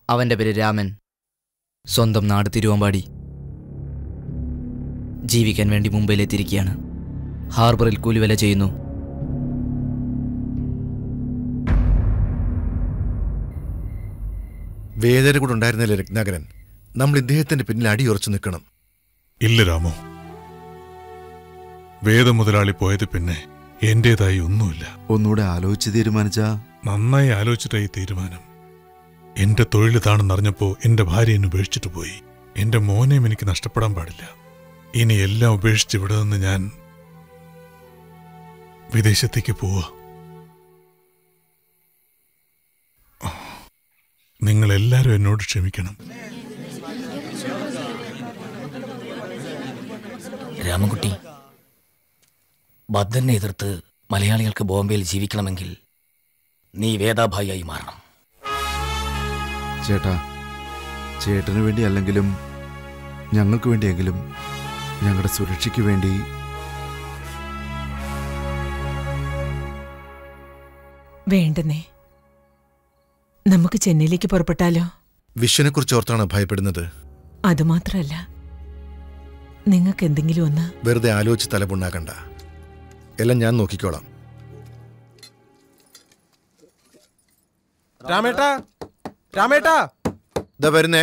അവൻ്റെ പേര് രാമൻ. സ്വന്തം നാട് തിരുവമ്പാടി. ജീവിക്കാൻ വേണ്ടി മുംബൈയിലെത്തിയിരിക്കുകയാണ്. ഹാർബറിൽ കൂലിവേല ചെയ്യുന്നു. വേദന കൂടെ ഉണ്ടായിരുന്നില്ല രത്നാകരൻ. നമ്മൾ ഇദ്ദേഹത്തിന്റെ പിന്നിൽ അടിയുറച്ചു നിൽക്കണം. ഇല്ല രാമു, വേദ മുതലാളി പോയത് പിന്നെ എന്റേതായി ഒന്നുമില്ല. ഒന്നുകൂടെ ആലോചിച്ച് തീരുമാനിച്ചാ? നന്നായി ആലോചിച്ചിട്ടായി തീരുമാനം. എന്റെ തൊഴിൽ താണെന്നറിഞ്ഞപ്പോ എന്റെ ഭാര്യ എന്നെ ഉപേക്ഷിച്ചിട്ട് പോയി. എന്റെ മോനെയും എനിക്ക് നഷ്ടപ്പെടാൻ പാടില്ല. ഇനി എല്ലാം ഉപേക്ഷിച്ച് ഇവിടെ നിന്ന് ഞാൻ വിദേശത്തേക്ക് പോവാ. നിങ്ങളെല്ലാരും എന്നോട് ക്ഷമിക്കണം. രാമൻകുട്ടി, ഭദ്രനെ എതിർത്ത് മലയാളികൾക്ക് ബോംബെയിൽ ജീവിക്കണമെങ്കിൽ നീ വേദാഭായിയായി മാറണം. ചേട്ടാ, ചേട്ടന് വേണ്ടി അല്ലെങ്കിലും ഞങ്ങൾക്ക് വേണ്ടിയെങ്കിലും, ഞങ്ങളുടെ സുരക്ഷയ്ക്ക് വേണ്ടി. വേണ്ടെന്നേ, നമുക്ക് ചെന്നൈയിലേക്ക് പുറപ്പെട്ടാലോ? വിശ്വനെ കുറിച്ച് ഓർത്താണ് ഭയപ്പെടുന്നത്. അതുമാത്രല്ല, നിങ്ങൾക്ക് എന്തെങ്കിലും ഒന്ന് വെറുതെ ആലോചിച്ച് തലപുണ്ണാക്കണ്ട. എല്ലാം ഞാൻ നോക്കിക്കോളാം. രാമേട്ടാ, രാമേട്ടാ, ഇതാ വരുന്നേ.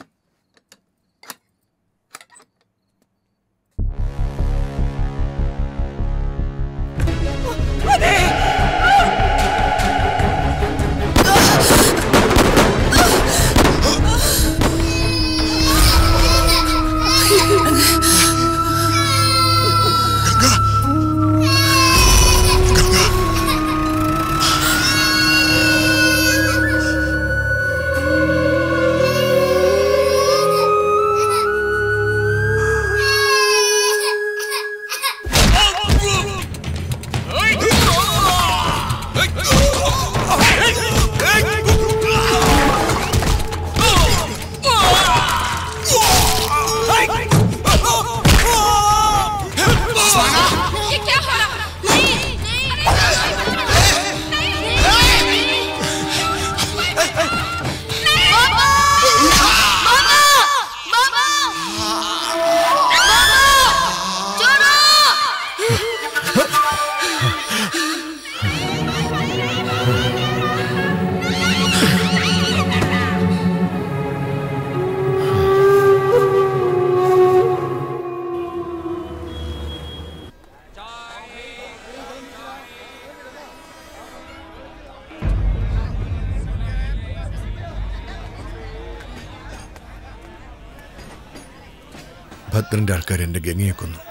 ഭദ്രന്റെ ആൾക്കാർ എന്റെ ഗംഗയെ കൊന്നു.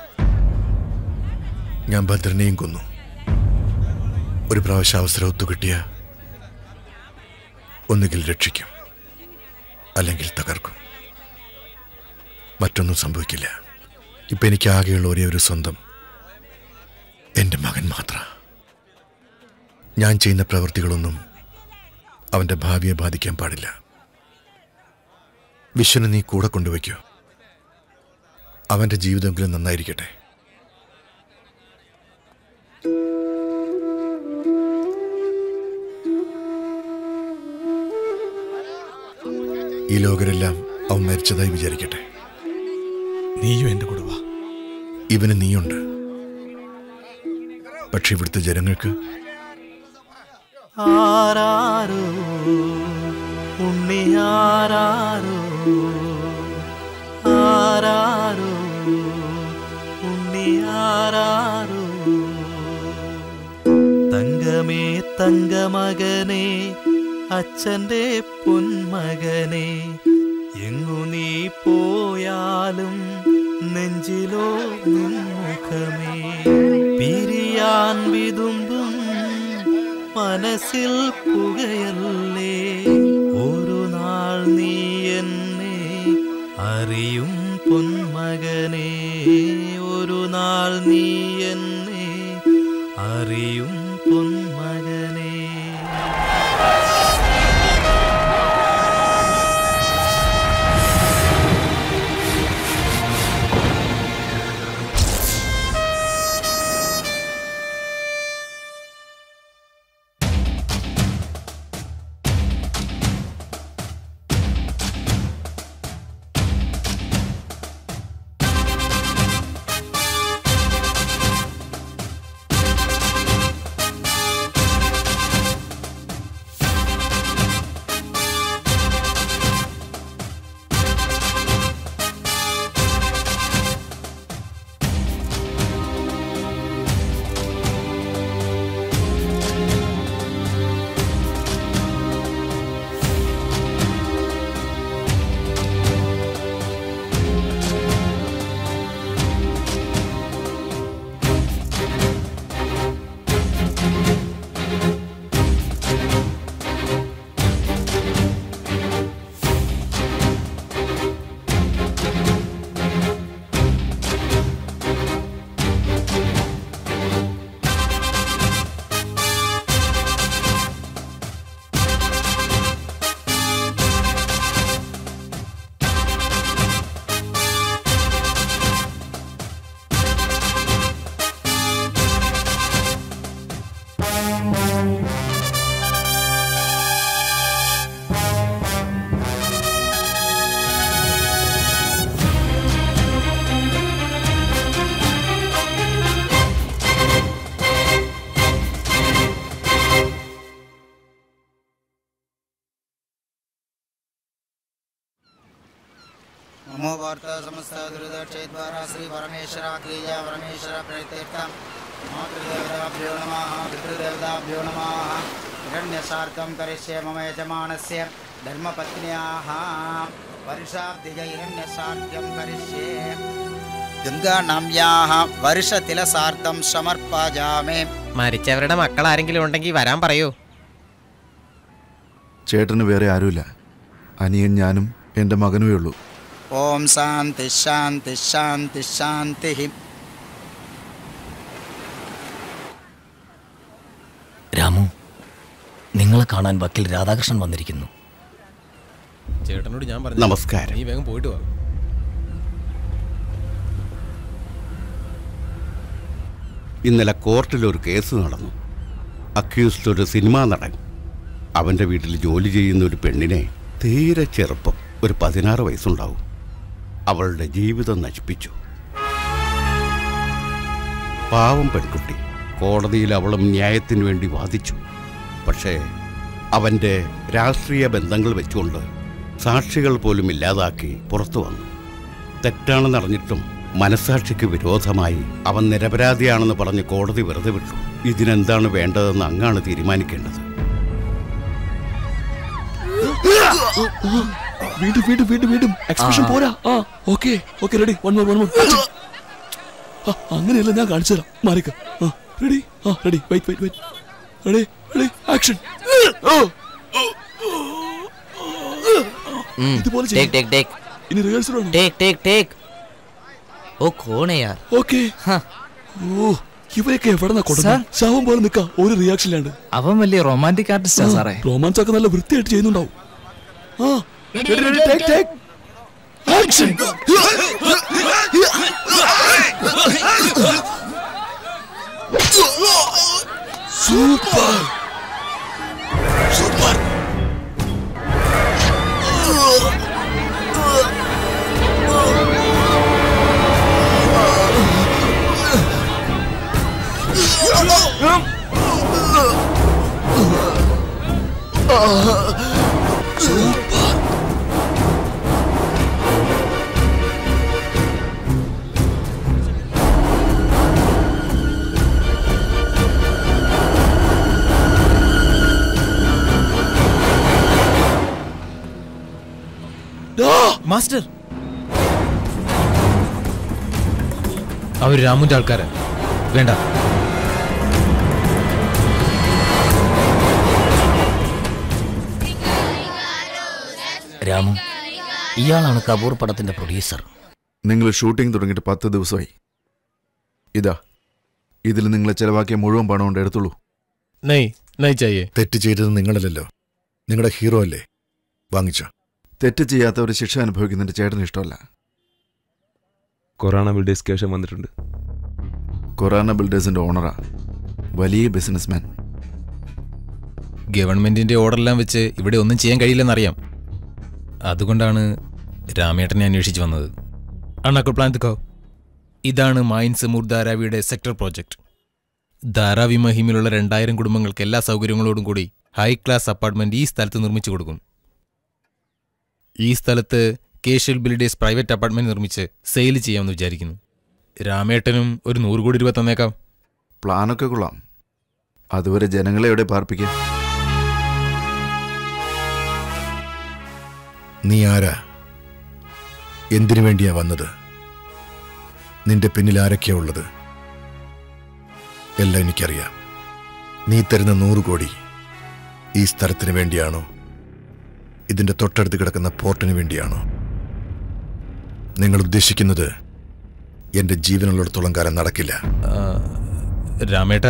ഞാൻ ഭദ്രനെയും കൊന്നു. ഒരു പ്രാവശ്യം അവസരം ഒത്തുകിട്ടിയ ഒന്നുകിൽ രക്ഷിക്കും, അല്ലെങ്കിൽ തകർക്കും. മറ്റൊന്നും സംഭവിക്കില്ല. ഇപ്പൊ എനിക്ക് ആകെയുള്ള ഒരേ ഒരു സ്വന്തം എന്റെ മകൻ മാത്രം. ഞാൻ ചെയ്യുന്ന പ്രവൃത്തികളൊന്നും അവന്റെ ഭാവിയെ ബാധിക്കാൻ പാടില്ല. വിശ്വനെ നീ കൂടെ കൊണ്ടുവയ്ക്കോ. അവന്റെ ജീവിതമെങ്കിലും നന്നായിരിക്കട്ടെ. ഈ ലോകരെല്ലാം അവൻ മരിച്ചതായി വിചാരിക്കട്ടെ. നീയും എന്റെ കൂടെ വാ. ഇവന് നീയുണ്ട്. പക്ഷെ ഇവിടുത്തെ ജനങ്ങൾക്ക് ആരാരോ ഉണ്ണി, ആരാരോ ആരാരോ ഉണ്ണി, ആരാരോ. തങ്കമേ തങ്കമകനെ, അച്ഛൻ്റെ പൊന്മകനെ, എങ്ങു നീ പോയാലും നെഞ്ചിലോ നിൻമുഖമേ. പിരിയാൻ വിതുമ്പും മനസ്സിൽ പുകയല്ലേ, ഒരു നാൾ നീ എന്നെ അറിയും പൊന്മകനെ, ഒരു നാൾ നീ എന്നെ അറിയും പൊന്മകനെ. नमोवार्त समस्त दुर्दक्षेद्वारा श्री परमेश्वर क्रिया परमेश्वर प्रतीर्थम मातृदेवताभ्यो नमः पितृदेवताभ्यो नमः हिरण्यसार्थं करिष्ये मम यजमानस्य धर्मपत्न्याः वर्षाब्धिज हिरण्यसार्थं करिष्ये ഗംഗാനാമ്യാഹ വർഷതിലസാർത്ഥം സമർപ്പയാമി. മരിച്ചവരുടെ മക്കൾ ആരെങ്കിലും ഉണ്ടെങ്കിൽ വരാൻ പറയൂ. ചേട്ടന് വേറെ ആരുമില്ല. അനിയൻ ഞാനും എൻ്റെ മകനുമേ ഉള്ളൂ. ഓം ശാന്തി ശാന്തി ശാന്തി ശാന്തി. രാമു, നിങ്ങളെ കാണാൻ വക്കീൽ രാധാകൃഷ്ണൻ വന്നിരിക്കുന്നു. ചേട്ടനോട് ഞാൻ പറഞ്ഞു. നമസ്കാരം. നീ വേഗം പോയിട്ട് വാ. ഇന്നലെ കോർട്ടിലൊരു കേസ് നടന്നു. അക്യൂസ്ഡ് ഒരു സിനിമാ നടൻ. അവൻ്റെ വീട്ടിൽ ജോലി ചെയ്യുന്ന ഒരു പെണ്ണിനെ, തീരെ ചെറുപ്പം, ഒരു 16 വയസ്സുണ്ടാവും, അവളുടെ ജീവിതം നശിപ്പിച്ചു. പാവം പെൺകുട്ടി. കോടതിയിൽ അവളും ന്യായത്തിനു വേണ്ടി വാദിച്ചു. പക്ഷേ അവൻ്റെ രാഷ്ട്രീയ ബന്ധങ്ങൾ വെച്ചുകൊണ്ട് സാക്ഷികൾ പോലും ഇല്ലാതാക്കി പുറത്തു വന്നു. തെറ്റാണെന്നറിഞ്ഞിട്ടും മനസാക്ഷിക്ക് വിരോധമായി അവൻ നിരപരാധിയാണെന്ന് പറഞ്ഞ് കോടതി വെറുതെ വിട്ടു. ഇതിനെന്താണ് വേണ്ടതെന്ന് അങ്ങാണ് തീരുമാനിക്കേണ്ടത്. വീണ്ടും വീണ്ടും വീണ്ടും വീണ്ടും എക്സ്പ്രഷൻ പോരാ. Okay okay, ready, one more. അങ്ങനെയല്ല, ഞാൻ കാണിച്ചു തരാം. മാറിക്ക. Ready, ready, wait, ready, action. ഇതുപോലെ ഇനി റിഹേഴ്സൽ ആണ്. ഓ കോൺ യാർ. ഓക്കെ. ഓ, ഇവരൊക്കെ എവിടെന്നാ കൊടുക്കുക? ശവം പോലെ നിൽക്കാം, ഒരു റിയാക്ഷനിലാണ്. അവൻ വലിയ റൊമാൻറ്റിക് ആർട്ടിസ്റ്റാ സാറേ. റൊമാൻസ് ഒക്കെ നല്ല വൃത്തിയായിട്ട് ചെയ്യുന്നുണ്ടാവും. ആക്ഷൻ. Super super. മാസ്റ്റർ, അവർ രാമുന്റെ ആൾക്കാരാ. വേണ്ട, രാമു, ഇയാളാണ് കപൂർ പടത്തിന്റെ പ്രൊഡ്യൂസർ. നിങ്ങൾ ഷൂട്ടിംഗ് തുടങ്ങിയിട്ട് 10 ദിവസമായി. ഇതാ, ഇതിൽ നിങ്ങൾ ചെലവാക്കിയ മുഴുവൻ പണം കൊണ്ട് എടുത്തുള്ളൂ. തെറ്റ് ചെയ്തത് നിങ്ങളല്ലല്ലോ, നിങ്ങളുടെ ഹീറോ അല്ലേ, വാങ്ങിച്ചോ. തെറ്റ് ചെയ്യാത്തവർ ശിക്ഷ അനുഭവിക്കുന്നതിന്റെ ചേട്ടന് ഇഷ്ടമല്ല. കൊറാന ബിൽഡേഴ്സ് ശേഷം വന്നിട്ടുണ്ട്. കൊറാന ബിൽഡേഴ്സിന്റെ ഓണറാ, വലിയ ബിസിനസ്മാൻ. ഗവൺമെന്റിന്റെ ഓർഡറെല്ലാം വെച്ച് ഇവിടെ ഒന്നും ചെയ്യാൻ കഴിയില്ലെന്നറിയാം. അതുകൊണ്ടാണ് രാമേട്ടനെ അന്വേഷിച്ച് വന്നത്. അണ്ണാക്കോ പ്ലാൻ തുക്കോ. ഇതാണ് മൈൻസ് മുർ ധാരാവിയുടെ സെക്ടർ പ്രോജക്റ്റ്. ധാരാവി മഹിമിലുള്ള 2000 കുടുംബങ്ങൾക്ക് എല്ലാ സൗകര്യങ്ങളോടും കൂടി ഹൈ ക്ലാസ് അപ്പാർട്ട്മെന്റ് ഈ സ്ഥലത്ത് നിർമ്മിച്ചു കൊടുക്കും. ഈ സ്ഥലത്ത് കേഷ്യൽ ബിൽഡേഴ്സ് പ്രൈവറ്റ് അപ്പാർട്ട്മെന്റ് നിർമ്മിച്ച് സെയിൽ ചെയ്യാമെന്ന് വിചാരിക്കുന്നു. രാമേട്ടനും ഒരു 100 കോടി രൂപ തന്നേക്കാം. പ്ലാനൊക്കെ കൊള്ളാം. അതുവരെ ജനങ്ങളെ എവിടെ പാർപ്പിക്കാം? നീ ആരാ? എന്തിനു വേണ്ടിയാ വന്നത്? നിന്റെ പിന്നിൽ ആരൊക്കെയാ ഉള്ളത്? എല്ലാം എനിക്കറിയാം. നീ തരുന്ന 100 കോടി ഈ സ്ഥലത്തിന് വേണ്ടിയാണോ, ഇതിന്റെ തൊട്ടടുത്ത് കിടക്കുന്ന പോർട്ടിന് വേണ്ടിയാണോ? നിങ്ങൾ ഉദ്ദേശിക്കുന്നത് എന്റെ ജീവനുള്ളിടത്തോളം കാലം നടക്കില്ല. രാമേട്ട,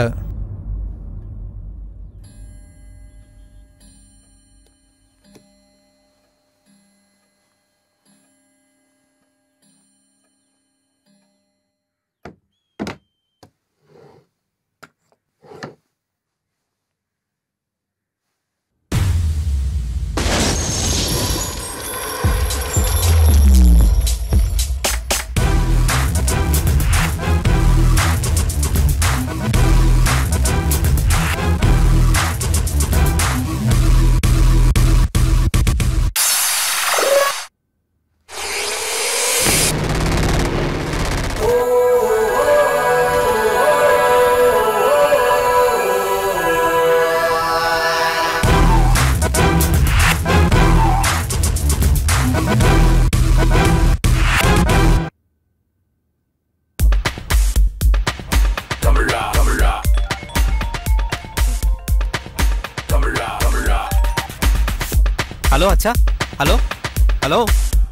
ഹലോ അച്ഛാ, ഹലോ ഹലോ,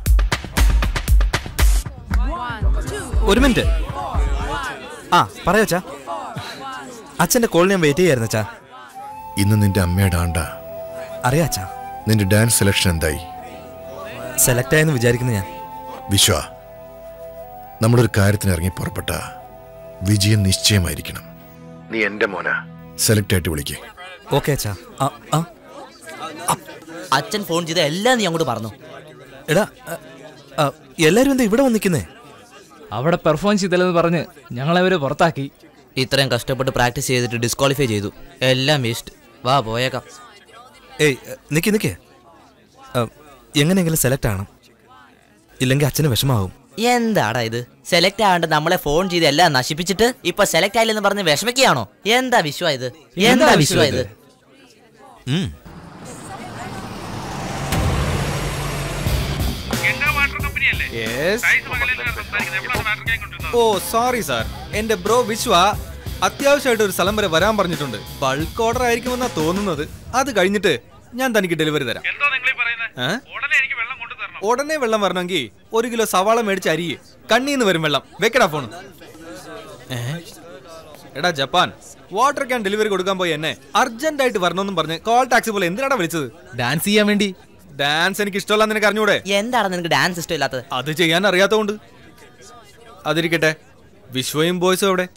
ഒരു മിനിറ്റ്. ആ പറയോ അച്ഛാ. അച്ഛൻ്റെ കോൾ ഞാൻ വെയിറ്റ് ചെയ്യായിരുന്നു അച്ഛാ. ഇന്ന് നിന്റെ അമ്മയുടെ ആണ്ട. അറിയാ അച്ഛാ. നിന്റെ ഡാൻസ് സെലക്ഷൻ എന്തായി? സെലക്ട് ആയെന്ന് വിചാരിക്കുന്നു ഞാൻ. വിശ്വ, നമ്മളൊരു കാര്യത്തിന് ഇറങ്ങി പുറപ്പെട്ട വിജയം നിശ്ചയമായിരിക്കണം. നീ എന്റെ മോന. സെലക്ട് ആയിട്ട് വിളിക്കേ. ഓക്കെ അച്ഛാ. അച്ഛൻ ഫോൺ ചെയ്ത എല്ലാം നീ അങ്ങോട്ട് പറഞ്ഞു. എടാ, എല്ലാരും എന്താ ഇവിടെ വന്നിക്കുന്നേ? അവിടെ പെർഫോം ചെയ്തില്ലെന്ന് പറഞ്ഞ് ഞങ്ങളവരെ പുറത്താക്കി. ഇത്രയും കഷ്ടപ്പെട്ട് പ്രാക്ടീസ് ചെയ്തിട്ട് ഡിസ്ക്വാളിഫൈ ചെയ്തു. എല്ലാം വേസ്റ്റ്. വാ പോയേക്കാം. ഏയ് നിക്ക്. എങ്ങനെയെങ്കിലും സെലക്ട് ആവണം, ഇല്ലെങ്കിൽ അച്ഛന് വിഷമാവും. എന്താടാ ഇത്? സെലക്ട് ആവേണ്ട നമ്മളെ ഫോൺ ചെയ്ത് എല്ലാം നശിപ്പിച്ചിട്ട് ഇപ്പൊ സെലക്ട് ആയില്ലെന്ന് പറഞ്ഞ് വിഷമിക്കുകയാണോ? എന്താ വിശ്വാ ഇത്? എന്താ വിശ്വാ ഇത്? ഓ സോറി സാർ, എന്റെ ബ്രോ വിശ്വ അത്യാവശ്യമായിട്ട് ഒരു സ്ഥലം വരെ വരാൻ പറഞ്ഞിട്ടുണ്ട്. ബൾക്ക് ഓർഡർ ആയിരിക്കുമെന്നാ തോന്നുന്നത്. അത് കഴിഞ്ഞിട്ട് ഞാൻ തനിക്ക് ഡെലിവറി തരാം. ഉടനെ വെള്ളം വരണമെങ്കിൽ 1 കിലോ സവാള മേടിച്ച് അരിയ്. കണ്ണീന്ന് വരും വെള്ളം. വെക്കടാ ഫോൺ. എടാ ജപ്പാൻ, വാട്ടർ ക്യാൻ ഡെലിവറി കൊടുക്കാൻ പോയി എന്നെ അർജന്റ് ആയിട്ട് വരണമെന്നും പറഞ്ഞ് കോൾ ടാക്സി പോലെ എന്തിനാടാ വിളിച്ചത്? ഡാൻസ് ചെയ്യാൻ വേണ്ടി. ഡാൻസ് എനിക്ക് ഇഷ്ടമല്ല, നിനക്ക് അറിഞ്ഞൂടെ? എന്താണ് നിനക്ക് ഡാൻസ് ഇഷ്ടമില്ലാത്തത്? അത് ചെയ്യാൻ അറിയാത്തോണ്ട്. അതിരിക്കട്ടെ, വിശ്വയും ബോയ്സും എവിടെ?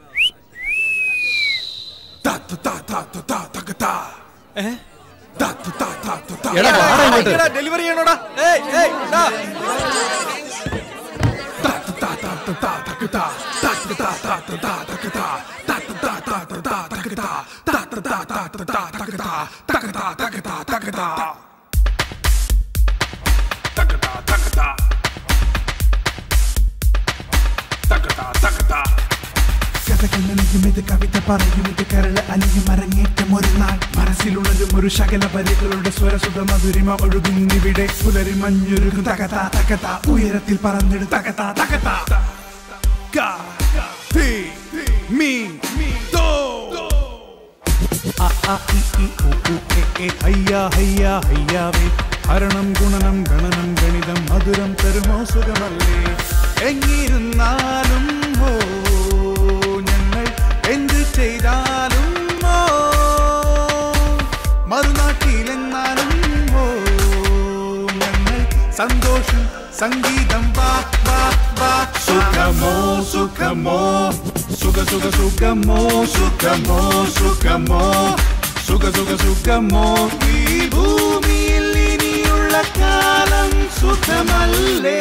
ഡെലിവറി ചെയ്യണോടാ. കവിത പറയും ഇത് കരള അലിഞ്ഞു മരങ്ങേറ്റം ഒരു നാൾ. മനസ്സിലുണരും ഒരു ശകല വരികളുടെ സ്വരസുത മധുരിമ ഒഴുകുന്നിവിടെ. പുലരി മഞ്ഞുരുകും തകതാ തകതാ, ഉയരത്തിൽ പറന്നിടും തകതാ തകതാ. ഹരണം ഗുണനം ഗണനം ഗണിതം മധുരം തരുമോ സുഖമല്ലേ? എങ്ങിരുന്നാലും എന്ത് ചെയ്താലും മറുനാട്ടിലെന്നാലും ഞങ്ങൾ സന്തോഷം സംഗീതം. സുഖമോ സുഖമോ സുഖമോ സുഖമോ സുഖമോ സുഖമോ ഈ ഭൂമിയിൽ ഇനിയുള്ള കാലം സുഖമല്ലേ?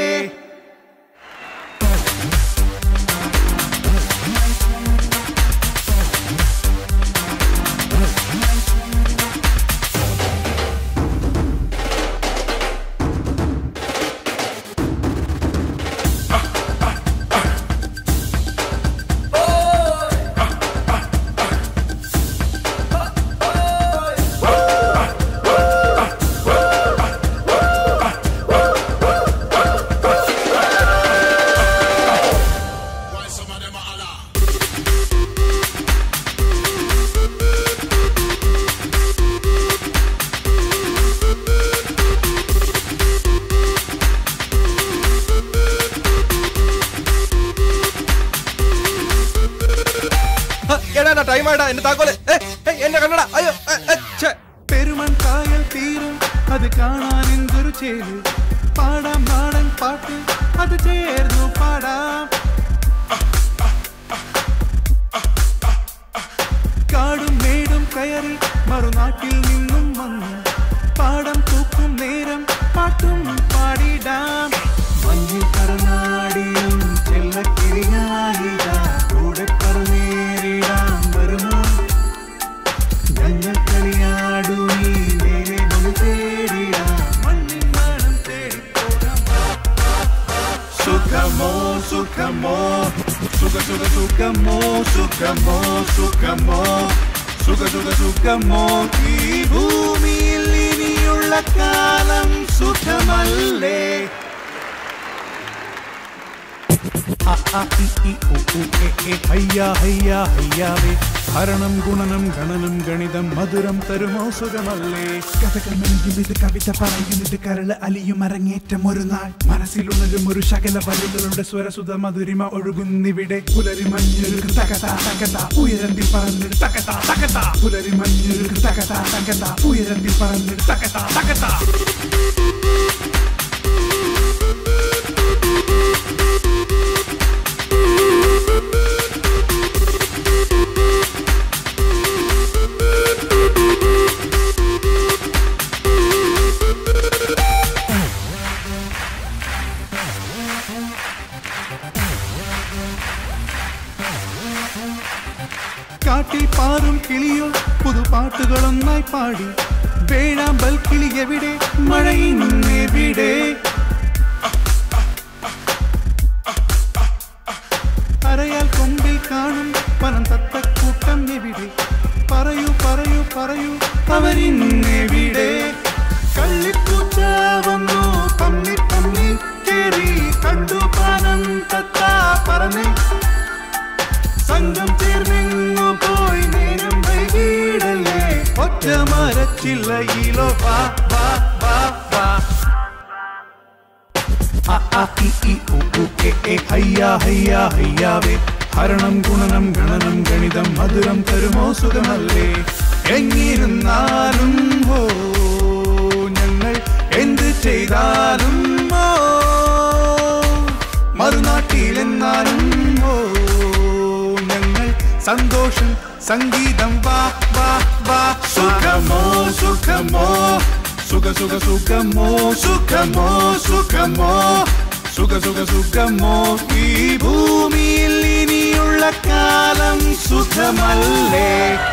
പെരുമൺ കായൽ തീരും അത് കാണാൻ എന്തൊരു ചേര്. പാടാം നാടൻ പാട്ട് അത് ചേർന്നു പാടാം. കാടും മേടും കയറി മറുനാട്ടിൽ നിന്നും വന്ന് പാടം തൂക്കും നേരം പാട്ടും പാടിടാം. മഞ്ഞിൽ കറനാടിയും ചെല്ലക്കിരിയായിടാ കൂടെ പറന്നേറിടാം വരുമോ? ഞങ്ങൾ കളിയാടു നീ നേരെ മൊഴി തേടിടാം മണ്ണിൻ മണം തേടിപ്പോടാം. സുഖമോ സുഖമോ സുഖമോ സുഖമോ സുഖമോ സുഖമോ ഈ ഭൂമിയിൽ ഇനിയുള്ള കാലം സുഖമല്ലേ? ഹയ്യാ ഹയ്യാ ഹയ്യാവേ ഹരണം ഗുണനം ഗണനം ഗണിതം മധുരം തരുമോ സുഖമല്ലേ കഥകൾ മെഴുകുമിത് കവിത പറയുന്നത് കരള് അലിയും അരങ്ങേറ്റം ഒരു നാൾ മനസ്സിലുണരും ഒരു ശകല വരികളുടെ സ്വരസുത മധുരിമ ഒഴുകുന്നിവിടെ പുലരി മഞ്ഞൊരു തകത തകത ഉയരത്തിൽ പറന്നിട് തകത തകത പുലരി മഞ്ഞൊരു തകത തകത ഉയരത്തിൽ പറന്നിട് തകത തകത കാട്ടിൽ പാറും കിളിയോ പുതുപാട്ടുകളൊന്നായി പാടി വേഴാമ്പൽ കിളി എവിടെ മഴയിന്നെവിടെ അരയാൽ കൊമ്പിൽ കാണും പനം തത്തക്കൂട്ടം എവിടെ പറയൂ പറയൂ പറയൂ അവരിന്നെവിടെ കള്ളിപ്പൂച്ച വന്നു തമ്മി തമ്മി കേറി കണ്ടു പാനം തത്ത പറന്നേ സംഘം ചേർന്നെങ്ങു പോയി നേരം വൈകിടല്ലേ ഒറ്റ മരച്ചില്ലയിലോ വാ വാ വാ വാ അ ആ ഇ ഈ ഉ ഉ എ എ ഹയ്യാ ഹയ്യാ ഹയ്യാവേ ഹരണം ഗുണനം ഗണനം ഗണിതം മധുരം തരുമോ സുഖമല്ലേ എങ്ങിരുന്നാലും ഹോ ഞങ്ങൾ എന്ത് ചെയ്താലും ഓ മറുനാട്ടിലെന്നാലും ഓ സന്തോഷം സംഗീതം വാ വാ വാ സുഖമോ സുഖമോ സുഖ സുഖ സുഖമോ സുഖമോ സുഖമോ സുഖ സുഖ സുഖമോ ഈ ഭൂമിയിൽ ഇനിയുള്ള കാലം സുഖമല്ലേ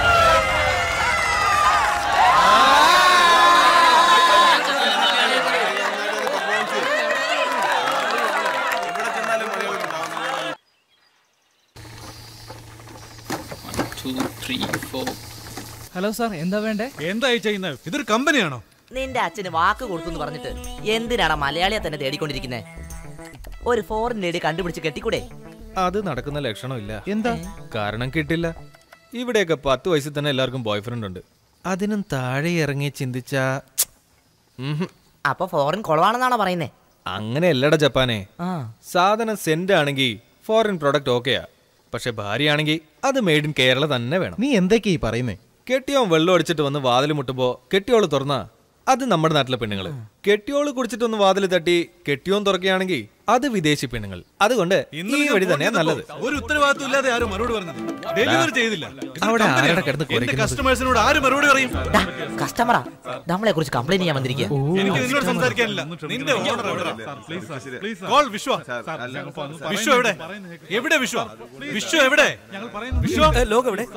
ഹലോ സാർ, എന്താ വേണ്ടേ? എന്തായി ചെയ്യുന്നത്? ഇതൊരു കമ്പനിയാണോ? നിന്റെ അച്ഛന് വാക്ക് കൊടുത്തു പറഞ്ഞിട്ട് എന്തിനാണ് മലയാളിയെ തന്നെ തേടിക്കൊണ്ടിരിക്കുന്നത്? ഒരു ഫോറിൻ ലേഡി കണ്ടുപിടിച്ച് കെട്ടിക്കൂടെ? അത് നടക്കുന്ന ലക്ഷണമില്ല. എന്താ കാരണം? കിട്ടില്ല. ഇവിടെയൊക്കെ 10 വയസ്സിൽ തന്നെ എല്ലാവർക്കും ബോയ് ഫ്രണ്ട് ഉണ്ട്. അതിനും താഴെ ഇറങ്ങി ചിന്തിച്ചാ അപ്പൊ ഫോറിൻ കൊളവാണെന്നാണോ പറയുന്നേ? അങ്ങനെയല്ലടാ ജപ്പാനെ. സാധനം സെന്റ് ആണെങ്കിൽ ഫോറിൻ പ്രൊഡക്റ്റ് ഓക്കെയാ. പക്ഷെ ഭാര്യയാണെങ്കിൽ അത് മെയ്ഡ് ഇൻ കേരള തന്നെ വേണം. നീ എന്തൊക്കെയാ പറയുന്നേ? കെട്ടിയോൻ വെള്ളം അടിച്ചിട്ട് വന്ന് വാതിൽ മുട്ടുമ്പോ കെട്ടിയോള് തുറന്നാ അത് നമ്മുടെ നാട്ടിലെ പെണ്ണുങ്ങള്. കെട്ടിയോള് കുടിച്ചിട്ടൊന്ന് വാതിൽ തട്ടി കെട്ടിയോൻ തുറക്കുകയാണെങ്കിൽ അത് വിദേശി പെണ്ണുങ്ങൾ. അതുകൊണ്ട് ഈ വഴി തന്നെയാ നല്ലത്. ഒരു ഉത്തരവാദിത്വം ഇല്ലാതെ ആരും മറുപടി പറഞ്ഞത് ഡെലിവറി ചെയ്തില്ല. അവിടെ ആരുടെ കിടന്ന് കസ്റ്റമേഴ്സിനോട് ആരും മറുപടി പറയും? കസ്റ്റമറാ നമ്മളെ കുറിച്ച് കംപ്ലൈന്റ് ചെയ്യാൻ വന്നിരിക്കുക. എനിക്ക് നിന്നോട് സംസാരിക്കാനില്ല. നിന്റെ ഓർഡർ കോൾ വിശ്വ. വിശ്വ എവിടെ? എവിടെ വിശ്വ? വിശ്വ എവിടെ? വിശ്വ ലോക് എവിടെ?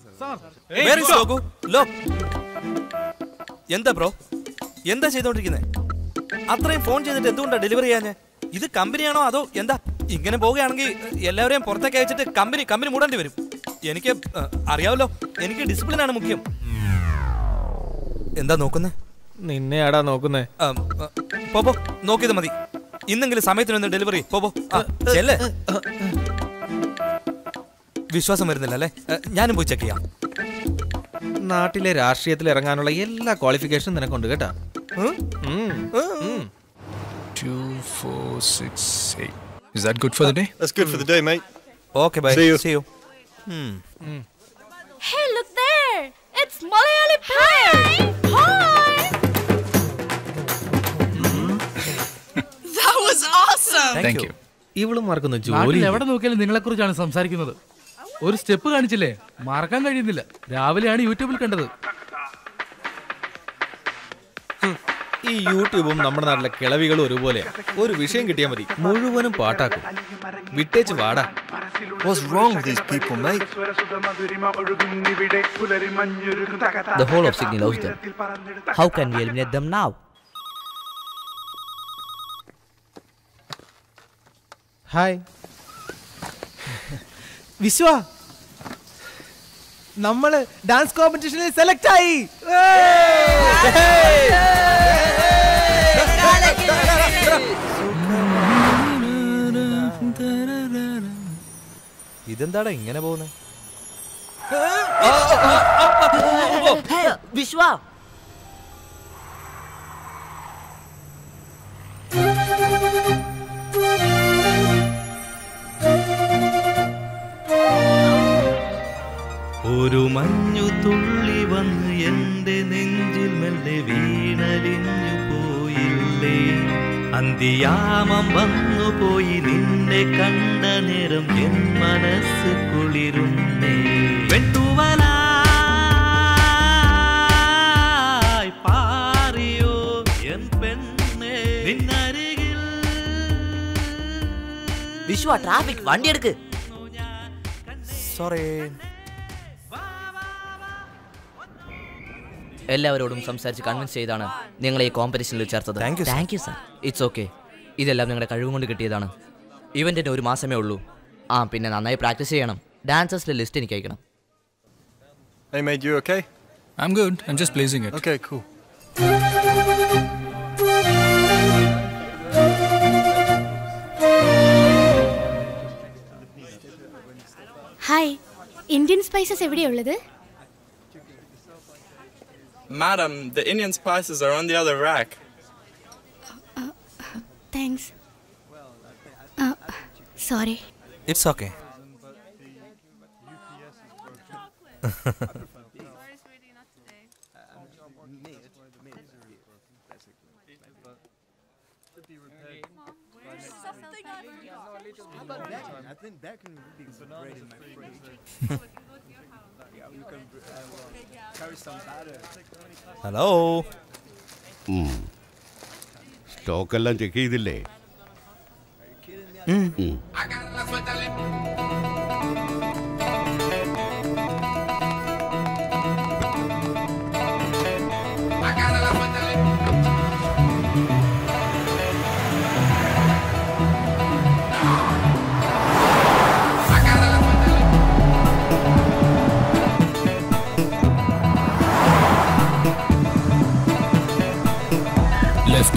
എന്താ ബ്രോ, എന്താ ചെയ്തോണ്ടിരിക്കുന്നത്? അത്രയും ഫോൺ ചെയ്തിട്ട് എന്തുകൊണ്ടാ ഡെലിവറി ചെയ്യാഞ്ഞേ? ഇത് കമ്പനിയാണോ അതോ എന്താ? ഇങ്ങനെ പോവുകയാണെങ്കിൽ എല്ലാവരെയും പുറത്തേക്ക് അയച്ചിട്ട് കമ്പനി മൂടേണ്ടി വരും. എനിക്ക് അറിയാമല്ലോ, എനിക്ക് ഡിസിപ്ലിനാണ് മുഖ്യം. എന്താ നോക്കുന്നേ? നിന്നെയാടാ നോക്കുന്നേ. പോപ്പോ, നോക്കിയത് മതി. ഇന്നെങ്കിലും സമയത്തിനൊന്ന് ഡെലിവറി. പോപ്പോ ചെല്ലേ. വിശ്വാസം വരുന്നില്ല അല്ലേ? ഞാനും പോയി ചെക്ക് ചെയ്യാം. നാട്ടിലെ രാഷ്ട്രീയത്തിൽ ഇറങ്ങാനുള്ള എല്ലാ ക്വാളിഫിക്കേഷനും നിനക്കുണ്ട് കേട്ടാ. 2, 4, 6, 8. Is that good for the day? That's good for the day, mate. Okay, bye. See you. Hey, look there! It's Malayali Prayer! Hi! That was awesome! Thank you. ഇവളും മറക്കുന്നു ജോലി. എവിടെ നോക്കിയാലും നിങ്ങളെ കുറിച്ചാണ് സംസാരിക്കുന്നത്. ഒരു സ്റ്റെപ്പ് കാണിച്ചില്ലേ, മറക്കാൻ കഴിയുന്നില്ല. രാവിലെയാണ് യൂട്യൂബിൽ കണ്ടത്. ഈ യൂട്യൂബും നമ്മുടെ നാട്ടിലെ കിളവികളും ഒരുപോലെ. ഒരു വിഷയം കിട്ടിയാൽ മതി, മുഴുവനും പാട്ടാക്കും. വിട്ടേച്ച് വാടാ. What's wrong with these people, mate? The whole of Sydney loves them. How can we eliminate them now? Hi Vishwa, നമ്മള് ഡാൻസ് കോമ്പറ്റീഷനിൽ സെലക്ട് ആയി. ഇതെന്താടാ ഇങ്ങനെ പോകുന്നത്? വിശ്വ ഒരു മഞ്ഞു തുള്ളി വന്ന് എന്റെ നെഞ്ചിൽ മെല്ലെ വീണലിഞ്ഞു പോയില്ലേ അന്തിയാമം വന്നു പോയി നിന്നെ കണ്ട നേരം എൻ മനസ്സ് കുളിരുന്നേ വെട്ടുവലായി പാറിയോ എൻ പെണ്ണേ നിന്നരികിൽ വിശ്വ ട്രാഫിക് വണ്ടി എടുക്ക് സോറി എല്ലാവരോടും സംസാരിച്ച് കൺവിൻസ് ചെയ്താണ് നിങ്ങളെ ഈ കോമ്പറ്റീഷനിൽ ചേർത്തത്. Thank you sir. It's okay. ഇതെല്ലാം നിങ്ങളുടെ കഴിവ് കൊണ്ട് കിട്ടിയതാണ്. ഇവന്റിന്റെ 1 മാസമേ ഉള്ളൂ. പിന്നെ നന്നായി പ്രാക്ടീസ് ചെയ്യണം. ഡാൻസേഴ്സിന്റെ ലിസ്റ്റ് എനിക്ക് അയക്കണം. Hey mate, you okay? I'm good. I'm just placing it. Okay, cool. Hi. Indian spices എവിടെയുള്ളത്? Madam, the Indian spices are on the other rack. Thanks. Sorry. It's okay. Hello. സ്റ്റോക്കെല്ലാം check ചെയ്തില്ലേ? Left.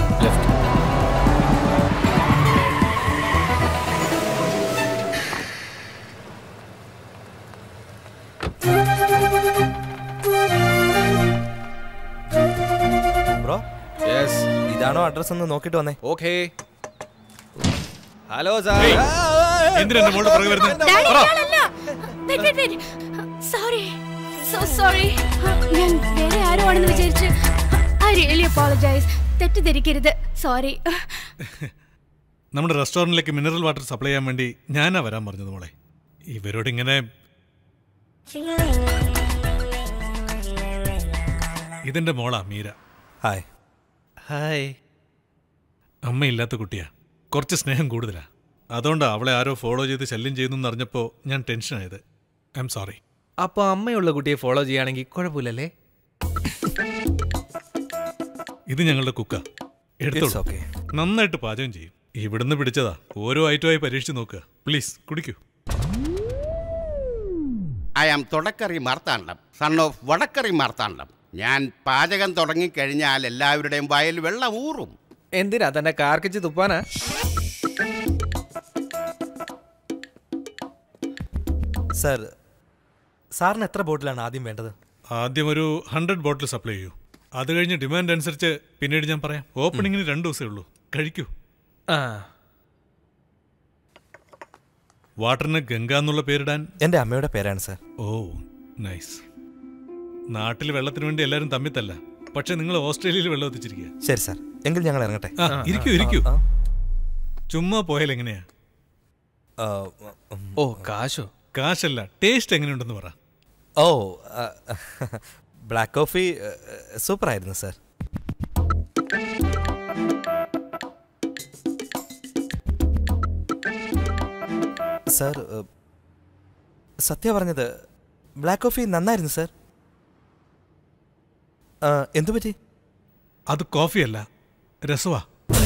Bro, ഇതാണോ address ഒന്ന് നോക്കിട്ട് വന്നേ. Okay. Hello sir. എന്തിനാ എന്റെ മോളുടെ പുറകെ വരുന്നത്? Sorry. So sorry. ഞാൻ വേറെ ആരോ ആണെന്ന് വിചാരിച്ചു. I really apologize. തെറ്റിദ്ധരിക്കരുത്. സോറി. നമ്മുടെ റെസ്റ്റോറന്റിലേക്ക് മിനറൽ വാട്ടർ സപ്ലൈ ചെയ്യാൻ വേണ്ടി ഞാനാ വരാൻ പറഞ്ഞത് മോളെ. ഇവരോട് ഇങ്ങനെ ഇതെന്റെ മോളാ മീര. ഹായ്. ഹായ്. അമ്മയില്ലാത്ത കുട്ടിയാ, കുറച്ച് സ്നേഹം കൂടുതലാ. അതുകൊണ്ടാ അവളെ ആരോ ഫോളോ ചെയ്ത് ശല്യം ചെയ്യുന്നു അറിഞ്ഞപ്പോ ഞാൻ ടെൻഷനായത്. I am sorry. അപ്പൊ അമ്മയുള്ള കുട്ടിയെ ഫോളോ ചെയ്യുകയാണെങ്കിൽ കുഴപ്പമില്ലല്ലേ? ഇത് ഞങ്ങളുടെ കുക്ക. എടുത്തോളൂ. നന്നായിട്ട് പാചകം ചെയ്യും. ഇവിടുന്ന് പിടിച്ചതാ. ഓരോ ഐറ്റമായി പരീക്ഷിച്ച് നോക്കുക. പ്ലീസ് കുടിക്കൂ. I am Thudakkari Marthandam, son of Vadakkari Marthandam. ഞാൻ പാചകം തുടങ്ങിക്കഴിഞ്ഞാൽ എല്ലാവരുടെയും വയൽ വെള്ളം ഊറും. എന്തിനാ തന്നെ കാർക്കിച്ച് തുപ്പാനാ? സർ, സാറിന് എത്ര ബോട്ടിലാണ് ആദ്യം വേണ്ടത്? ആദ്യം ഒരു 100 ബോട്ടിൽ സപ്ലൈ ചെയ്യൂ. അത് കഴിഞ്ഞ് ഡിമാൻഡ് അനുസരിച്ച് പിന്നീട് ഞാൻ പറയാം. ഓപ്പണിങ്ങിന് 2 ദിവസമേ ഉള്ളൂ. കഴിക്കൂ. വാട്ടറിന് ഗംഗ എന്നുള്ള പേരിടാൻ എൻ്റെ അമ്മയുടെ പേരാണ് സാർ. ഓ നൈസ്. നാട്ടിൽ വെള്ളത്തിന് വേണ്ടി എല്ലാവരും തമ്മിത്തല്ല. പക്ഷെ നിങ്ങൾ ഓസ്ട്രേലിയയിൽ വെള്ളം എത്തിച്ചിരിക്കുക. ശരി സാർ, എങ്കിൽ ഞങ്ങൾ ഇറങ്ങട്ടെ. ഇരിക്കൂ. ചുമ്മാ പോയാൽ എങ്ങനെയാ? ഓ കാശോ? കാശല്ല, ടേസ്റ്റ് എങ്ങനെയുണ്ടെന്ന് പറ. ഓ, ബ്ലാക്ക് കോഫി സൂപ്പറായിരുന്നു സാർ. സാർ, സത്യ പറഞ്ഞത് ബ്ലാക്ക് കോഫി നന്നായിരുന്നു സാർ. എന്തു പറ്റി? അത് കോഫിയല്ല, രസവാ.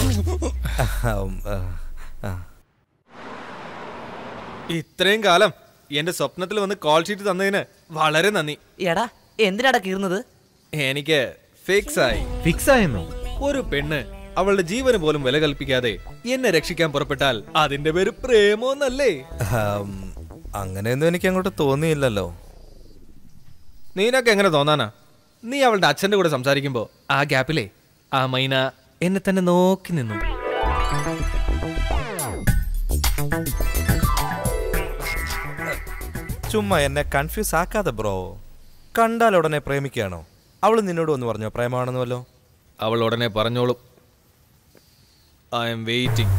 ഇത്രയും കാലം എന്റെ സ്വപ്നത്തിൽ വന്ന് കോൾ ഷീറ്റ് തന്നതിന് വളരെ നന്ദി. എടാ, എന്തിനാടാ കീറുന്നത്? എനിക്ക് ഫിക്സ് ആയെന്നോ? ഒരു പെണ്ണ് അവളുടെ ജീവന് പോലും വില കൽപ്പിക്കാതെ എന്നെ രക്ഷിക്കാൻ പുറപ്പെട്ടാൽ അതിന്റെ പേര് പ്രേമോന്നല്ലേ? അങ്ങനെയൊന്നും എനിക്ക് അങ്ങോട്ട് തോന്നിയില്ലല്ലോ. നീനൊക്കെ എങ്ങനെ തോന്നാനാ? നീ അവളുടെ അച്ഛൻ്റെ കൂടെ സംസാരിക്കുമ്പോൾ ആ ഗ്യാപ്പിലേ ആ മൈന എന്നെ തന്നെ നോക്കി നിന്നു. ചുമ്മാ എന്നെ കൺഫ്യൂസ് ആക്കാതെ ബ്രോ. കണ്ടാൽ ഉടനെ പ്രേമിക്കുകയാണോ? അവൾ നിന്നോട് ഒന്ന് പറഞ്ഞോ പ്രേമാണെന്ന് വല്ലോ? അവൾ ഉടനെ പറഞ്ഞോളും. I'm waiting.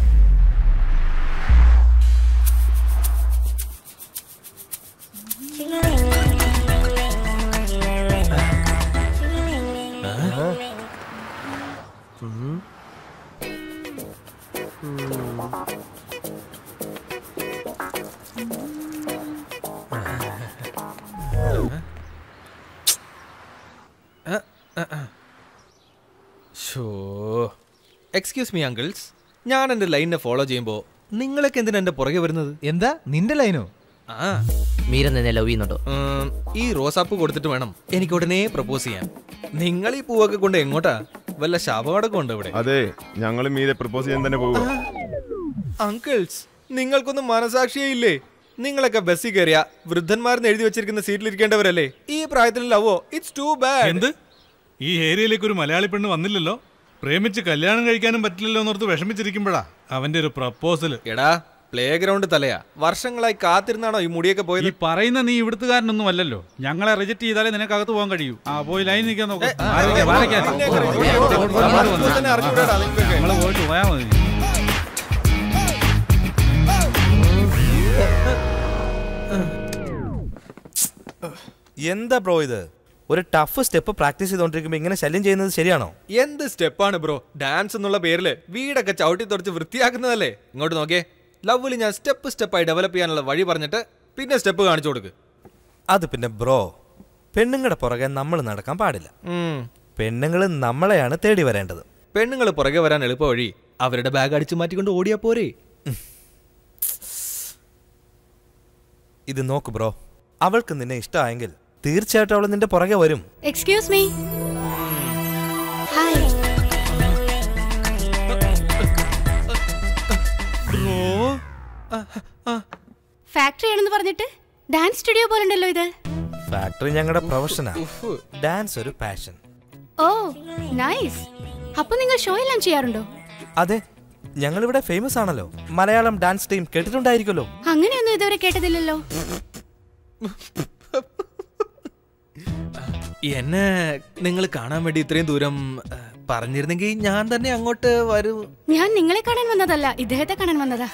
Excuse me uncles, ഞാൻ എൻ്റെ ലൈനിനെ ഫോളോ ചെയ്യുമ്പോൾ നിങ്ങളൊക്കെ എന്തിനാ എൻ്റെ പുറകെ വരുന്നത്? എന്താ നിന്റെ ലൈനോ? ആ, മീര നിന്നെ ലവ് ചെയ്യുന്നുണ്ടോ? ഈ റോസാപ്പ് കൊടുത്തിട്ട് വേണം എനിക്ക് ഉടനെ പ്രപ്പോസ് ചെയ്യാൻ. നിങ്ങൾ ഈ പൂവൊക്കെ കൊണ്ട് എങ്ങോട്ടാ? വല്ല ശവടക്കം ഉണ്ടോ ഇവിടെ? അതെ, ഞങ്ങൾ മീരെ പ്രപ്പോസ് ചെയ്യാൻ തന്നെ പോകും. അങ്കിൾസ്, നിങ്ങൾക്കൊന്നും മനസാക്ഷിയേ ഇല്ലേ? നിങ്ങളൊക്കെ ബസ്സിൽ കയറിയ വൃദ്ധന്മാരെന്ന് എഴുതി വെച്ചിരിക്കുന്ന സീറ്റിലിരിക്കേണ്ടവരല്ലേ? ഈ പ്രായത്തിൽ ലവോ? It's too bad. എന്ത്? ഈ ഏരിയയിലേക്ക് ഒരു മലയാളി പെണ്ണ് വന്നില്ലല്ലോ, പ്രേമിച്ച് കല്യാണം കഴിക്കാനും പറ്റില്ലല്ലോ എന്നോർത്ത് വിഷമിച്ചിരിക്കുമ്പോഴാ അവന്റെ ഒരു പ്രപ്പോസൽ. എടാ, പ്ലേ ഗ്രൗണ്ട് തലയാ. വർഷങ്ങളായി കാത്തിരുന്നാണോ ഈ മുടിയൊക്കെ പോയത്? ഈ പറയുന്ന നീ ഇവിടുത്തുകാരനൊന്നും അല്ലല്ലോ. ഞങ്ങളെ റിജക്ട് ചെയ്താലേ നിനക്ക് അകത്ത് പോകാൻ കഴിയൂ. ആ, പോയി ലൈൻ നിൽക്കാൻ നോക്കാം. പോയിട്ട് പോയാ മതി. എന്താ ബ്രോ ഇത്? ഒരു ടഫ് സ്റ്റെപ്പ് പ്രാക്ടീസ് ചെയ്തോണ്ടിരിക്കുമ്പോ ഇങ്ങനെ ശല്യം ചെയ്യുന്നത് ശരിയാണോ? എന്ത് സ്റ്റെപ്പാണ് ബ്രോ? ഡാൻസ് എന്നുള്ള പേരില് വീടൊക്കെ ചവിട്ടി തുടച്ച് വൃത്തിയാക്കുന്നതല്ലേ? ഇങ്ങോട്ട് നോക്കിയേ, ലவ்വിൽ ഞാൻ സ്റ്റെപ്പായി ഡെവലപ്പ് ചെയ്യാനുള്ള വഴി പറഞ്ഞിട്ട് പിന്നെ സ്റ്റെപ്പ് കാണിച്ചു കൊടുക്ക്. അത് പിന്നെ ബ്രോ, പെണ്ണുങ്ങളുടെ പുറകെ നമ്മൾ നടക്കാൻ പാടില്ല. പെണ്ണുങ്ങൾ നമ്മളെയാണ് തേടി വരേണ്ടത്. പെണ്ണുങ്ങൾ പുറകെ വരാൻ എളുപ്പ വഴി അവരുടെ ബാഗ് അടിച്ചു മാറ്റിക്കൊണ്ട് ഓടിയാ പോരെ? ഇത് നോക്ക് ബ്രോ, അവൾക്ക് നിന്നെ ഇഷ്ടമായെങ്കിൽ തീർച്ചയായിട്ടും അവൾ നിന്റെ പുറകെ വരും. Excuse me. ഹായ്. ഫാക്ടറി ആണെന്ന് പറഞ്ഞിട്ട് ഡാൻസ് സ്റ്റുഡിയോ പോലെ ഉണ്ടല്ലോ ഇത്. ഫാക്ടറി ഞങ്ങളുടെ പ്രൊഫഷനാ, ഡാൻസ് ഒരു പാഷൻ. Oh nice. അപ്പൊ നിങ്ങൾ ഷോ എല്ലാം ചെയ്യാറുണ്ടോ? അതെ, ഞങ്ങളിവിടെ ഫേമസ് ആണല്ലോ. മലയാളം ഡാൻസ് ടീം കേട്ടിട്ടുണ്ടായിരിക്കുമല്ലോ. അങ്ങനെയൊന്നും ഇതുവരെ കേട്ടതില്ലല്ലോ. എന്നെ നിങ്ങൾ കാണാൻ വേണ്ടി ഇത്രയും ദൂരം പറഞ്ഞിരുന്നെങ്കിൽ ഞാൻ തന്നെ അങ്ങോട്ട് വരൂ. ഞാൻ നിങ്ങളെ കാണാൻ വന്നതല്ല, ഇദ്ദേഹത്തെ കാണാൻ വന്നതാ.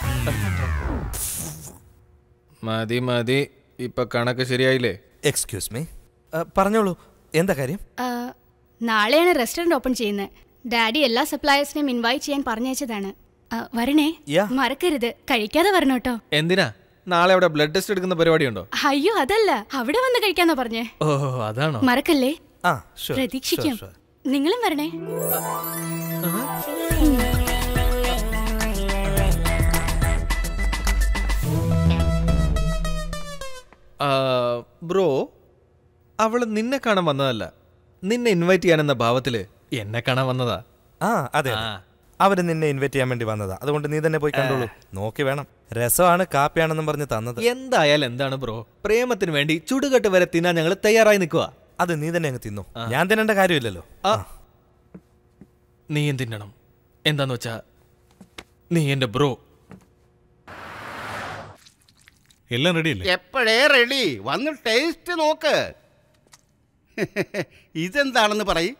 മതി മതി, ഇപ്പൊ കണക്ക് ശരിയായില്ലേ? എക്സ്ക്യൂസ് മീ, പറഞ്ഞോളൂ, എന്താ കാര്യം? നാളെയാണ് റെസ്റ്റോറന്റ് ഓപ്പൺ ചെയ്യുന്നത്. ഡാഡി എല്ലാ സപ്ലയേഴ്സിനെയും ഇൻവൈറ്റ് ചെയ്യാൻ പറഞ്ഞയച്ചതാണ്. വരണേ, മറക്കരുത്, കഴിക്കാതെ വരണം കേട്ടോ. എന്തിനാ? നാളെ അവിടെ ബ്ലഡ് ടെസ്റ്റ് എടുക്കുന്ന പരിപാടി ഉണ്ടോ? അയ്യോ അതല്ല, അവിടെ വന്ന് കഴിക്കാന്നോ പറഞ്ഞേ. ഓ അതാണോ? മറക്കല്ലേ, പ്രതീക്ഷിക്കാം. നിങ്ങളും വരണേ. ബ്രോ, അവള് നിന്നെ കാണാൻ വന്നതല്ല, നിന്നെ ഇൻവൈറ്റ് ചെയ്യാനെന്ന ഭാവത്തില് എന്നെ കാണാൻ വന്നതാ. അതെ, അവര് നിന്നെ ഇൻവൈറ്റ് ചെയ്യാൻ വേണ്ടി വന്നതാ. അതുകൊണ്ട് നീ തന്നെ പോയി കണ്ടോളൂ. നോക്കി വേണം. രസമാണ്, കാപ്പിയാണെന്നും പറഞ്ഞ് തന്നത്. എന്തായാലും എന്താണ് ബ്രോ, പ്രേമത്തിന് വേണ്ടി ചുടുകെട്ട് വരെ തിന്നാൻ ഞങ്ങൾ തയ്യാറായി നിൽക്കുക. അത് നീ തന്നെ അങ്ങ് തിന്നോ, ഞാൻ തിന്നേണ്ട കാര്യമില്ലല്ലോ. നീ തിന്നണം. എന്താന്ന് വെച്ചാ നീ എന്റെ ബ്രോ. എല്ലാം റെഡിയല്ലേ? എപ്പോഴേ റെഡി. വന്ന് ടേസ്റ്റ് നോക്ക്. ഇതെന്താണെന്ന് പറയും.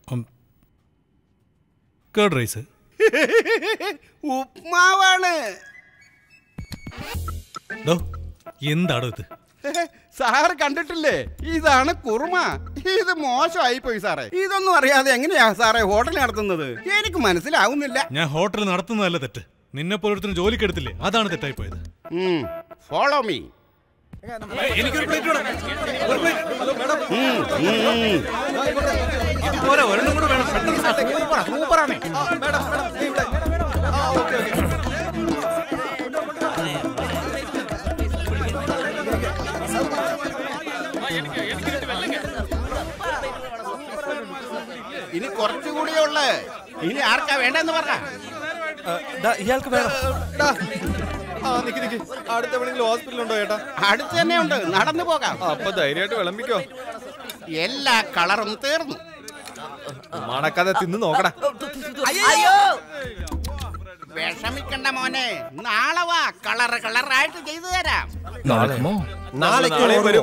Curd rice. ഉപ്മാവാണ്. എന്താണോ ഇത്? സാറ് കണ്ടിട്ടില്ലേ? ഇതാണ് കുറുമ. ഇത് മോശമായി പോയി സാറേ. ഇതൊന്നും അറിയാതെ എങ്ങനെയാ സാറേ ഹോട്ടൽ നടത്തുന്നത്? എനിക്ക് മനസ്സിലാവുന്നില്ല. ഞാൻ ഹോട്ടൽ നടത്തുന്നതല്ല തെറ്റ്, നിന്നെ പോലൊരുത്തിന് ജോലിക്ക് എടുത്തില്ലേ, അതാണ് തെറ്റായി പോയത്. Follow me. എനിക്കൊരു പ്ലേറ്റ് സൂപ്പറാണ്. ഇനി കുറച്ചുകൂടിയേ ഉള്ളേ. ഇനി ആർക്കാ വേണ്ടെന്ന് പറഞ്ഞ ഇയാൾക്ക് വേണം. അടുത്ത എവിടെയെങ്കിലും ഹോസ്പിറ്റലുണ്ടോ ചേട്ടാ? അടുത്ത് തന്നെ ഉണ്ട്, നടന്നു പോകാം. അപ്പൊ ധൈര്യമായിട്ട് വിളമ്പിക്കോ. എല്ലാ കളറും തീർന്നു. മണക്കാതെ തിന്ന് നോക്കടാ. അയ്യോ വിഷമിക്കണ്ട മോനെ, നാളെ വാ, കളറായിട്ട് ചെയ്തു തരാം. നാളെ വരും.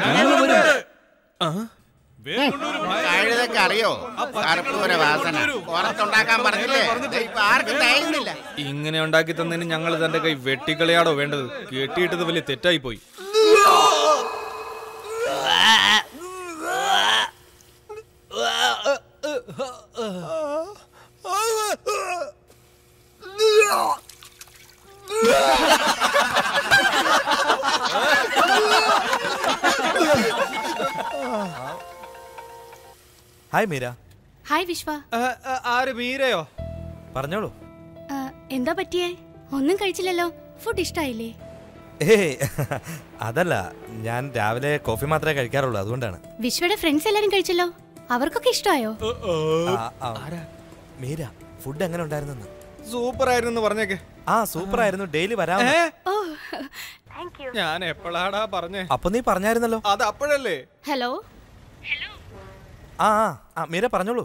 കഴുതൊക്കെ അറിയോ കർപ്പൂര വാസന പുറത്തുണ്ടാക്കാൻ പറഞ്ഞില്ലേ? ഇപ്പൊ ആർക്കും തയ്യുന്നില്ല. ഇങ്ങനെ ഉണ്ടാക്കി തന്നതിന് ഞങ്ങൾ തന്റെ കൈ വെട്ടിക്കളയാടോ വേണ്ടത്? കെട്ടിയിട്ടത് വലിയ തെറ്റായി പോയി. ഹായ് മീര. ഹായ് വിശ്വ. ആര് മീരയോ? പറഞ്ഞോളൂ. എന്താ പറ്റിയേ? ഒന്നും കഴിച്ചില്ലല്ലോ. ഫുഡ് ഇഷ്ടായില്ലേ? ഏയ് അതല്ല, ഞാൻ രാവിലെ കോഫി മാത്രമേ കഴിക്കാറുള്ളൂ, അതുകൊണ്ടാണ്. വിശ്വയുടെ ഫ്രണ്ട്സ് എല്ലാരും കഴിച്ചല്ലോ, അവർക്കൊക്കെ ഇഷ്ടമായോ? മീര, ഫുഡ് എങ്ങനെ ഉണ്ടായിരുന്നു? സൂപ്പർ ആയിരുന്നു പറഞ്ഞേക്കെ. ആ സൂപ്പർ ആയിരുന്നു, ഡെയിലി വരാം. ഞാൻ എപ്പോഴാടാ പറഞ്ഞേ? അപ്പൊ നീ പറഞ്ഞായിരുന്നല്ലോ. അത് അപ്പോഴല്ലേ. ഹലോ ആ മീര പറഞ്ഞോളൂ.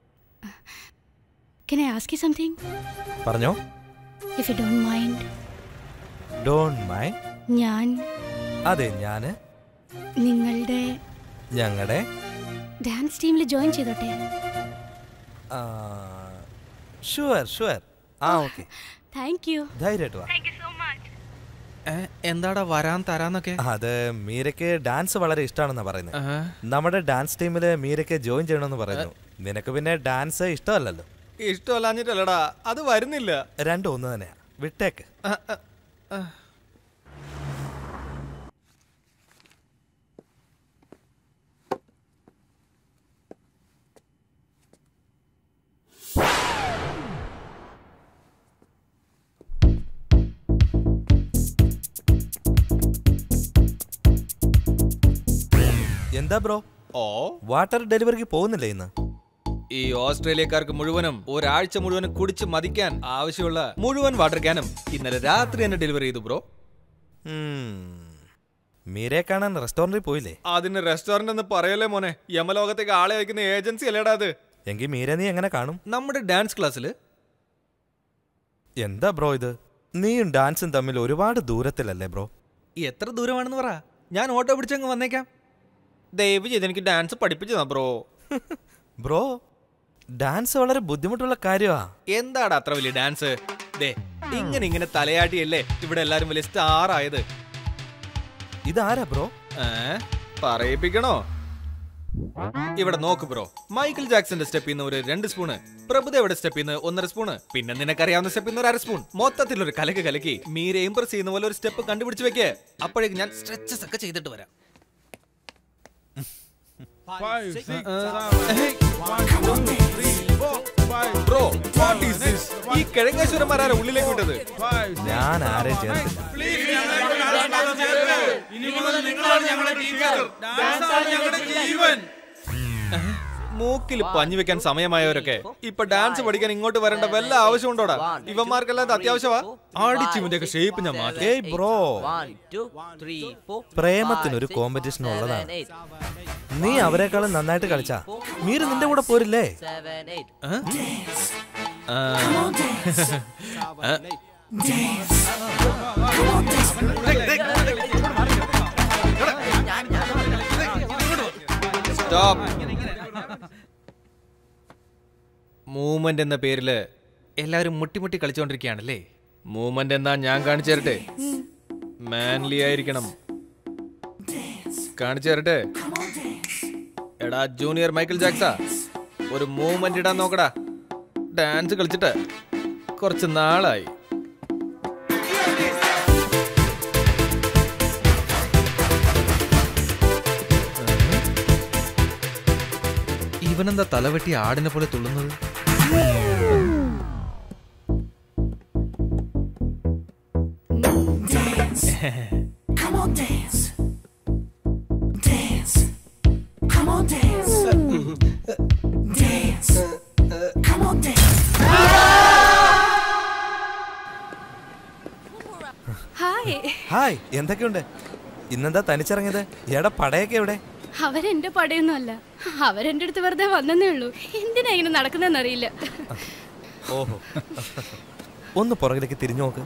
Can I ask you something? പറഞ്ഞോ. If you don't mind. Don't mind? അതെ ഞാന് ഞങ്ങളുടെ ഡാൻസ് ടീമിൽ ജോയിൻ ചെയ്തോട്ടെ? ഷുവർ. ഓക്കെ. Thank you. ധൈര്യമായിട്ട് വാ. എന്താടാ വരാൻ തരാന്നൊക്കെ? അത് മീരയ്ക്ക് ഡാൻസ് വളരെ ഇഷ്ടമാണെന്നാ പറയുന്നത്. നമ്മുടെ ഡാൻസ് ടീമില് മീരയ്ക്ക് ജോയിൻ ചെയ്യണമെന്ന് പറയുന്നു. നിനക്ക് പിന്നെ ഡാൻസ് ഇഷ്ടമല്ലല്ലോ. ഇഷ്ടമല്ലാഞ്ഞിട്ടല്ലടാ, അത് വരുന്നില്ല. രണ്ടും ഒന്ന് തന്നെയാ, വിട്ടേക്ക്. എന്താ ബ്രോ, വാട്ടർ ഡെലിവറിക്ക് പോകുന്നില്ലേ ഇന്ന്? ഈ ഓസ്ട്രേലിയക്കാർക്ക് മുഴുവനും ഒരാഴ്ച മുഴുവനും കുടിച്ച് മതിക്കാൻ ആവശ്യമുള്ള മുഴുവൻ വാട്ടർ ക്യാനും ഇന്നലെ രാത്രി തന്നെ ഡെലിവറി ചെയ്തു ബ്രോ. മീരയെ കാണാൻ റെസ്റ്റോറന്റിൽ പോയില്ലേ? അതിന് റെസ്റ്റോറന്റ് എന്ന് പറയല്ലേ മോനെ, യമലോകത്തേക്ക് ആളെ അയക്കുന്ന ഏജൻസി അല്ലേടാ അത്. എങ്കിൽ മീര നീ എങ്ങനെ കാണും? നമ്മുടെ ഡാൻസ് ക്ലാസ്സിൽ. എന്താ ബ്രോ ഇത്, നീയും ഡാൻസും തമ്മിൽ ഒരുപാട് ദൂരത്തിലല്ലേ ബ്രോ? എത്ര ദൂരമാണെന്ന് പറ, ഞാൻ ഓട്ടോ പിടിച്ചങ്ങ് വന്നേക്കാം. ദയവ് ചെയ്ത് എനിക്ക് ഡാൻസ് പഠിപ്പിച്ചതാ ബ്രോ. ബ്രോ, ഡാൻസ് വളരെ ബുദ്ധിമുട്ടുള്ള കാര്യമാ. എന്താടാ അത്ര വലിയ ഡാൻസ്? ഇങ്ങനെ തലയാട്ടിയല്ലേ ഇവിടെ എല്ലാരും വലിയ സ്റ്റാർ ആയത്. ഇതാരാ ബ്രോ? പറയിപ്പിക്കണോ? ഇവിടെ നോക്ക് ബ്രോ, മൈക്കിൾ ജാക്സന്റെ സ്റ്റെപ്പിൽ നിന്ന് ഒരു 2 സ്പൂണ്, പ്രഭുദേവയുടെ സ്റ്റെപ്പിൽ നിന്ന് 1.5 സ്പൂണ്, പിന്നെ നിനക്കറിയാവുന്ന സ്റ്റെപ്പിൽ നിന്ന് 1/2 സ്പൂൺ, മൊത്തത്തിൽ ഒരു കലക്കി മീരെ ഇംപ്രസ് ചെയ്യുന്ന പോലെ ഒരു സ്റ്റെപ്പ് കണ്ടുപിടിച്ച് വെക്കേ. അപ്പോഴേക്ക് ഞാൻ സ്ട്രെച്ചസ് ഒക്കെ ചെയ്തിട്ട് വരാം. Bro, what is this? ഈ കിഴങ്ങേശ്വരന്മാരാരെ ഉള്ളിലേക്ക് വിട്ടത്? ഞാൻ ആരെയും ചേർത്തില്ല. മൂക്കിൽ പഞ്ഞു വെക്കാൻ സമയമായവരൊക്കെ ഇപ്പൊ ഡാൻസ് പഠിക്കാൻ ഇങ്ങോട്ട് വരേണ്ട വല്ല ആവശ്യമുണ്ടോടാ? ഇവന്മാർക്കെല്ലാം അത്യാവശ്യമാ. ആടിച്ചിവിന്റെയൊക്കെ ഷേപ്പ് ഞാൻ മാറ്റി. ബ്രോ, പ്രേമത്തിനൊരു കോമ്പറ്റീഷൻ ഉള്ളതാണ്. നീ അവരെക്കാളും നന്നായിട്ട് കളിച്ചാ മീര നിന്റെ കൂടെ പോരില്ലേ? മൂവ്മെന്റ് എന്ന പേരില് എല്ലാവരും മുട്ടി കളിച്ചോണ്ടിരിക്കുകയാണല്ലേ. മൂവ്മെന്റ് എന്നാ ഞാൻ കാണിച്ചു തരട്ടെ. മാൻലി ആയിരിക്കണം. കാണിച്ചു തരട്ടെ. എടാ ജൂനിയർ മൈക്കിൾ ജാക്സാ, ഒരു മൂവ്മെന്റ് ഇടാൻ നോക്കടാ. ഡാൻസ് കളിച്ചിട്ട് കുറച്ച് നാളായി. ഇവനെന്താ തലവെട്ടി ആടിനെ പോലെ തുള്ളുന്നത്? ഹായ്, എന്തൊക്കെയുണ്ട്? ഇന്നെന്താ തനിച്ചിറങ്ങിയത്? എടാ പടയൊക്കെ എവിടെ? അവരെന്റെ പടയൊന്നും അല്ല, അവരെന്റെ അടുത്ത് വെറുതെ വന്നേ ഉള്ളൂ. എന്തിനാ ഇങ്ങനെ നടക്കുന്നതെന്ന് അറിയില്ല. ഓഹോ, ഒന്ന് പുറകിലേക്ക് തിരിഞ്ഞു നോക്ക്.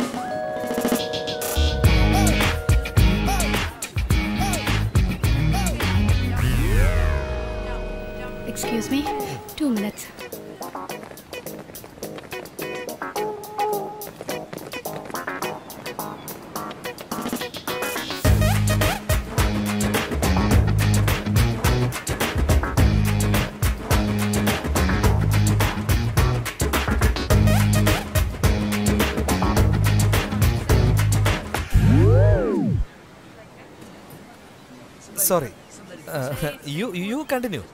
Excuse me, 2 minutes. Sorry, you continue.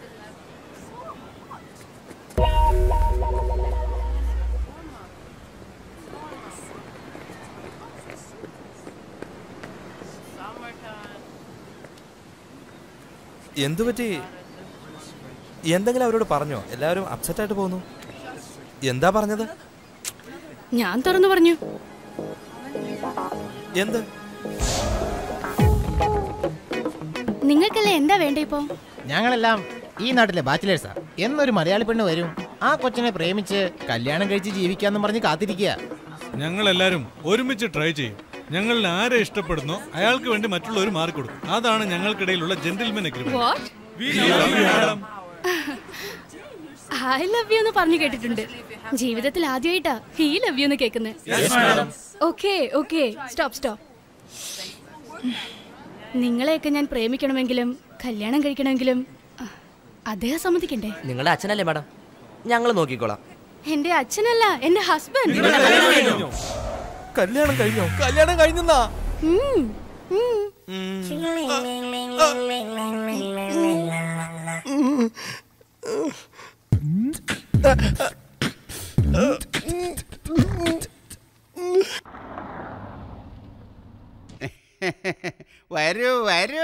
എന്തുപറ്റി? എന്തെങ്കിലും അവരോട് പറഞ്ഞോ? എല്ലാവരും അപ്സെറ്റ് ആയിട്ട് പോകുന്നു. എന്താ പറഞ്ഞത്? ഞാൻ തുറന്നു പറഞ്ഞു. എന്ത്? നിങ്ങൾക്കല്ലേ എന്താ വേണ്ട ഇപ്പോ? ഞങ്ങളെല്ലാം ഈ നാട്ടിലെ ബാച്ചിലേഴ്സാ. എന്നൊരു മലയാളി പെണ്ണ് വരും, ആ കൊച്ചിനെ പ്രേമിച്ച് കല്യാണം കഴിച്ച് ജീവിക്കാന്ന് പറഞ്ഞ് കാത്തിരിക്കുക. ഞങ്ങളെല്ലാരും ഒരുമിച്ച് ട്രൈ ചെയ്യും. ഞങ്ങളിൽ ആരെ ഇഷ്ടപ്പെടുന്നോ അയാൾക്ക് വേണ്ടി മറ്റുള്ളവർ മാറിക്കൊടുക്കും. അതാണ് ഞങ്ങൾക്കിടയിലുള്ള gentlemen agreement. I love you എന്ന് പറഞ്ഞു കേട്ടിട്ടുണ്ട്. ജീവിതത്തിൽ ആദ്യമായിട്ടാ ഹി ലവ് യു എന്ന് കേൾക്കുന്നത്. Okay okay, stop. നിങ്ങളെയൊക്കെ ഞാൻ പ്രേമിക്കണമെങ്കിലും കല്യാണം കഴിക്കണമെങ്കിലും അദ്ദേഹം സമ്മതിക്കണ്ടേ? നിങ്ങളുടെ അച്ഛനല്ലേ മാഡം? ഞങ്ങൾ നോക്കിക്കോളാം. എന്റെ അച്ഛനല്ല, എന്റെ ഹസ്ബൻഡ്. കല്യാണം കഴിഞ്ഞോ? കല്യാണം കഴിഞ്ഞെന്നാ? വരൂ വരൂ.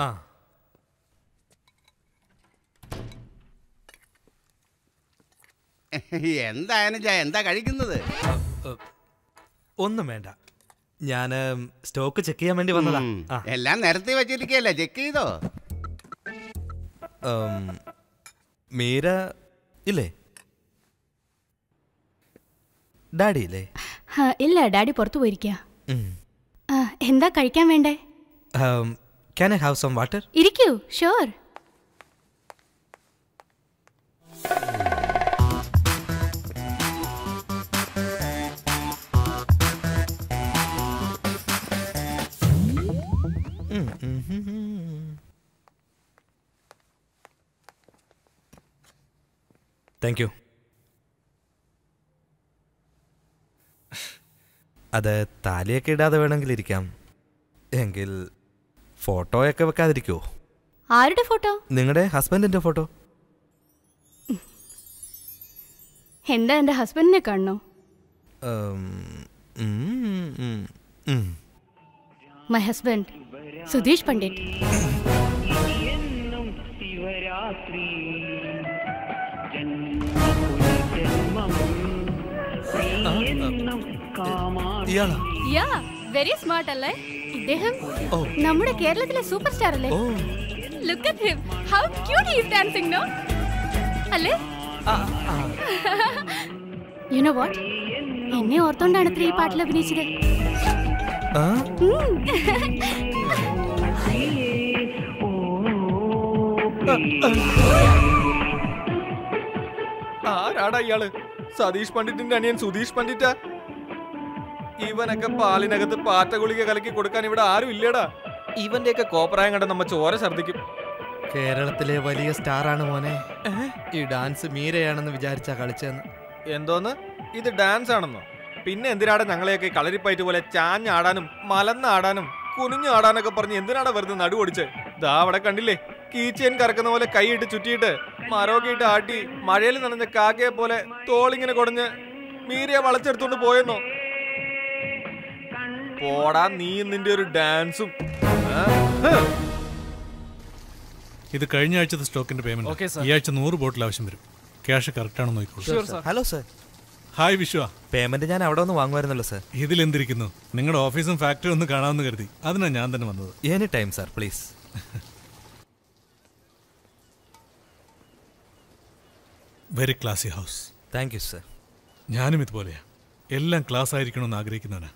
എന്താ കഴിക്കുന്നത്? ഒന്നും വേണ്ട, ഞാൻ സ്റ്റോക്ക് ചെക്ക് ചെയ്യാൻ വേണ്ടി വന്നതാ. എല്ലാം നിരത്തി വെച്ചിരിക്കല്ലേ, ചെക്ക് ചെയ്തോ? മീര ഇല്ലേ? ഡാഡി ഇല്ലേ? ഇല്ല, ഡാഡി പുറത്തു പോയിരിക്കുക. എന്താ കഴിക്കാൻ വേണ്ടേ? Can I have some water? ഇരിക്കൂ. ഷുവർ. Thank you. അത് താലിയൊക്കെ ഇടാതെ വേണമെങ്കിൽ ഇരിക്കാം. എങ്കിൽ ഫോട്ടോയൊക്കെ വെക്കാതിരിക്കുമോ? ആരുടെ ഫോട്ടോ? നിങ്ങളുടെ ഹസ്ബൻഡിന്റെ ഫോട്ടോ. എന്താ എന്റെ ഹസ്ബൻഡിനെ കാണണോ? My husband Sudheesh Pandit. Yeah, very smart അല്ലേ ഇദ്ദേഹം? നമ്മുടെ കേരളത്തിലെ സൂപ്പർ സ്റ്റാർ അല്ലേ? Look at him, how cute he is dancing, no? അല്ലേ? യു നോ വാട്ട്, എന്നെ ഓർത്തോണ്ടാണ് ഈ പാട്ടിൽ അഭിനയിച്ചത്. ആരാടാ ഇയാള്? സതീഷ് പണ്ഡിറ്റിന്റെ അനിയൻ സുധീഷ് പണ്ഡിറ്റാ? ഇവനൊക്കെ പാലിനകത്ത് പാറ്റ ഗുളിക കലക്കി കൊടുക്കാൻ ഇവിടെ ആരും ഇല്ലടാ. ഇവന്റെയൊക്കെ കോപ്രായം കണ്ട നമ്മ ചോര ഛർദിക്കും. കേരളത്തിലെ വലിയ സ്റ്റാറാണ് മോനെ. ഈ ഡാൻസ് മീരയാണെന്ന് വിചാരിച്ചാ കളിച്ചെന്ന്. എന്തോന്ന്? ഇത് ഡാൻസ് ആണെന്നോ? പിന്നെ എന്തിനാടാ ഞങ്ങളെയൊക്കെ കളരിപ്പയറ്റ് പോലെ ചാഞ്ഞാടാനും മലന്നാടാനും കുനിഞ്ഞാടാനൊക്കെ പറഞ്ഞ് എന്തിനാടാ വെറുതെ നടുവൊടിച്ച്? ദാ അവിടെ കണ്ടില്ലേ, കീച്ചേൻ കറക്കുന്ന പോലെ കൈയിട്ട് ചുറ്റിയിട്ട് മരമൊക്കെ ഇട്ട് ആട്ടി മഴയിൽ നനഞ്ഞ കാക്കയെ പോലെ തോളിങ്ങനെ കൊടഞ്ഞ് മീരയെ വളച്ചെടുത്തോണ്ട് പോയെന്നോ? പോടാ നീ നിന്റെ ഒരു ഡാൻസും. ഇത് കഴിഞ്ഞ ആഴ്ചത്തെ സ്റ്റോക്കിന്റെ പേയ്മെന്റ്. ഈ ആഴ്ച 100 ബോട്ടിൽ ആവശ്യം വരും. ക്യാഷ് കറക്റ്റ് ആണോ നോക്കിക്കോളൂ. Hello sir. Hi Vishwa. Payment ഞാൻ അവിടെ ഒന്ന് വാങ്ങുമായിരുന്നല്ലോ സർ. ഇതിലെന്തിരിക്കുന്നു? നിങ്ങളുടെ ഓഫീസും ഫാക്ടറി ഒന്ന് കാണാമെന്ന് കരുതി. അതിനാ ഞാൻ തന്നെ വന്നത്. Any time sir, please. Very classy house. Thank you sir. ഞാനും ഇതുപോലെയാ. എല്ലാം ക്ലാസ് ആയിരിക്കണമെന്ന് ആഗ്രഹിക്കുന്നവനാ.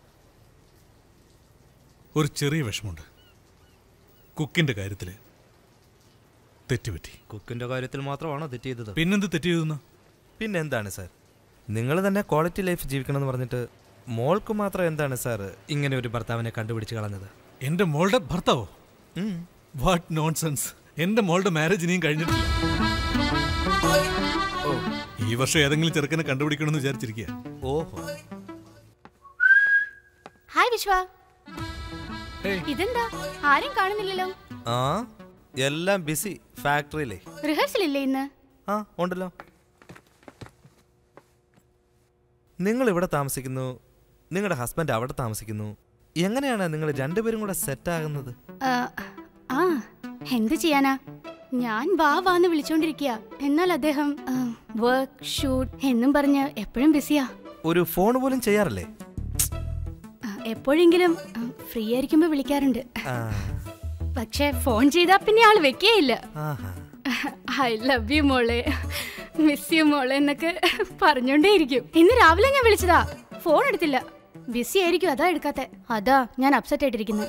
ഒരു ചെറിയ വിഷമമുണ്ട്. കുക്കിന്റെ കാര്യത്തിൽ തെറ്റുപറ്റി. കുക്കിന്റെ കാര്യത്തിൽ മാത്രമാണോ തെറ്റ് ചെയ്തത്? പിന്നെന്ത് തെറ്റ് ചെയ്തെന്ന്? പിന്നെന്താണ് സാർ, നിങ്ങൾ തന്നെ ക്വാളിറ്റി ലൈഫ് ജീവിക്കണമെന്ന് പറഞ്ഞിട്ട് മോൾക്ക് മാത്രം എന്താണ് സാർ ഇങ്ങനെ ഒരു ഭർത്താവിനെ കണ്ടുപിടിച്ച് കളഞ്ഞത്? എന്റെ മോളുടെ ഭർത്താവോ? What nonsense. എന്റെ മോളുടെ മാരേജ് ഇനിയും കഴിഞ്ഞിട്ടില്ല. ഈ വർഷം ഏതെങ്കിലും ചെറുക്കനെ കണ്ടുപിടിക്കണമെന്ന് വിചാരിച്ചിരിക്കുക. ഓഹോ. ഹായ് വിശ്വ. ഇതെന്താ ആരും കാണുന്നില്ലല്ലോ? ആ, എല്ലാം ബിസി ഫാക്ടറിയിലെ. റിഹേഴ്സൽ ഇല്ലേ ഇന്ന്? ആ ഉണ്ടല്ലോ. നിങ്ങൾ ഇവിടെ താമസിക്കുന്നു, നിങ്ങളുടെ ഹസ്ബൻഡ് അവിടെ താമസിക്കുന്നു. എങ്ങനെയാണ് നിങ്ങൾ രണ്ടുപേരും കൂടെ സെറ്റ് ആകുന്നത്? ആ എന്ത് ചെയ്യാനാ, ഞാൻ വാന്ന് വിളിച്ചോണ്ടിരിക്കുക. എന്നാൽ അദ്ദേഹം വർക്ക് ഷൂട്ട് എന്നും പറഞ്ഞ് എപ്പോഴും ബിസിയാ. ഒരു ഫോൺ പോലും ചെയ്യാറില്ലേ? എപ്പോഴെങ്കിലും ഫ്രീ ആയിരിക്കുമ്പോ വിളിക്കാറുണ്ട്. പക്ഷെ ഫോൺ ചെയ്താ പിന്നെ ആള് വെക്കേയില്ല. ഐ ലവ് യു മോളെ, മിസ് യു മോളെ എന്നൊക്കെ പറഞ്ഞോണ്ടേയിരിക്കും. ഇന്ന് രാവിലെ ഞാൻ വിളിച്ചതാ, ഫോൺ എടുത്തില്ല. ബിസി ആയിരിക്കും, അതാ എടുക്കാത്തെ. അതാ ഞാൻ അപ്സെറ്റ് ആയിട്ടിരിക്കുന്നു.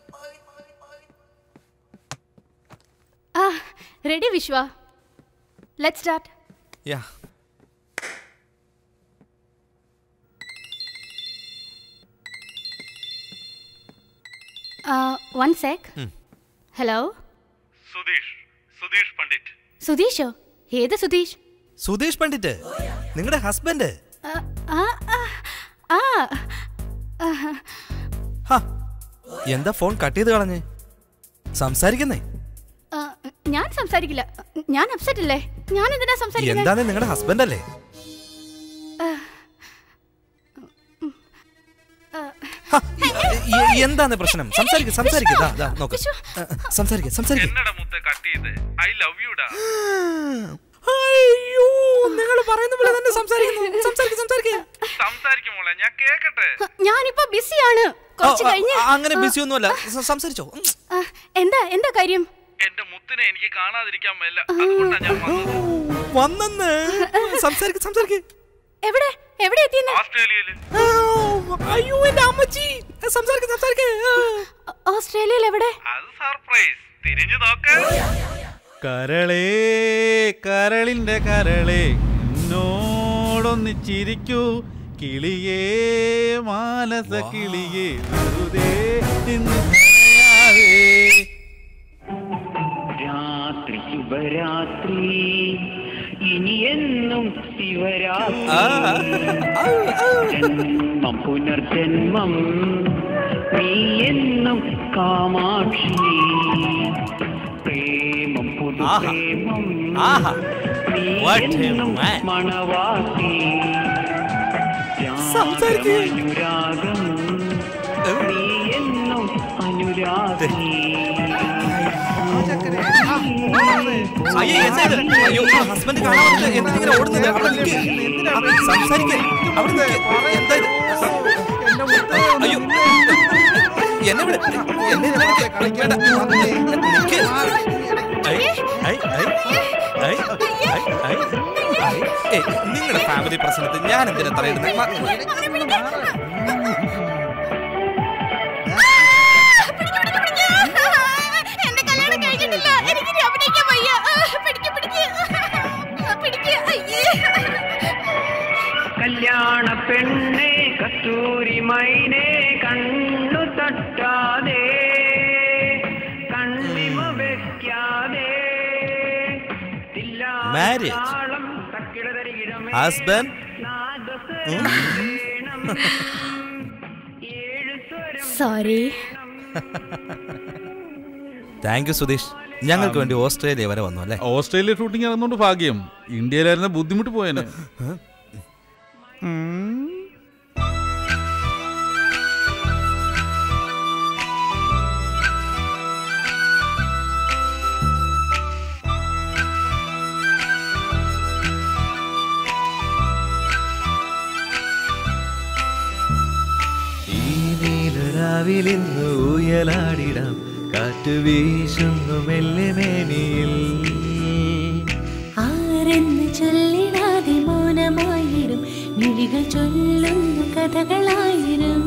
Ready Vishwa? Let's start. Yeah. One sec. Hello. Sudheesh Pandit. സുധീഷോ? ഏത് സുധീഷ്? സുധീഷ് പണ്ഡിറ്റ്, നിങ്ങളുടെ ഹസ്ബൻഡ്. എന്താ ഫോൺ കട്ട് ചെയ്ത് കളഞ്ഞേ? സംസാരിക്കുന്നേ? ഞാൻ സംസാരിക്കില്ല, ഞാൻ അപ്സെറ്റ് അല്ലേ. ഞാൻ എന്തിനാ സംസാരിക്കുന്നത്? എന്താണ്, നിങ്ങളുടെ ഹസ്ബൻഡ് അല്ലേ? എന്താണ് പ്രശ്നം? സംസാരിക്ക. നിങ്ങൾ പറയുന്ന പോലെ തന്നെ ഞാനിപ്പോ ബിസിയാണ്. അങ്ങനെ ബിസി ഒന്നുമല്ല, സംസാരിച്ചോ. എന്താ കാര്യം? എന്റെ മുത്തിനെ എനിക്ക് കാണാതിരിക്കാൻ മേല, അതുകൊണ്ടാ ഞാൻ വന്നെന്ന്. സംസാരിക്ക. എവിടെ എത്തിയെന്ന്? ഓസ്ട്രേലിയയിൽ. അയ്യോ എന്റെ അമ്മച്ചി. സംസാരിക്ക. ഓസ്ട്രേലിയയിൽ എവിടെ? അത് സർപ്രൈസ്. തിരിഞ്ഞു നോക്ക്. കരളേ കരളിന്റെ കരളേ, എന്നോടൊന്ന് ചിരിക്കൂ കിളിയേ, മാനസ കിളിയേ, വെറുതെ നിന്ന് പറയാതെ. രാത്രി ശുഭരാത്രി, ഇനിയെന്നും ശിവരാത്രി, ജന്മം പുനർജന്മം, നീ എന്നും കാമാക്ഷി, പ്രേമം പുതുപ്രേമം, നീ എന്നും മണവാട്ടി, അനുരാഗം, നീ എന്നും അനുരാഗി. അയ്യോ, ഹസ്ബൻഡ് കാണാൻ എന്തിങ്ങനെ ഓടുന്നത്? സംസാരിക്കേ. അയ്യോ, എന്നെ വിട്. നിങ്ങളുടെ ഫാമിലി പ്രശ്നത്തിൽ ഞാൻ എന്തിനാ തറയിടുന്നത്? കല്യാണ പെണ്ണെ കസ്തൂരി മൈനെ, കണ്ണു തട്ടാതെ കണ്ണിമ വെക്കാതെ, marriage, husband. Sorry. Thank you Sudheesh. ഞങ്ങൾക്ക് വേണ്ടി ഓസ്ട്രേലിയ വരെ വന്നു അല്ലേ? ഓസ്ട്രേലിയ ഷൂട്ടിംഗ് ആയിരുന്നോണ്ട് ഭാഗ്യം. ഇന്ത്യയിലായിരുന്ന ബുദ്ധിമുട്ട് പോയേനെ. രാവിലിന്ന് ഊയലാടിടാം കാറ്റ് വീശുന്നു മെല്ലെ മേനിയിൽ ആരെന്ന് ചൊല്ലിടാതെ മൗനമായിടും മിഴികൾ ചൊല്ലുന്നു കഥകളായിരം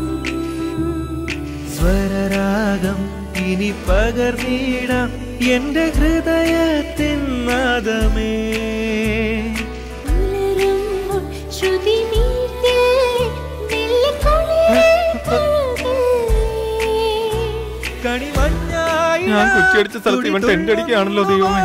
സ്വരരാഗം ഇനി പകർന്നിടാം എന്റെ ഹൃദയത്തിൻ നാദമേ ശ്രുതി ഞാൻ കുറ്റിയടിച്ച സ്ഥലത്ത് ഇവൻ ടെന്റ് അടിക്കുകയാണല്ലോ ദൈവമേ.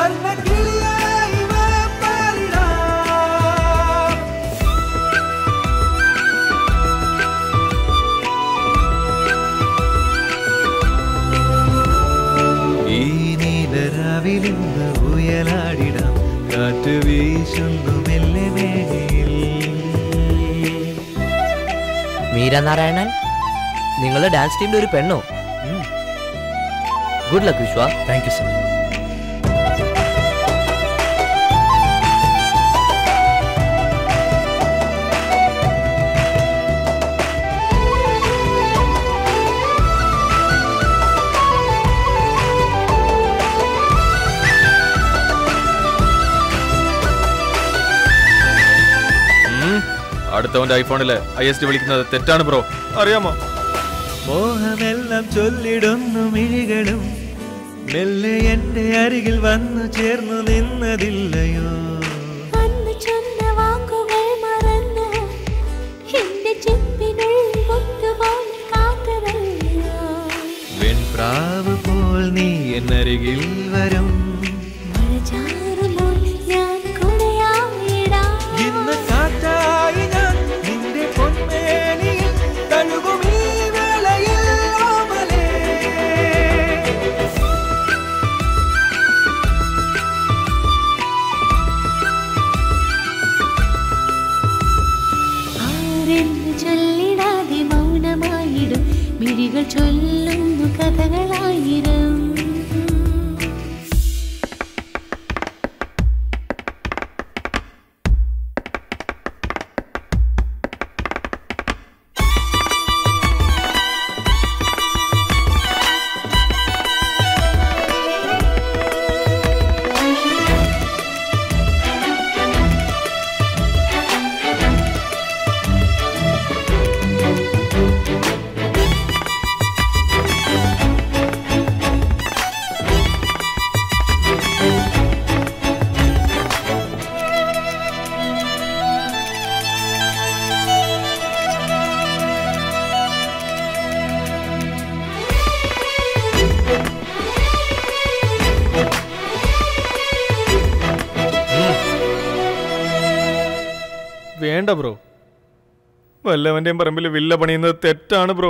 ഈ നീലരാവിലിന്ന് ഉയലാടിടാം കാറ്റ് വീശുന്നു മെല്ലെ മേനിയിൽ. മീര നാരായണൻ, നിങ്ങളുടെ ഡാൻസ് ടീമിന്റെ ഒരു പെണ്ണോ? Good luck Vishwa. Thank you sir. അടുത്തവന്റെ ഐഫോണില് ISD വിളിക്കുന്നത് തെറ്റാണ് ബ്രോ, അറിയാമോ? മോഹമെല്ലാം ചൊല്ലിടുന്നു മിഴികളും മെല്ലെ എന്റെ അരികിൽ വന്നു ചേർന്നു നിന്നതില്ലയോ? അന്ന് ചൊന്ന വാക്കുകൾ മറന്നു എന്റെ ചെപ്പിനുള്ളിൽ ഒത്തുപോലെ കാത്തതല്ലോ. വെൺപ്രാവ് പോൽ നീ എന്നരികിൽ വരും മഴ ചാറുമ്പോൾ ഞാൻ കുടയായിടാം. ഇന്ന് കാറ്റായി ഞാൻ നിന്റെ പൊന്മേനിയിൽ തഴുകും ഈ വേളയിൽ ഓമലേ. ആരെന്ന് ചൊല്ലിടാതെ മൗനമായിടും മിഴികൾ ചൊല്ലുന്നു കഥകളായിരം. വേണ്ട ബ്രോ, വല്ലവന്റെയും പറമ്പിൽ വില്ല പണിയുന്നത് തെറ്റാണ് ബ്രോ.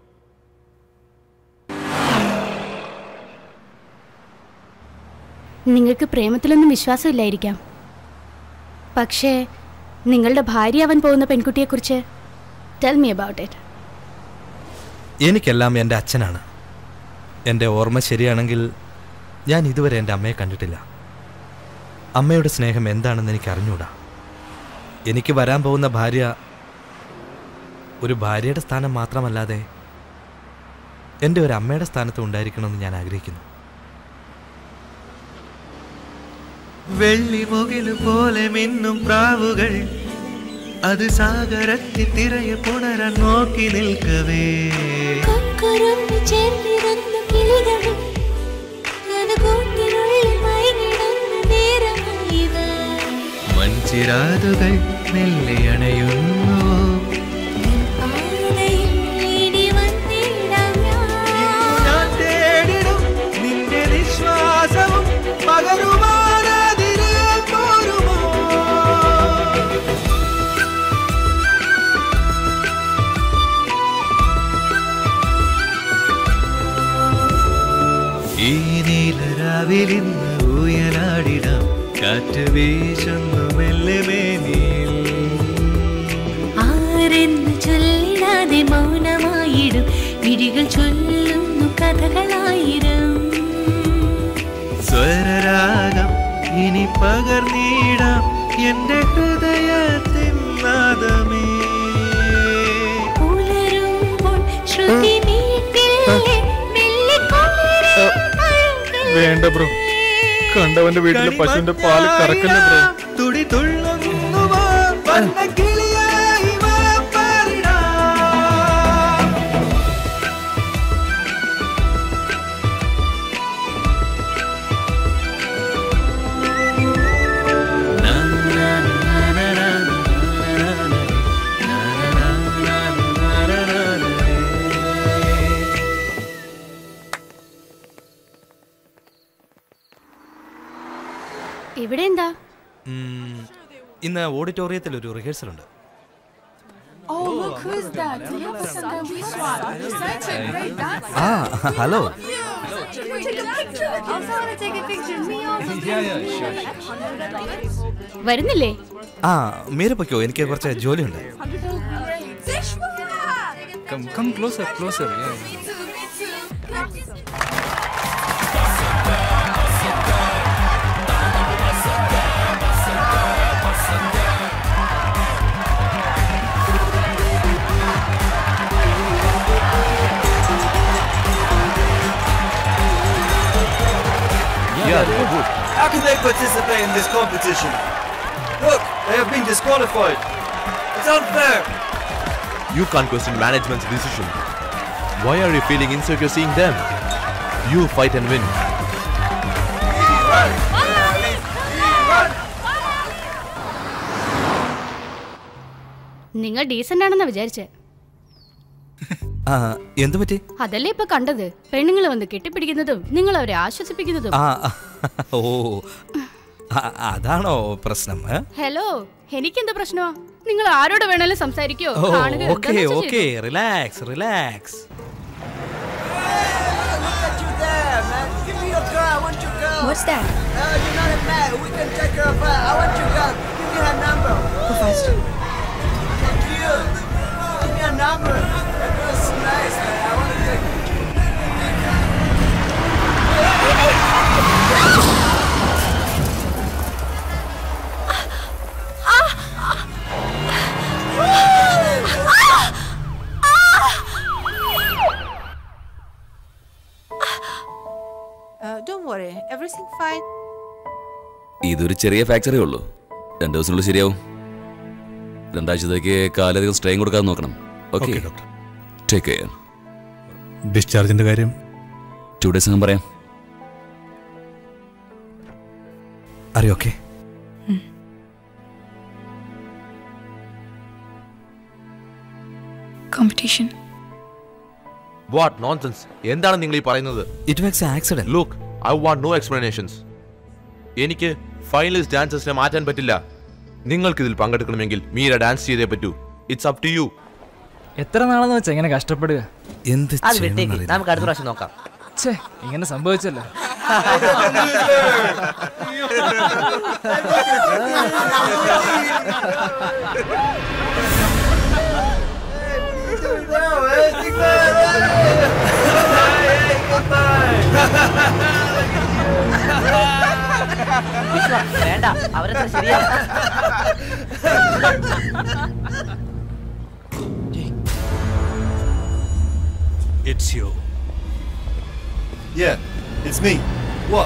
നിങ്ങൾക്ക് പ്രേമത്തിലൊന്നും വിശ്വാസമില്ലായിരിക്കാം, പക്ഷേ നിങ്ങളുടെ ഭാര്യ അവൻ പോകുന്ന പെൺകുട്ടിയെക്കുറിച്ച് ടെൽ മീ അബൌട്ട് ഇറ്റ്. എനിക്കെല്ലാം എൻ്റെ അച്ഛനാണ്. എൻ്റെ ഓർമ്മ ശരിയാണെങ്കിൽ ഞാൻ ഇതുവരെ എൻ്റെ അമ്മയെ കണ്ടിട്ടില്ല. അമ്മയുടെ സ്നേഹം എന്താണെന്ന് എനിക്ക് അറിഞ്ഞൂടാ. എനിക്ക് വരാൻ പോകുന്ന ഭാര്യ ഒരു ഭാര്യയുടെ സ്ഥാനം മാത്രമല്ലാതെ എൻ്റെ ഒരു അമ്മയുടെ സ്ഥാനത്ത് ഉണ്ടായിരിക്കണമെന്ന് ഞാൻ ആഗ്രഹിക്കുന്നു. വെള്ളിമുകില് പോലെ മിന്നും പ്രാവുകൾ അത് സാഗരത്തിൽ തിരയെ പുണരാൻ നോക്കി നിൽക്കവേ. കൊക്കുറുമ്പ് ചേർന്നിരുന്നു കിളികളും കൂട്ടിനുള്ളിൽ മയങ്ങിടുന്ന നേരമായിത്. മൺചിരാതുകൾ മെല്ലെ അണയുന്നു. ഞാൻ തേടിടും നിന്റെ നിശ്വാസവും പകരുമാനതിരെ പോരുമോ? ഈ നീലരാവിലിന്ന് ഊയലാടിടാം കാറ്റ് വീശുന്നു മെല്ലെ മേനിയിൽ. ആരെന്ന് ചൊല്ലിടാതെ മൗനമായിടും മിഴികൾ ചൊല്ലുന്നു കഥകളായിരം. സ്വരരാഗം ഇനി പകർന്നിടാം എന്റെ ഹൃദയത്തിൻ നാദമേ. പുലരുമ്പോൾ ശ്രുതി വേണ്ട ബ്രോ, കണ്ടവന്റെ വീട്ടിലെ പശുവിന്റെ പാല് കറക്കല്ലേ ബ്രോ. തുടി തുള്ളുന്നുവോ വന്നക്കിളിയായി വാ പാരിടാ. ഇവിടെ എന്താ? ഇന്ന് ഓഡിറ്റോറിയത്തിൽ ഒരു റിഹേഴ്സൽ ഉണ്ട്. Oh, look who's that? Such a great dancer. Hello. Also want to take a picture. Me also. വരുന്നില്ലേ? മീര പൊയ്ക്കോ, എനിക്ക് കുറച്ച് ജോലിയുണ്ട്. Come closer, closer. Yeah. Yeah, they're good. How can they participate in this competition? Look, they have been disqualified. It's unfair. You can't question management's decision. Why are you feeling insecure seeing them? You fight and win. നിങ്ങൾ decent ആണെന്നാ വിചാരിച്ചേ. എന്തു പറ്റി? അതല്ലേ ഇപ്പൊ കണ്ടത്, പെണ്ണുങ്ങൾ വന്ന് കെട്ടിപ്പിടിക്കുന്നതും നിങ്ങൾ അവരെ ആശ്വസിപ്പിക്കുന്നതും. ഓ, അതാണോ പ്രശ്നം? ഹലോ, എനിക്കെന്താ പ്രശ്നമോ? നിങ്ങൾ ആരോട് വേണേലും സംസാരിക്കോ. Okay, relax relax. Give me your girl. I want your girl. What's that? You're not a man. We can take her apart. I want your girl. Give me her number. Go first. Thank you. Give me her number. That girl's nice, man. I want to take her. Don't worry. Everything fine. ഇതൊരു ചെറിയ ഫ്രാക്ചറേ ഉള്ളൂ. 2 ദിവസത്തിനുള്ളിൽ ശരിയാവും. 2 ആഴ്ചത്തേക്ക് കാലധികം strain കൊടുക്കാതെ നോക്കണം. Okay doctor. Take care. ഡിസ്ചാർജിന്റെ കാര്യം 2 days പറയാം. അറിയോ? ഓക്കെ. Competition. What nonsense? എന്താണ് നിങ്ങൾ ഈ പറയുന്നത്? It was an accident. Look, I want no explanations. എനിക്ക് ഫൈനലിസ്റ്റ് ഡാൻസേഴ്സിനെ മാറ്റാൻ പറ്റില്ല. നിങ്ങൾക്ക് ഇതിൽ പങ്കെടുക്കണമെങ്കിൽ മീര ഡാൻസ് ചെയ്തേ പറ്റൂ. It's up to you. എത്ര നാളെന്ന് വെച്ചാ എങ്ങനെ കഷ്ടപ്പെടുക? എന്ത് അത് വിട്ടേക്ക്, നമുക്ക് അടുത്ത പ്രാവശ്യം നോക്കാം. ഇങ്ങനെ സംഭവിച്ചല്ലോ. വേണ്ട, അവരത്ര ശരിയാവും. It's you. Yeah, it's me. What?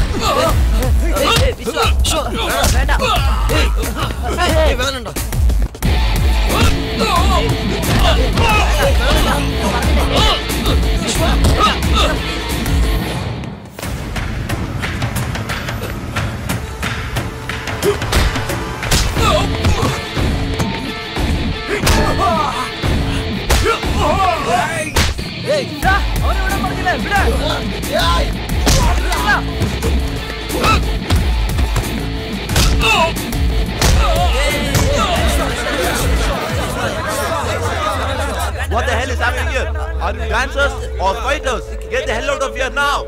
What the hell is happening here? Are you dancers or fighters? Get the hell out of here now.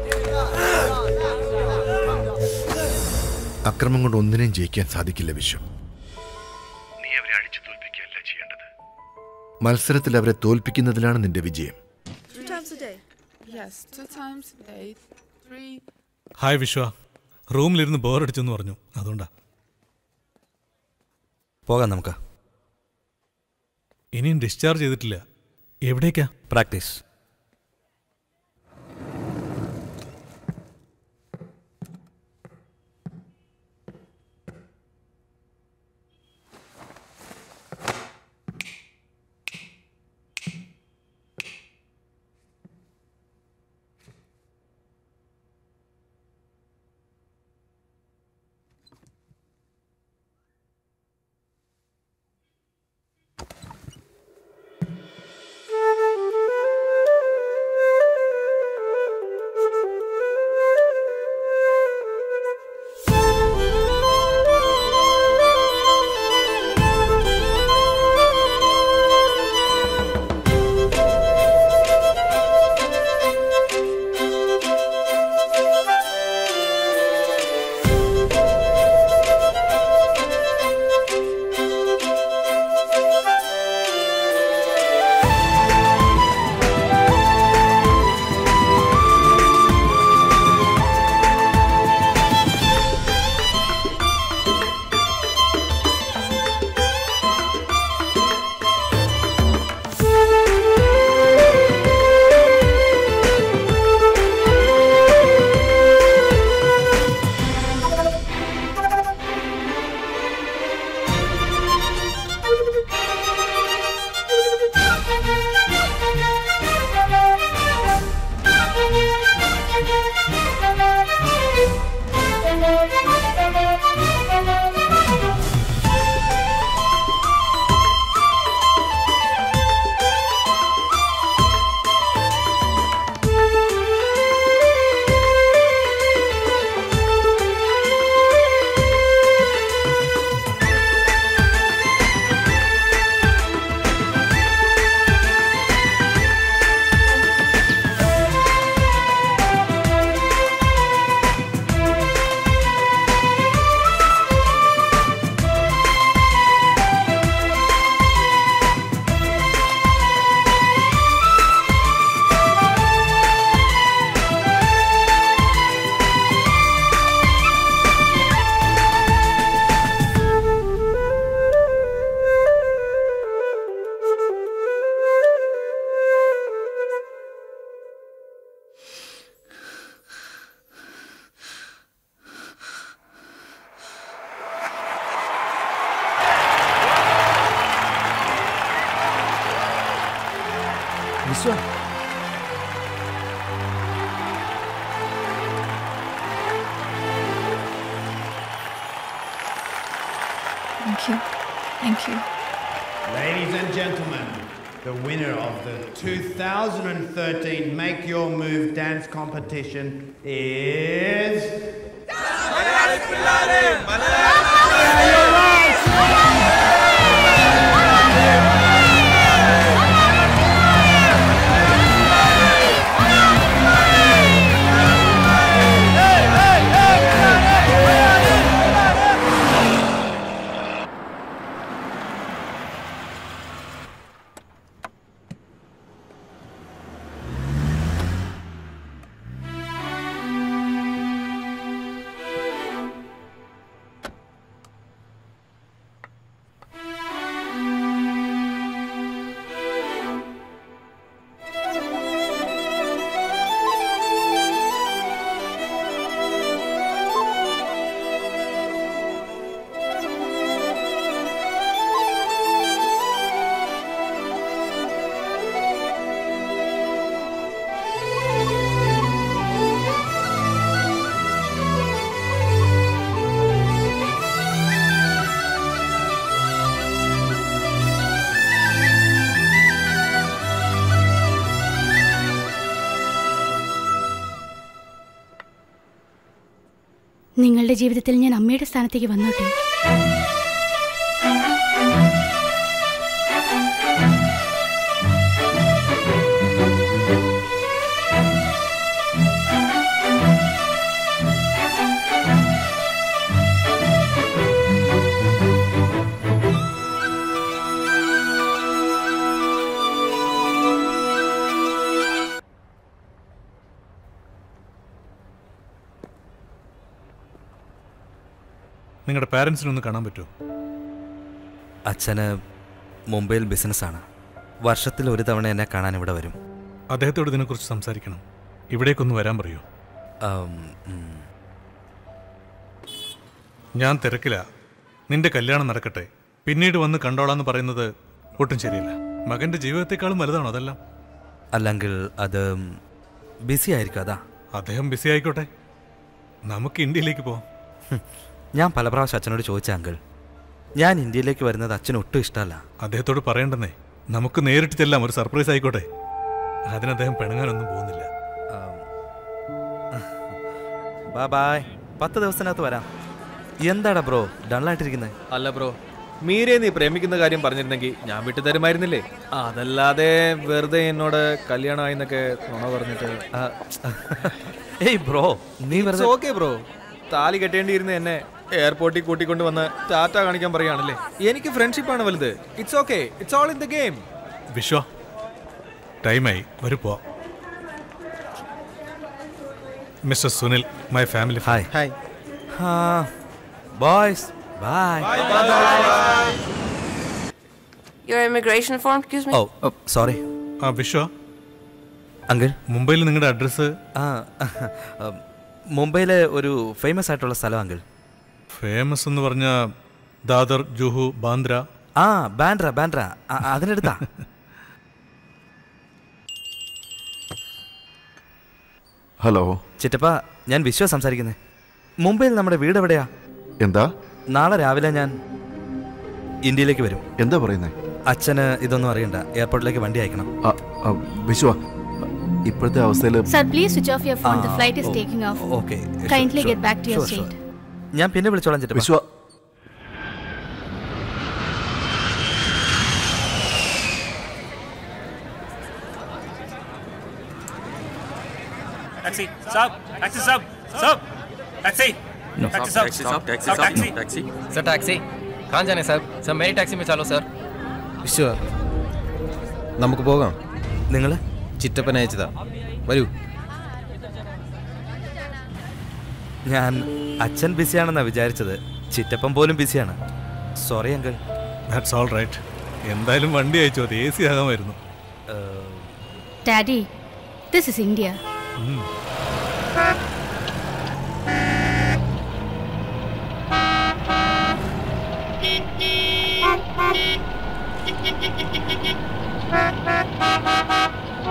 അക്രമം കൊണ്ട് ഒന്നിനെയും ജയിക്കാൻ സാധിക്കില്ല വിശ്വം. നീ അവരെ അടിച്ചു തോൽപ്പിക്കുകയല്ല ചെയ്യേണ്ടത്. മത്സരത്തിൽ അവരെ തോൽപ്പിക്കുന്നതിലാണ് നിന്റെ വിജയം. 3 times a day. Yes, 2 times a day. 3. Hi Vishwa, റൂമിലിരുന്ന് ബോറടിച്ചെന്ന് പറഞ്ഞു, അതുകൊണ്ടാ. പോകാം നമുക്ക്. ഇനിയും ഡിസ്ചാർജ് ചെയ്തിട്ടില്ല. എവിടേക്കാ? Practice. Vishwa Thank you. Thank you. Ladies and gentlemen, the winner of the 2013 Make Your Move dance competition is... നിങ്ങളുടെ ജീവിതത്തിൽ ഞാൻ അമ്മയുടെ സ്ഥാനത്തേക്ക് വന്നോട്ടെ. നിങ്ങളുടെ പാരൻസിനൊന്ന് കാണാൻ പറ്റുമോ? അച്ഛന് മുംബൈയിൽ ബിസിനസ്സാണ്. വർഷത്തിൽ ഒരു തവണ എന്നെ കാണാൻ ഇവിടെ വരും. അദ്ദേഹത്തോട് ഇതിനെക്കുറിച്ച് സംസാരിക്കണം. ഇവിടേക്കൊന്ന് വരാൻ പറയൂ. ഞാൻ തിരക്കില്ല. നിന്റെ കല്യാണം നടക്കട്ടെ, പിന്നീട് വന്ന് കണ്ടോളാന്ന് പറയുന്നത് ഒട്ടും ശരിയല്ല. മകന്റെ ജീവിതത്തെക്കാളും വലുതാണോ അതെല്ലാം? അല്ലെങ്കിൽ അത് ബിസി ആയിരിക്കും. അതാ. അദ്ദേഹം ബിസി ആയിക്കോട്ടെ, നമുക്ക് ഇന്ത്യയിലേക്ക് പോവാം. ഞാൻ പല പ്രാവശ്യം അച്ഛനോട് ചോദിച്ച അങ്കിൾ, ഞാൻ ഇന്ത്യയിലേക്ക് വരുന്നത് അച്ഛന് ഒട്ടും ഇഷ്ടമല്ല. അദ്ദേഹത്തോട് പറയണ്ടെന്നേ, നമുക്ക് നേരിട്ട് ചെല്ലാം, ഒരു സർപ്രൈസ് ആയിക്കോട്ടെ. അതിന് അദ്ദേഹം പിണങ്ങാനൊന്നും പോകുന്നില്ല. ബൈ. 10 ദിവസത്തിനകത്ത് വരാം. എന്താടാ ബ്രോ ഡള്ളായിട്ടിരിക്കുന്നത്? അല്ല ബ്രോ, മീരെ നീ പ്രേമിക്കുന്ന കാര്യം പറഞ്ഞിരുന്നെങ്കിൽ ഞാൻ വിട്ടു തരുമായിരുന്നില്ലേ? അതല്ലാതെ വെറുതെ എന്നോട് കല്യാണമായി എന്നൊക്കെ നുണ പറഞ്ഞിട്ട്. ഏയ് ബ്രോ, നീ വെറുതെ. ഓക്കെ ബ്രോ, താലി കെട്ടേണ്ടിയിരുന്ന എന്നെ എയർപോർട്ടിൽ കൂട്ടിക്കൊണ്ട് വന്ന് ടാറ്റ കാണിക്കാൻ പറയുകയാണല്ലേ? എനിക്ക് ഫ്രണ്ട്ഷിപ്പാണ് വലുത്. It's okay, it's all in the game. Vishwa, ടൈമായി, വരൂ പോവാം. Mister Sunil, my family. Hi. Hi. Boys, bye. Your immigration form, excuse me? Oh, sorry. Vishwa uncle, മുംബൈയിൽ നിങ്ങളുടെ അഡ്രസ്സ്? മുംബൈയിലെ ഒരു ഫേമസ് ആയിട്ടുള്ള സ്ഥലം അങ്കിൾ. ഫേമസ് എന്ന് പറഞ്ഞ ദാദർ, ജുഹു, ബാന്ദ്ര. ബാൻഡ്ര അതിനടുത്താ. ഹലോ ചിറ്റപ്പ, ഞാൻ വിശ്വ സംസാരിക്കുന്നത്. മുംബൈയിൽ നമ്മുടെ വീട് എവിടെയാ? എന്താ? നാളെ രാവിലെ ഞാൻ ഇന്ത്യയിലേക്ക് വരും. എന്താ പറയുന്നേ? അച്ഛന് ഇതൊന്നും അറിയണ്ട, എയർപോർട്ടിലേക്ക് വണ്ടി അയക്കണം. വിശ്വ, ഇപ്പോഴത്തെ അവസ്ഥയിൽ Sir, please switch off your phone. The flight is taking off. Okay. Kindly get back to your seat. ഞാൻ പിന്നെ വിളിച്ചോളാം ചിറ്റപ്പ. വിശ്വ, Taxi, stop. Taxi, stop. Stop. Taxi. No. Taxi, stop. Taxi. Taxi. Sir, taxi. कहाँ जाने साहब? Sir मेरी taxi में चलो सर. വിശ്വ, നമുക്ക് പോകാം. നിങ്ങൾ ചിറ്റപ്പൻ അയച്ചതാ, വരൂ. ഞാൻ അച്ഛൻ ബിസിയാണെന്നാ വിചാരിച്ചത്. ചിറ്റപ്പൻ പോലും ബിസിയാണ്. Sorry uncle. That's all right. എന്തായാലും വണ്ടി അയച്ചു, അത് AC ആകാമായിരുന്നു. Daddy, this is India.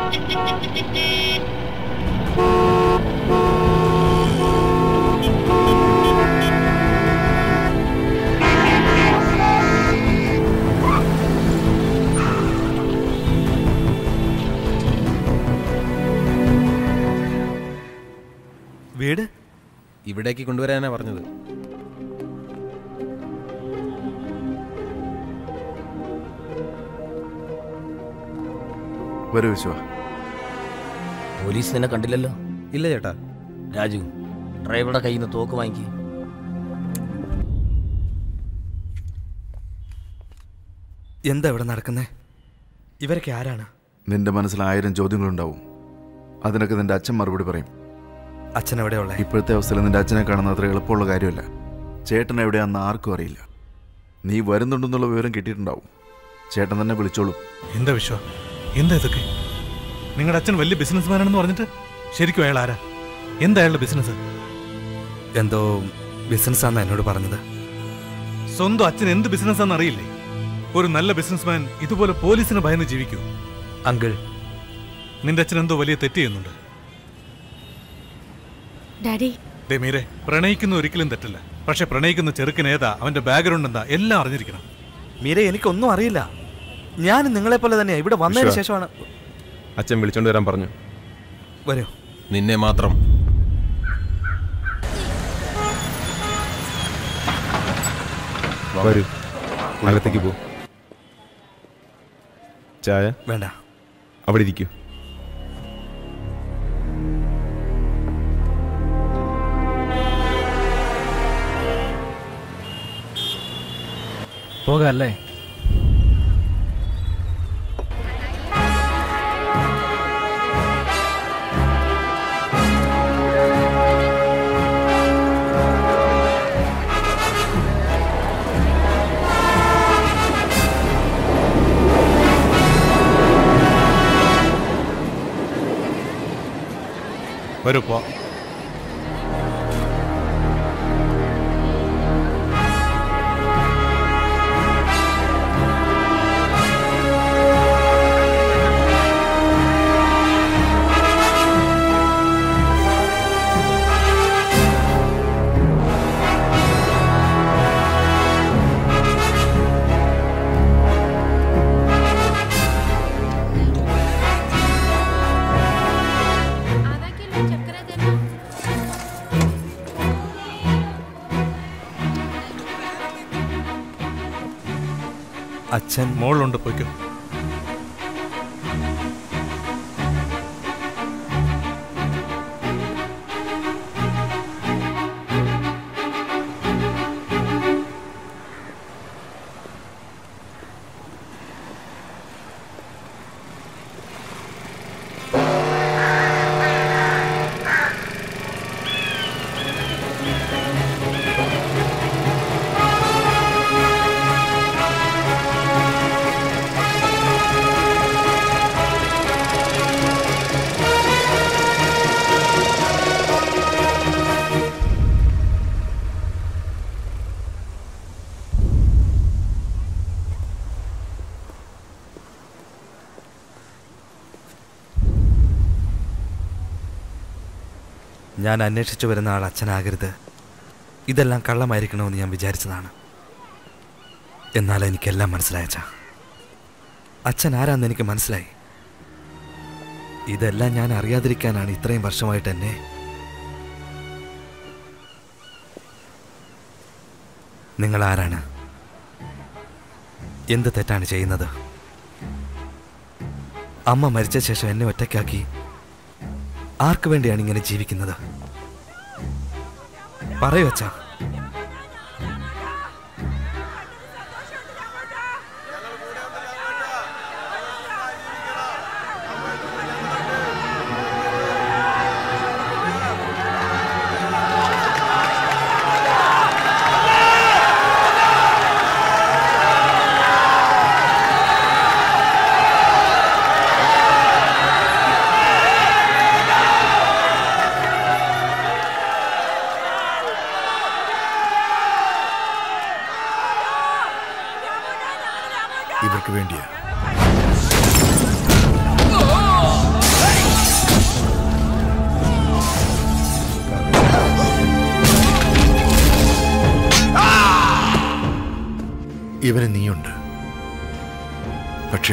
വീട് ഇവിടേക്ക് കൊണ്ടുവരാനാ പറഞ്ഞത്. വരൂ വിശ്വ. പോലീസ് നിന്നെ കണ്ടില്ലല്ലോ? ഇല്ല ചേട്ടാ. രാജു, ഡ്രൈവറുടെ കയ്യിൽ നിന്ന് തോക്ക് വാങ്ങി. എന്താ ഇവിടെ നടക്കുന്നേ? ഇവരൊക്കെ ആരാണ്? നിന്റെ മനസ്സിൽ 1000 ചോദ്യങ്ങളുണ്ടാവും. അതിനൊക്കെ നിന്റെ അച്ഛൻ മറുപടി പറയും. അച്ഛൻ എവിടെയുള്ള? ഇപ്പോഴത്തെ അവസ്ഥയിൽ നിന്റെ അച്ഛനെ കാണുന്ന അത്ര എളുപ്പമുള്ള കാര്യമല്ല. ചേട്ടൻ എവിടെയാണെന്ന് ആർക്കും അറിയില്ല. നീ വരുന്നുണ്ടെന്നുള്ള വിവരം കിട്ടിയിട്ടുണ്ടാവും. ചേട്ടൻ തന്നെ വിളിച്ചോളൂ. എന്താ വിശ്വ, എന്താ ഇതൊക്കെ? നിങ്ങളുടെ അച്ഛൻ വലിയ ബിസിനസ്മാനാണെന്ന് പറഞ്ഞിട്ട് ശരിക്കും അയാൾ ആരാ? എന്താ അയാളുടെ ബിസിനസ്? എന്തോ ബിസിനസ്സാണെന്ന് എന്നോട് പറഞ്ഞത്. സ്വന്തം അച്ഛൻ എന്ത് ബിസിനസ്സാന്ന് അറിയില്ലേ? ഒരു നല്ല ബിസിനസ്മാൻ ഇതുപോലെ പോലീസിന് ഭയന്ന് ജീവിക്കൂ? അങ്കിൾ, നിന്റെ അച്ഛൻ എന്തോ വലിയ തെറ്റ് ചെയ്യുന്നുണ്ട്. ഡാഡി, മീരെ, പ്രണയിക്കുന്ന ഒരിക്കലും തെറ്റല്ല. പക്ഷെ പ്രണയിക്കുന്ന ചെറുക്കൻ ഏതാ, അവന്റെ ബാക്ക്ഗ്രൗണ്ട് എന്താ, എല്ലാം അറിഞ്ഞിരിക്കണം. മീരെ, എനിക്കൊന്നും അറിയില്ല. ഞാൻ നിങ്ങളെ പോലെ തന്നെയാ. ഇവിടെ വന്നതിന് ശേഷമാണ്. അച്ഛൻ വിളിച്ചോണ്ട് വരാൻ പറഞ്ഞു. വരൂ. നിന്നെ മാത്രം. വരൂ, അകത്തേക്ക് പോ. ചായ വേണ്ട, അവിടെ ഇരിക്കൂ. പോകല്ലേ? വരൂ, പോ. അച്ഛൻ മോളുണ്ട്, പോയിക്കോ. ഞാൻ അന്വേഷിച്ചു വരുന്ന ആൾ അച്ഛനാകരുത്. ഇതെല്ലാം കള്ളമായിരിക്കണമെന്ന് ഞാൻ വിചാരിച്ചതാണ്. എന്നാൽ എനിക്കെല്ലാം മനസ്സിലായച്ച. അച്ഛൻ ആരാന്ന് എനിക്ക് മനസ്സിലായി. ഇതെല്ലാം ഞാൻ അറിയാതിരിക്കാനാണ് ഇത്രയും വർഷമായിട്ട് എന്നെ. നിങ്ങൾ ആരാണ്? എന്ത് തെറ്റാണ് ചെയ്യുന്നത്? അമ്മ മരിച്ച ശേഷം എന്നെ ഒറ്റയ്ക്കാക്കി ആർക്കു വേണ്ടിയാണ് ഇങ്ങനെ ജീവിക്കുന്നത്? പറയൂ അച്ഛാ. ഇവർക്ക് വേണ്ടിയാ. ഇവന് നീയുണ്ട്. പക്ഷെ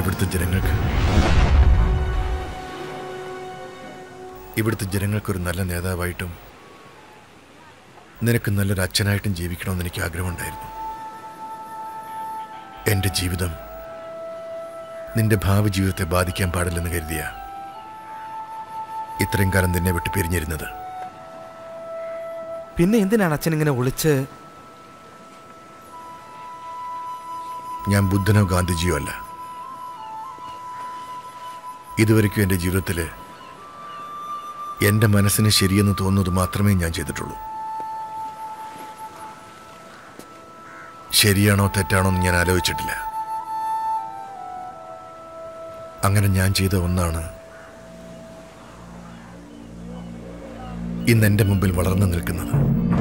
ഇവിടുത്തെ ജനങ്ങൾക്കൊരു നല്ല നേതാവായിട്ടും നിനക്ക് നല്ലൊരു അച്ഛനായിട്ടും ജീവിക്കണമെന്ന് എനിക്ക് ആഗ്രഹമുണ്ടായിരുന്നു. എന്റെ ജീവിതം നിന്റെ ഭാവി ജീവിതത്തെ ബാധിക്കാൻ പാടില്ലെന്ന് കരുതിയ ഇത്രയും കാലം നിന്നെ വിട്ട് പിരിഞ്ഞിരുന്നത്. പിന്നെ എന്തിനാണ് അച്ഛൻ ഇങ്ങനെ ഒളിച്ച്? ഞാൻ ബുദ്ധനോ ഗാന്ധിജിയോ അല്ല. ഇതുവരെയ്ക്കും എൻ്റെ ജീവിതത്തിൽ എൻ്റെ മനസ്സിന് ശരിയെന്ന് തോന്നുന്നത് മാത്രമേ ഞാൻ ചെയ്തിട്ടുള്ളൂ. ശരിയാണോ തെറ്റാണോ എന്ന് ഞാൻ ആലോചിച്ചിട്ടില്ല. അങ്ങനെ ഞാൻ ചെയ്ത ഒന്നാണ് ഇന്ന് എൻ്റെ മുമ്പിൽ വളർന്നു നിൽക്കുന്നത്.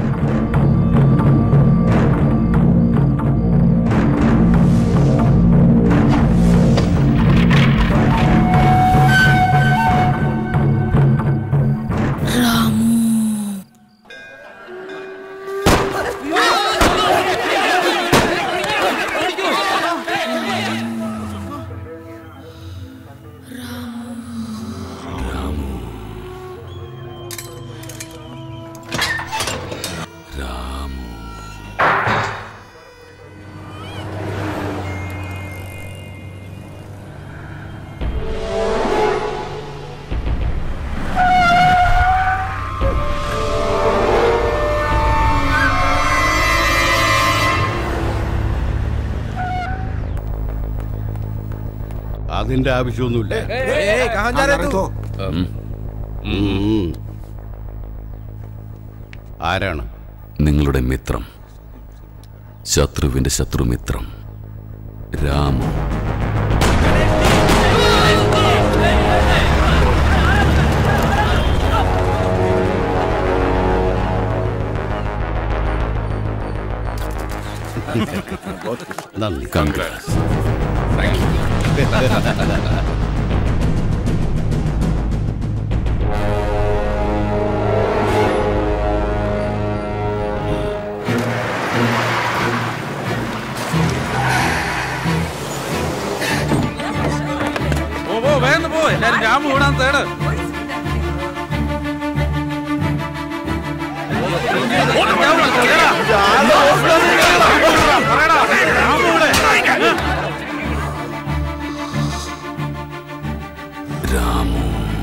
അതിന്റെ ആവശ്യമൊന്നുമില്ല. ആരാണ്? നിങ്ങളുടെ മിത്രം, ശത്രുവിന്റെ ശത്രുമിത്രം രാമു. നന്ദി. കൺഗ്രാറ്റ്സ്. വേഗം പോ, എല്ലാരും രാമു ഓടാൻ തേട്. രാമു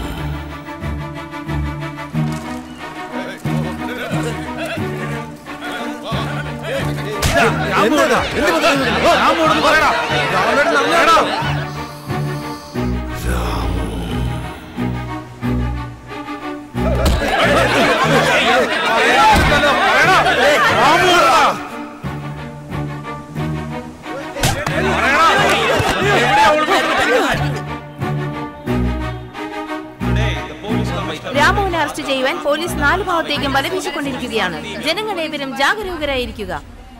രാമുവിനെ അറസ്റ്റ് ചെയ്യുവാൻ പോലീസ് 4 ഭാഗത്തേക്കും വലവീശിക്കൊണ്ടിരിക്കുകയാണ്. ജനങ്ങളേവരും ജാഗരൂകരായിരിക്കുക.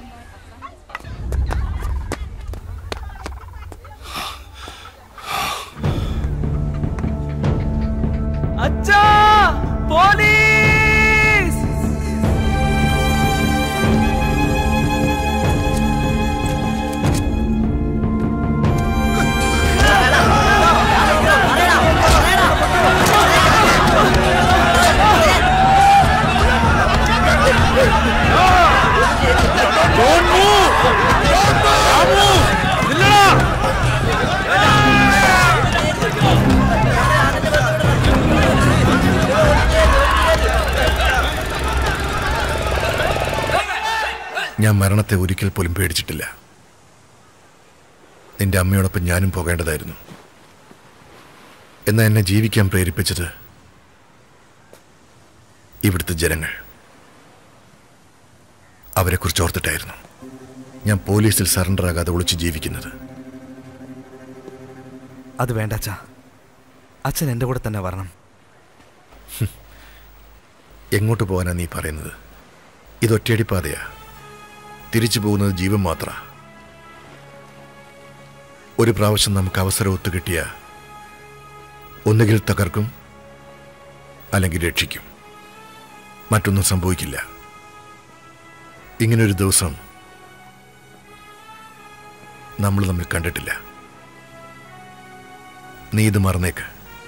അച്ഛാ, പോലീസ്! ഞാൻ മരണത്തെ ഒരിക്കൽ പോലും പേടിച്ചിട്ടില്ല. നിന്റെ അമ്മയോടൊപ്പം ഞാനും പോകേണ്ടതായിരുന്നു. എന്നാൽ എന്നെ ജീവിക്കാൻ പ്രേരിപ്പിച്ചത് ഇവിടുത്തെ ജനങ്ങൾ. അവരെക്കുറിച്ച് ഓർത്തിട്ടായിരുന്നു ഞാൻ പോലീസിൽ സറണ്ടർ ആകാതെ ഒളിച്ച് ജീവിക്കുന്നത്. അത് വേണ്ട അച്ഛാ, അച്ഛൻ എൻ്റെ കൂടെ തന്നെ വരണം. എങ്ങോട്ട് പോകാനാ നീ പറയുന്നത്? ഇതൊറ്റയടിപ്പാതയാ. തിരിച്ചു പോകുന്നത് ജീവൻ മാത്ര. ഒരു പ്രാവശ്യം നമുക്ക് അവസരം ഒത്തുകിട്ടിയ ഒന്നുകിൽ തകർക്കും, അല്ലെങ്കിൽ രക്ഷിക്കും. മറ്റൊന്നും സംഭവിക്കില്ല. ഇങ്ങനൊരു ദിവസം നമ്മൾ തമ്മിൽ കണ്ടിട്ടില്ല. നീ ഇത് മറന്നേക്ക്.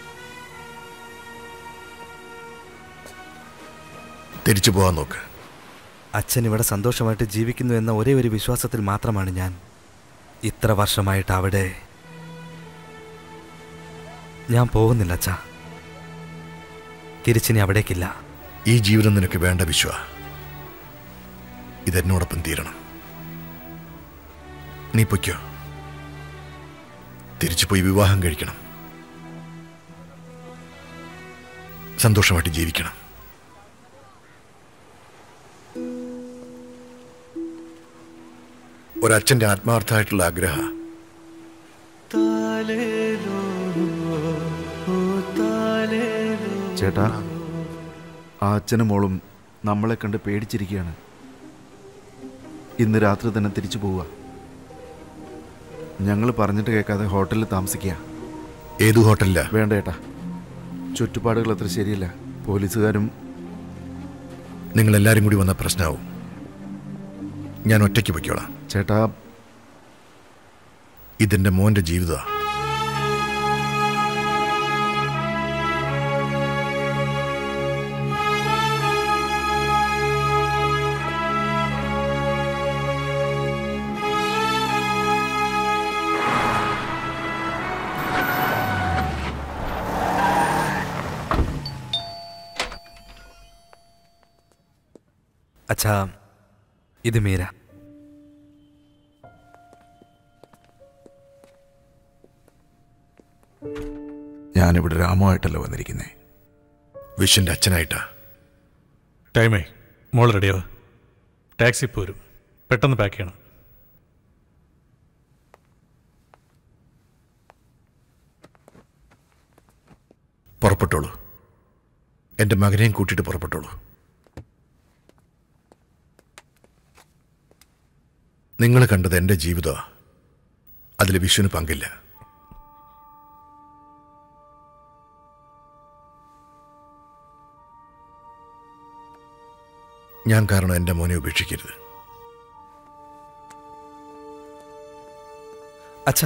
തിരിച്ചു പോവാൻ നോക്ക്. അച്ഛൻ ഇവിടെ സന്തോഷമായിട്ട് ജീവിക്കുന്നു എന്ന ഒരേ ഒരു വിശ്വാസത്തിൽ മാത്രമാണ് ഞാൻ ഇത്ര വർഷമായിട്ട് അവിടെ. ഞാൻ പോകുന്നില്ല അച്ഛാ, തിരിച്ചിനി അവിടേക്കില്ല. ഈ ജീവിതം നിനക്ക് വേണ്ട വിശ്വ. ഇതെന്നോടൊപ്പം തീരണം. നീ പൊയ്ക്കോ. തിരിച്ചു പോയി വിവാഹം കഴിക്കണം, സന്തോഷമായിട്ട് ജീവിക്കണം. ഒരച്ഛൻ്റെ ആത്മാർത്ഥമായിട്ടുള്ള ആഗ്രഹം. ചേട്ടാ, ആ അച്ഛനും മോളും നമ്മളെ കണ്ട് പേടിച്ചിരിക്കുകയാണ്. ഇന്ന് രാത്രി തന്നെ തിരിച്ചു പോവുക. ഞങ്ങൾ പറഞ്ഞിട്ട് കേൾക്കാതെ ഹോട്ടലിൽ താമസിക്കുക. ഏതു ഹോട്ടലില്ല? വേണ്ട ഏട്ടാ, ചുറ്റുപാടുകൾ അത്ര ശരിയല്ല. പോലീസുകാരും. നിങ്ങളെല്ലാവരും കൂടി വന്ന പ്രശ്നമാവും. ഞാൻ ഒറ്റയ്ക്ക് പൊയ്ക്കോളാം. ചേട്ടാ, ഇതെന്റെ മോന്റെ ജീവിതമാണ്. അച്ഛാ, ഇത് മീര. ഞാനിവിടെ രാമുമായിട്ടല്ല വന്നിരിക്കുന്നേ, വിഷുവിൻ്റെ അച്ഛനായിട്ടാ. ടൈമേ, മോൾ റെഡിയാവ്. ടാക്സി പോരും, പെട്ടെന്ന് പാക്ക് ചെയ്യണം. പുറപ്പെട്ടോളൂ. എൻ്റെ മകനെയും കൂട്ടിയിട്ട് പുറപ്പെട്ടോളൂ. നിങ്ങൾ കണ്ടത് എൻ്റെ ജീവിതമാണ്. അതിൽ വിഷുവിന് പങ്കില്ല. ഞാൻ കാരണം എൻ്റെ മോനെ ഉപേക്ഷിക്കരുത്. അച്ഛാ,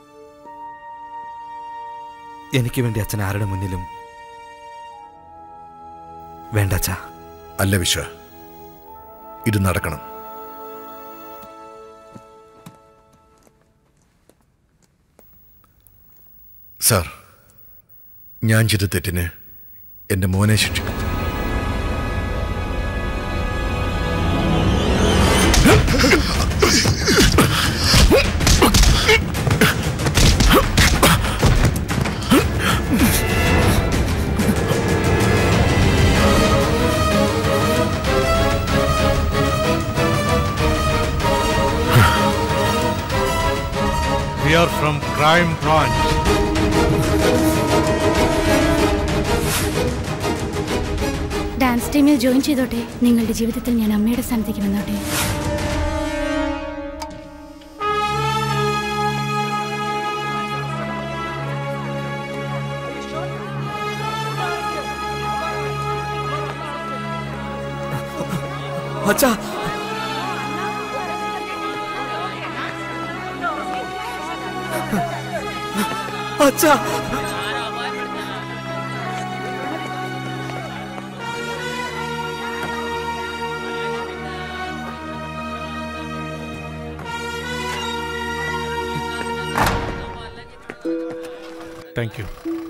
എനിക്ക് വേണ്ടി അച്ഛൻ ആരുടെ മുന്നിലും വേണ്ട അച്ഛാ. അല്ല വിശ്വ, ഇത് നടക്കണം. സാർ, ഞാൻ ചെയ്ത തെറ്റിന് എൻ്റെ മോനെ ശിക്ഷിക്കും. We are from Crime Branch. Dance ടീമിൽ ജോയിൻ ചെയ്തോട്ടെ. നിങ്ങളുടെ ജീവിതത്തിൽ ഞാൻ അമ്മയുടെ സ്ഥാനത്തേക്ക് വന്നോട്ടെ. അച്ഛാ, അച്ഛാ, താങ്ക് യു.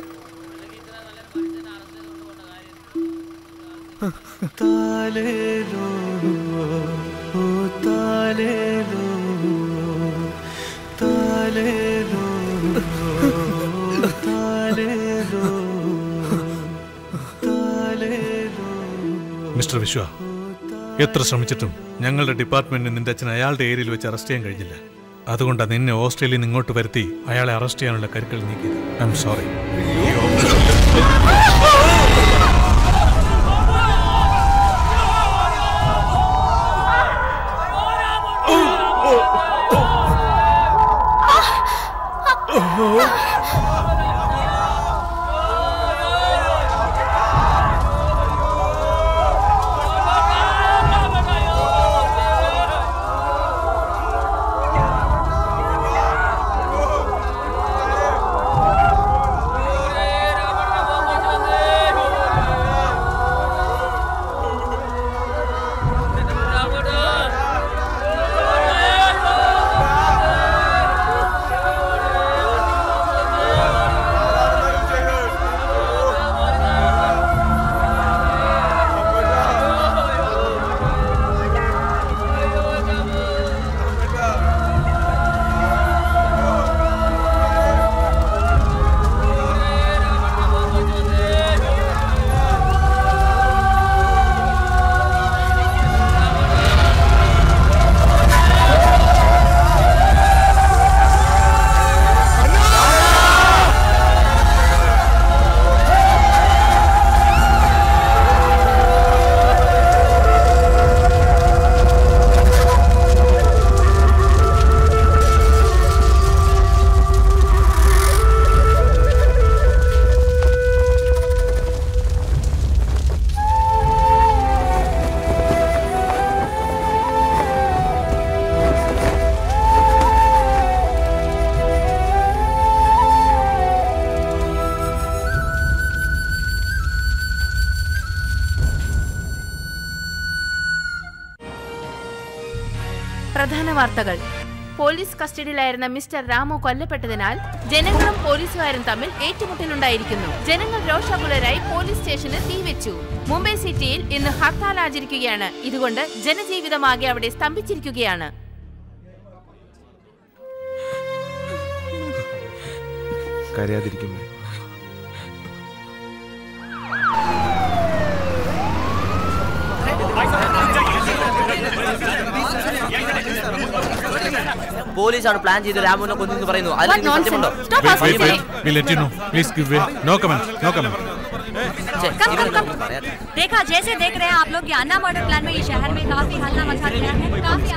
മിസ്റ്റർ വിശ്വ, എത്ര ശ്രമിച്ചിട്ടും ഞങ്ങളുടെ ഡിപ്പാർട്ട്മെന്റിന് നിന്റെ അച്ഛൻ അയാളുടെ ഏരിയയിൽ വെച്ച് അറസ്റ്റ് ചെയ്യാൻ കഴിഞ്ഞില്ല. അതുകൊണ്ടാണ് നിന്നെ ഓസ്ട്രേലിയയിൽ നിന്ന് ഇങ്ങോട്ട് വരുത്തി അയാളെ അറസ്റ്റ് ചെയ്യാനുള്ള കരുക്കൾ നീക്കിയത്. I'm sorry. വാർത്തകൾ. പോലീസ് കസ്റ്റഡിയിലായിരുന്ന മിസ്റ്റർ രാമു കൊല്ലപ്പെട്ടതിനാൽ ജനങ്ങളും പോലീസുകാരും തമ്മിൽ ഏറ്റുമുട്ടലുണ്ടായിരിക്കുന്നു. ജനങ്ങൾ രോഷാകുലരായി പോലീസ് സ്റ്റേഷന് തീവെച്ചു. മുംബൈ സിറ്റിയിൽ ഇന്ന് ഹർത്താൽ ആചരിക്കുകയാണ്. ഇതുകൊണ്ട് ജനജീവിതമാകെ അവിടെ സ്തംഭിച്ചിരിക്കുകയാണ്. കരയാതിരിക്കുമേ. പോലീസാണ് പ്ലാൻ ചെയ്ത് രാമുവിനെ കൊന്നെന്ന് പറയുന്നു. देखा जैसे देख रहे हैं आप लोग अन्ना मर्डर प्लान में ये शहर में काफी हल्ला मचा गया है. काफी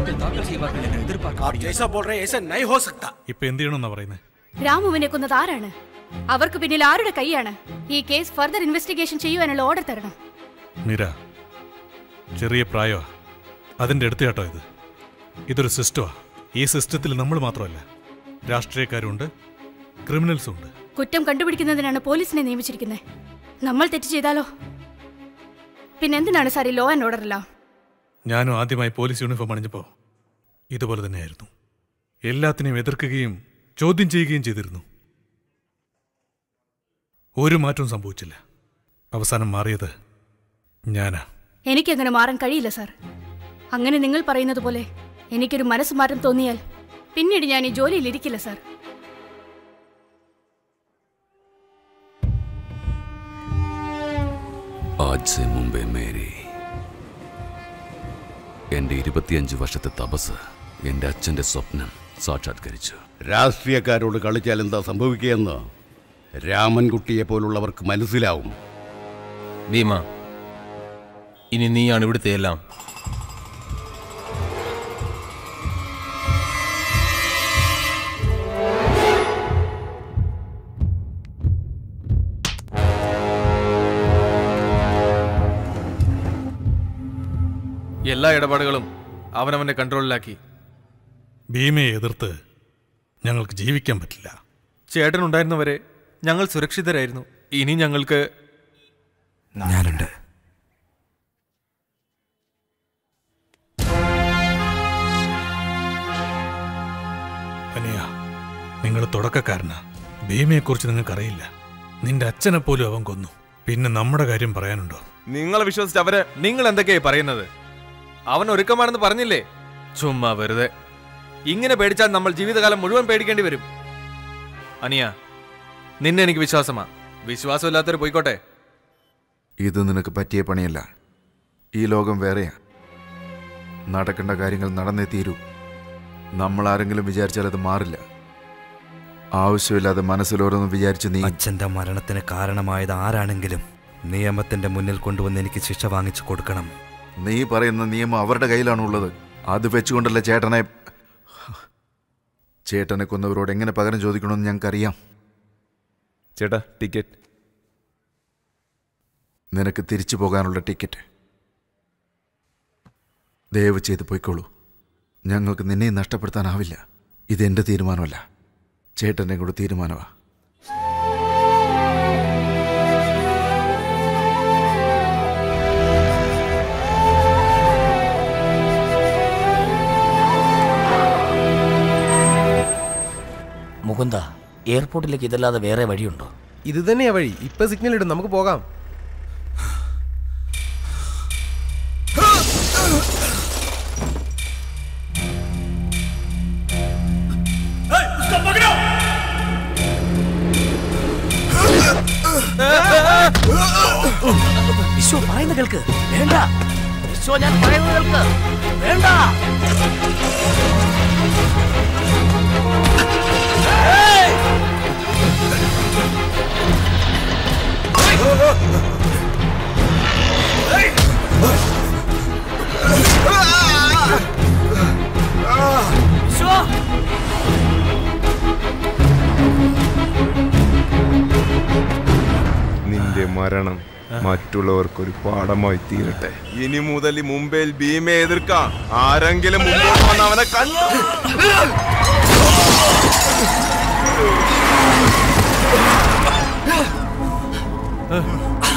आप जैसा बोल रहे हैं ऐसा नहीं हो सकता. ഇപ്പൊ എന്ത് ചെയ്യണമെന്നാ പറയുന്നത്? രാമുവിനെ കൊന്നത് ആരാണ്? അവർക്ക് പിന്നിൽ ആരുടെ കൈയാണ്? ഈ കേസ് ഫർദർ ഇൻവെസ്റ്റിഗേഷൻ ചെയ്യുവാനുള്ള ഓർഡർ തരണം. മീര, ചെറിയ പ്രായമാ, അതിന്റെ എടുത്തുചാട്ടോ ഇത്. ഇതൊരു സിസ്റ്റമാ. ഈ സിസ്റ്റത്തിൽ നമ്മൾ മാത്രമല്ല, രാഷ്ട്രീയക്കാരുണ്ട്, ക്രിമിനൽസും ഉണ്ട്. കുറ്റം കണ്ടുപിടിക്കുന്നതിനാണ് പോലീസിനെ നിയമിച്ചിരിക്കുന്നത്. നമ്മൾ തെറ്റ് ചെയ്താലോ? പിന്നെന്തിനാണ് സാർ ഈ ലോ ആൻഡ് ഓർഡർ എല്ലാം? ഞാനും ആദ്യമായി പോലീസ് യൂണിഫോം അണിഞ്ഞപ്പോൾ ഇതുപോലെ തന്നെയായിരുന്നു. എല്ലാത്തിനെയും എതിർക്കുകയും ചോദ്യം ചെയ്യുകയും ചെയ്തിരുന്നു. ഒരു മാറ്റവും സംഭവിച്ചില്ല. അവസാനം മാറിയത് ഞാനാ. എനിക്കങ്ങനെ മാറാൻ കഴിയില്ല സാർ. അങ്ങനെ നിങ്ങൾ പറയുന്നത് പോലെ എനിക്കൊരു മനസ്സ് മാറ്റം തോന്നിയാൽ പിന്നീട് ഞാൻ ഈ ജോലിയിൽ ഇരിക്കില്ല സാർ. आज से मुंबई मेरी. എന്റെ 25 വർഷത്തെ തപസ് എന്റെ അച്ഛന്റെ സ്വപ്നം സാക്ഷാത്കരിച്ചു. രാഷ്ട്രീയക്കാരോട് കളിച്ചാൽ എന്താ സംഭവിക്കുകയെന്ന് രാമൻകുട്ടിയെ പോലുള്ളവർക്ക് മനസ്സിലാവും. ഭീമ, ഇനി നീയാണ് ഇവിടുത്തെ എല്ലാം. എല്ലാ ഇടപാടുകളും അവനവന്റെ കൺട്രോളിലാക്കി. ഭീമയെ എതിർത്ത് ഞങ്ങൾക്ക് ജീവിക്കാൻ പറ്റില്ല. ചേട്ടനുണ്ടായിരുന്നവരെ ഞങ്ങൾ സുരക്ഷിതരായിരുന്നു. ഇനി ഞങ്ങൾക്ക് ഞാനുണ്ട്. അനിയ, നിങ്ങൾ തുടക്കക്കാരനാ. ഭീമയെക്കുറിച്ച് നിങ്ങൾക്കറിയില്ല. നിന്റെ അച്ഛനെ പോലും അവൻ കൊന്നു. പിന്നെ നമ്മുടെ കാര്യം പറയാനുണ്ടോ? നിങ്ങളെ വിശ്വസിച്ച് അവര് നിങ്ങൾ എന്തൊക്കെയായി പറയുന്നത്? അവൻ ഒരുക്കമാണെന്ന് പറഞ്ഞില്ലേ? ചുമ്മാ വെറുതെ. ഇങ്ങനെ പേടിച്ചാൽ നമ്മൾ ജീവിതകാലം മുഴുവൻ പേടിക്കേണ്ടി വരും. അനിയ, നിന്നെ എനിക്ക് വിശ്വാസമാ. വിശ്വാസമില്ലാത്തൊരു പോയിക്കോട്ടെ. ഇത് നിനക്ക് പറ്റിയ പണിയല്ല. ഈ ലോകം വേറെയാ. നടക്കേണ്ട കാര്യങ്ങൾ നടന്നേ തീരൂ. നമ്മൾ ആരെങ്കിലും വിചാരിച്ചാൽ അത് മാറില്ല. ആവശ്യമില്ലാതെ മനസ്സിലോരോന്നും വിചാരിച്ച് നീ അച്ഛന്റെ മരണത്തിന് കാരണമായത് ആരാണെങ്കിലും നിയമത്തിന്റെ മുന്നിൽ കൊണ്ടുവന്ന് എനിക്ക് ശിക്ഷ വാങ്ങിച്ചു കൊടുക്കണം. നീ പറയുന്ന നിയമം അവരുടെ കയ്യിലാണുള്ളത്. അത് വെച്ചുകൊണ്ടല്ല ചേട്ടനെ കൊന്നവരോട് എങ്ങനെ പകരം ചോദിക്കണമെന്ന് ഞങ്ങൾക്കറിയാം. ചേട്ടാ, ടിക്കറ്റ്. നിനക്ക് തിരിച്ചു പോകാനുള്ള ടിക്കറ്റ്. ദയവ് ചെയ്ത് പോയിക്കോളൂ. ഞങ്ങൾക്ക് നിന്നെ നഷ്ടപ്പെടുത്താനാവില്ല. ഇതെന്റെ തീരുമാനമല്ല, ചേട്ടൻ്റെ കൂടെ തീരുമാനമാ. മുകുന്ദ, എയർപോർട്ടിലേക്ക് ഇതല്ലാതെ വേറെ വഴിയുണ്ടോ? ഇത് തന്നെയാ വഴി. ഇപ്പൊ സിഗ്നൽ ഇടും, നമുക്ക് പോകാം. വിശ്വ പറയുന്ന കേൾക്ക്. വേണ്ട വിശ്വ, ഞാൻ പറയുന്ന കേൾക്ക്. വേണ്ട. നിന്റെ മരണം മറ്റുള്ളവർക്കൊരു പാഠമായി തീരട്ടെ. ഇനി മുതൽ മുംബൈയിൽ ഭീമയെ എതിർക്കാം. ആരെങ്കിലും മുമ്പോട്ട് വന്ന് അവനെ കണ്ടു.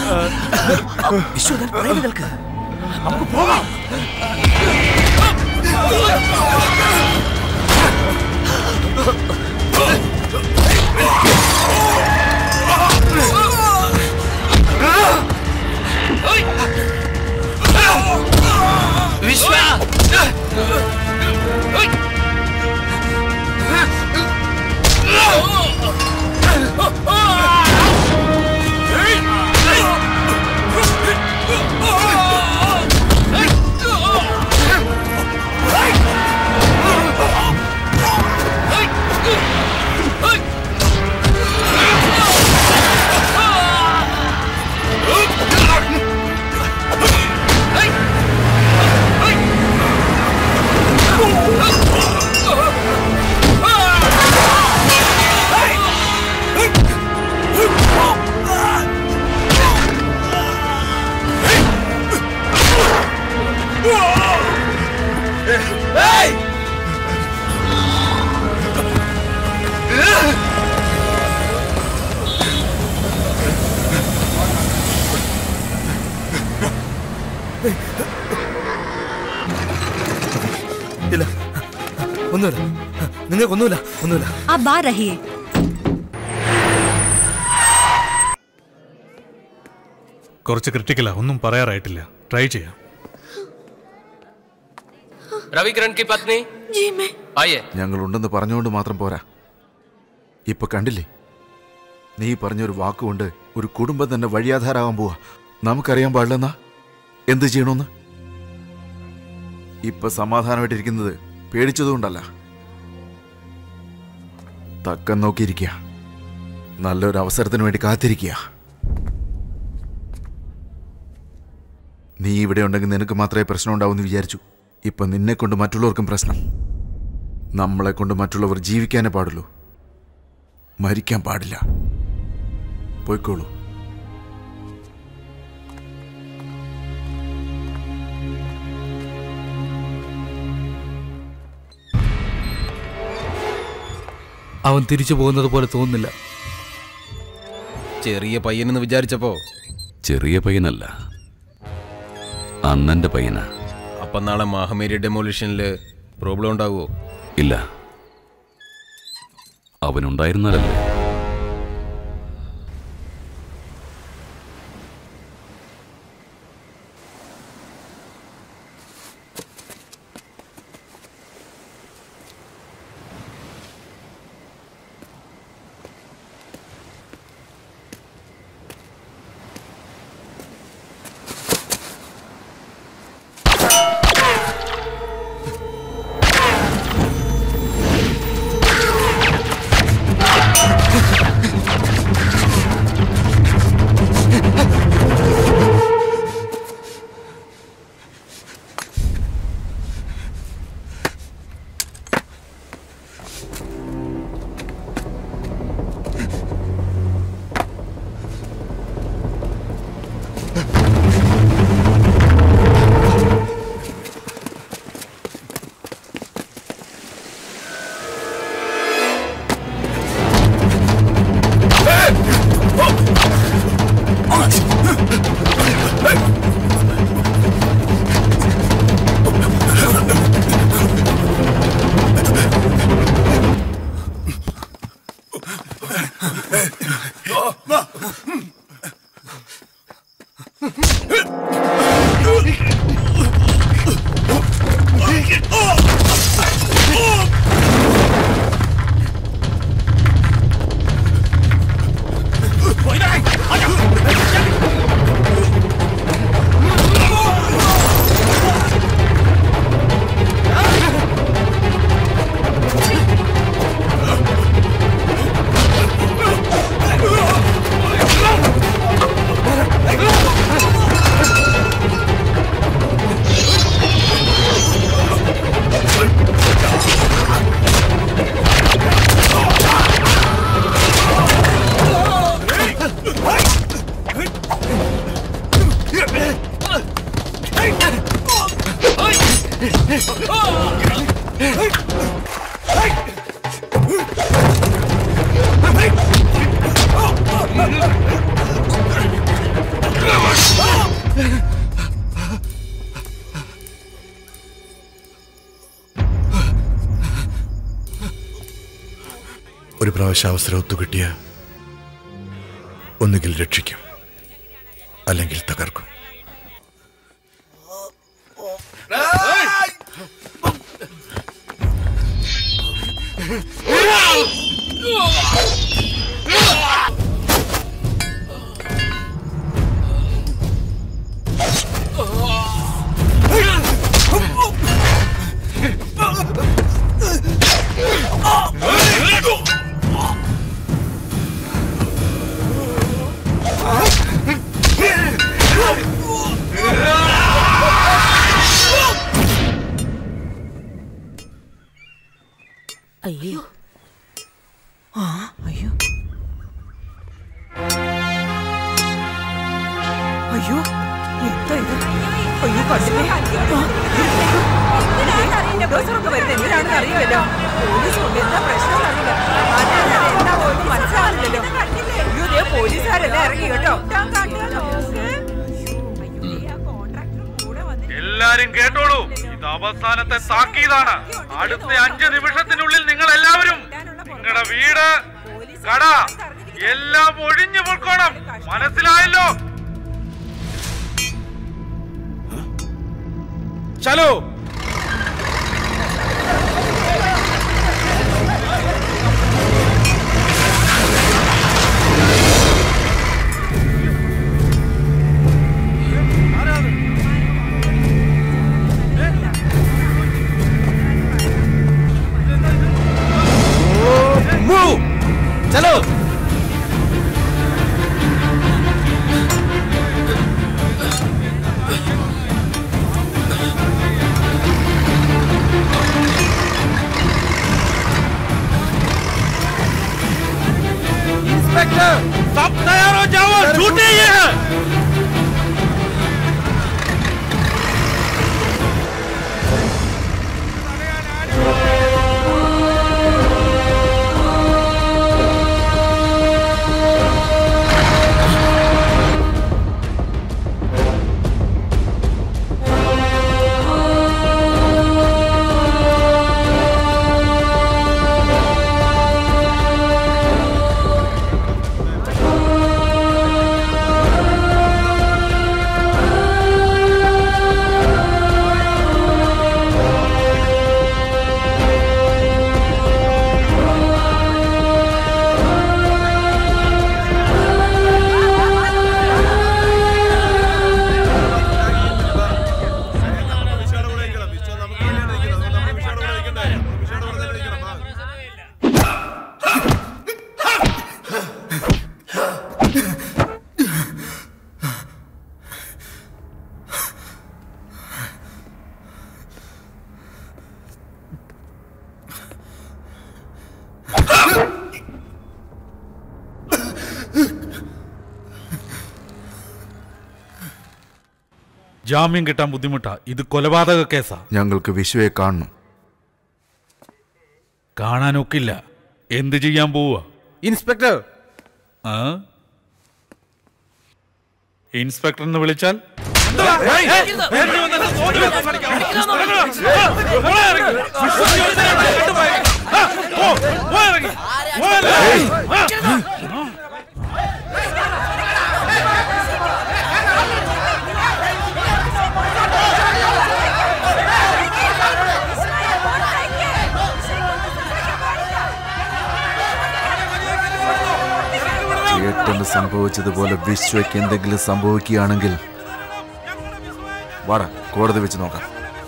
വിശ്വ, ഞാൻ പറയുന്ന കേൾക്ക്. നമുക്ക് പോകാം. ഇല്ല, ഒന്നുമില്ല, നിങ്ങൾക്കൊന്നുമില്ല, ഒന്നുമില്ല. आप बाहर रहिए. കുറച്ച് ക്രിട്ടിക്കലാ, ഒന്നും പറയാറായിട്ടില്ല. ട്രൈ ചെയ്യാം. രവികിരൺ की पत्नी जी मैं आइए. ഞങ്ങളുണ്ടെന്ന് പറഞ്ഞുകൊണ്ട് മാത്രം പോരാ. ഇപ്പൊ കണ്ടില്ലേ, നീ പറഞ്ഞൊരു വാക്കുകൊണ്ട് ഒരു കുടുംബം തന്നെ വഴിയാധാരാവാൻ പോവാ. നമുക്കറിയാൻ പാടില്ലെന്നാ എന്ത് ചെയ്യണമെന്ന്. ഇപ്പൊ സമാധാനമായിട്ടിരിക്കുന്നത് പേടിച്ചതുകൊണ്ടല്ല, തക്കം നോക്കിയിരിക്കുക, നല്ലൊരു അവസരത്തിന് വേണ്ടി കാത്തിരിക്കുക. നീ ഇവിടെ ഉണ്ടെങ്കിൽ നിനക്ക് മാത്രമേ പ്രശ്നം ഉണ്ടാവൂന്ന് വിചാരിച്ചു. ഇപ്പൊ നിന്നെ കൊണ്ട് മറ്റുള്ളവർക്കും പ്രശ്നം. നമ്മളെ കൊണ്ട് മറ്റുള്ളവർ ജീവിക്കാനേ പാടുള്ളൂ, മരിക്കാൻ പാടില്ല. പോയിക്കോളൂ. അവൻ തിരിച്ചു പോകുന്നത് പോലെ തോന്നുന്നില്ല. ചെറിയ പയ്യനെന്ന് വിചാരിച്ചപ്പോ ചെറിയ പയ്യനല്ല, അണ്ണന്റെ പയ്യനാ. അപ്പൊ നാളെ മാഹമേരി ഡെമോളിഷനില് പ്രോബ്ലം ഉണ്ടാവുമോ? ഇല്ല, അവനുണ്ടായിരുന്നാലല്ലേ. ഒരു പ്രാവശ്യം അവസരം ഒത്തുകിട്ടിയ ഒന്നുകിൽ രക്ഷിക്കും, അല്ലെങ്കിൽ തകർക്കും. അയ്യോ അയ്യോ അയ്യോ എന്താ ഇത്? അയ്യോ കണ്ടില്ലേ? എന്തിനാണെന്ന് അറിയുമല്ലോ. പോലീസ് കൊണ്ട് എന്താ പ്രശ്നം അറിയില്ല. എന്താ പോലും മനസ്സിലാവുന്നില്ലല്ലോ. അയ്യോ ദേ പോലീസുകാരെല്ലാം ഇറങ്ങി കേട്ടോ. എല്ലാരും കേട്ടോളൂ, ഇത് അവസാനത്തെ താക്കീതാണ്. അടുത്ത 5 നിമിഷത്തിനുള്ളിൽ നിങ്ങൾ എല്ലാവരും നിങ്ങളുടെ വീട്, കട എല്ലാം ഒഴിഞ്ഞു പോക്കണം. മനസ്സിലായല്ലോ? ചലോ. चलो इंस्पेक्टर, सब तैयार हो जाओ, छूटे ये है। ജാമ്യം കിട്ടാൻ ബുദ്ധിമുട്ടാ. ഇത് കൊലപാതക കേസാ. ഞങ്ങൾക്ക് വിശ്വയെ കാണണം. കാണാനൊക്കില്ല. എന്ത് ചെയ്യാൻ പോവുക? ഇൻസ്പെക്ടർ. ഇൻസ്പെക്ടർ എന്ന് വിളിച്ചാൽ ചേട്ടന് സംഭവിച്ചതുപോലെ വിശ്വയ്ക്ക് എന്തെങ്കിലും സംഭവിക്കുകയാണെങ്കിൽ വാടാ, കോടതി വെച്ച് നോക്കാം.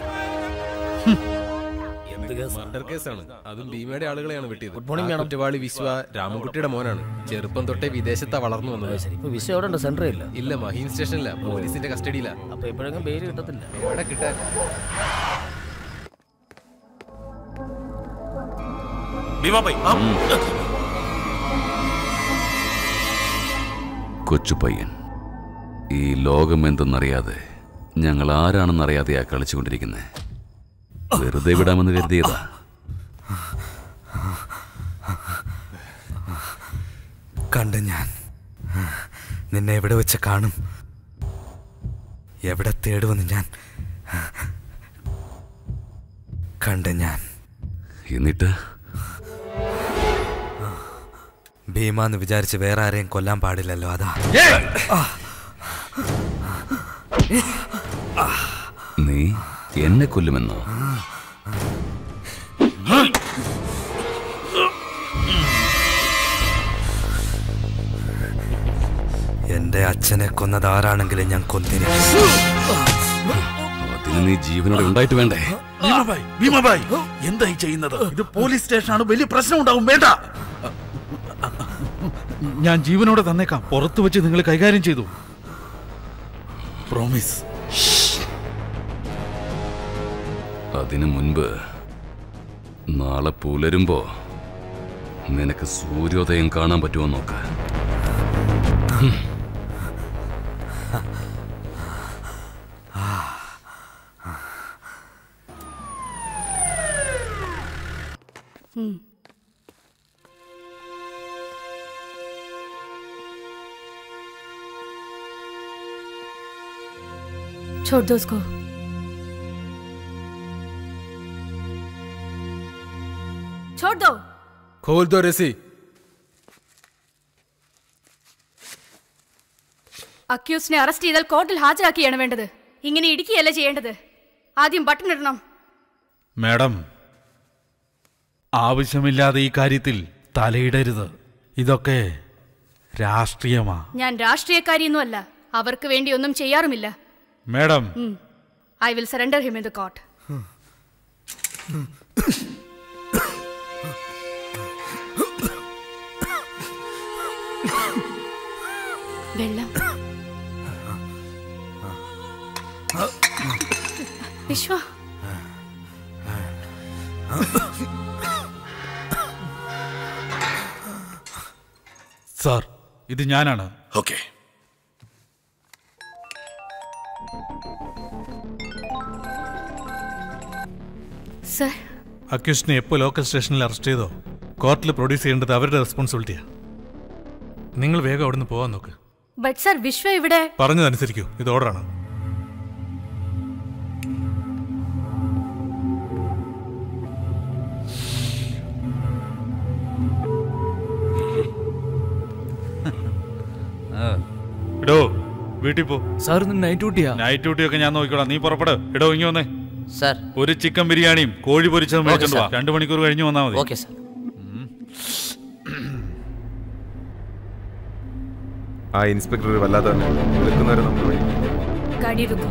മർഡർ കേസാണ്. അതും ഭീമയുടെ ആളുകളെയാണ് വെട്ടിയത്. Good morning madam. കുറ്റവാളി വിശ്വ രാമൻകുട്ടിയുടെ മോനാണ്. ചെറുപ്പം തൊട്ടേ വിദേശത്താ വളർന്നു വന്നത്. ഇപ്പൊ വിശ്വ എവിടെ ഉണ്ട്? സെന്ററിൽ ഇല്ല. ഇല്ല, മഹീം സ്റ്റേഷനില്ല. പോലീസിന്റെ കസ്റ്റഡിയിലാ. അപ്പൊ എപ്പോഴെങ്കിലും പേര് കിട്ടത്തില്ല. എവിടെ കിട്ടാൻ? കൊച്ചു പയ്യൻ ഈ ലോകം എന്തെന്നറിയാതെ, ഞങ്ങൾ ആരാണെന്നറിയാതെയാ കളിച്ചുകൊണ്ടിരിക്കുന്നത്. വെറുതെ വിടാമെന്ന് കരുതിയതാ. കണ്ട ഞാൻ നിന്നെ എവിടെ വെച്ച് കാണും, എവിടെ തേടുവെന്ന് ഞാൻ കണ്ട ഞാൻ. എന്നിട്ട് ഭീമാന്ന് വിചാരിച്ച് വേറെ ആരെയും കൊല്ലാൻ പാടില്ലല്ലോ, അതാ. നീ എന്നെ കൊല്ലുമെന്നോ? എന്റെ അച്ഛനെ കൊന്നത് ആരാണെങ്കിലും ഞാൻ കൊന്നിരിക്കും. അതിന് നീ ജീവനോടെ ഉണ്ടായിട്ട് വേണ്ടേ? ഭീമഭായ് എന്തായി ചെയ്യുന്നത്? ഇത് പോലീസ് സ്റ്റേഷനാണ്, വലിയ പ്രശ്നം ഉണ്ടാവും. വേണ്ട, ഞാൻ ജീവനോടെ തന്നേക്കാം. പുറത്തു വെച്ച് നിങ്ങൾ കൈകാര്യം ചെയ്തു. പ്രോമിസ്. അതിനു മുൻപ് നാളെ പുലരുമ്പോ നിനക്ക് സൂര്യോദയം കാണാൻ പറ്റുമോ നോക്ക്. छोड़ दो उसको। छोड़ दो। खोल दो रस्सी। അക്യൂസിനെ അറസ്റ്റ് ചെയ്താൽ കോർട്ടിൽ ഹാജരാക്കിയാണ് വേണ്ടത്. ഇങ്ങനെ ഇടിക്കുകയല്ല ചെയ്യേണ്ടത്. ആദ്യം ബട്ടൺ ഇടണം. മാഡം, ആവശ്യമില്ലാതെ ഈ കാര്യത്തിൽ തലയിടരുത്. ഇതൊക്കെ രാഷ്ട്രീയമാ. ഞാൻ രാഷ്ട്രീയക്കാരിയൊന്നുമല്ല. അവർക്ക് വേണ്ടി ഒന്നും ചെയ്യാറുമില്ല. Madam, I will surrender him in the court. വെള്ളം. വിശ്വ, സാർ, ഇത് ഞാനാണ്. ഓക്കെ. സർ, അക്യൂസിനെ എപ്പോൾ ലോക്കൽ സ്റ്റേഷനിൽ അറസ്റ്റ് ചെയ്തോ കോർട്ടിൽ പ്രൊഡ്യൂസ് ചെയ്യേണ്ടത് അവരുടെ റെസ്പോൺസിബിലിറ്റിയാണ്. നിങ്ങൾ വേഗം അവിടുന്ന് പോകാൻ നോക്ക്. ബട്ട് സർ, വിശ്വ ഇവിടെ. പറഞ്ഞതനുസരിക്കൂ, ഇത് ഓർഡറാണ്. ഇടോ, വീട്ടിൽ പോ. സാർ, നൈറ്റ് ഡ്യൂട്ടിയാ. നൈറ്റ് ഡ്യൂട്ടിയൊക്കെ ഞാൻ നോക്കിക്കോളാം. നീ പുറപ്പെട്. ഇടോ, ഇങ്ങി വന്നേ. സാർ, ഒരു ചിക്കൻ ബിരിയാണിയും കോഴി പൊരിച്ചതും മേടിച്ചോണ്ട് വാ. 2 മണിക്കൂർ കഴിഞ്ഞ് വന്നാൽ മതി. Okay sir. ആ ഇൻസ്പെക്ടർ വല്ലാതെ വിളിക്കുന്നവരെ നമ്മൾ വഴി. ഗാഡി രുക്കോ.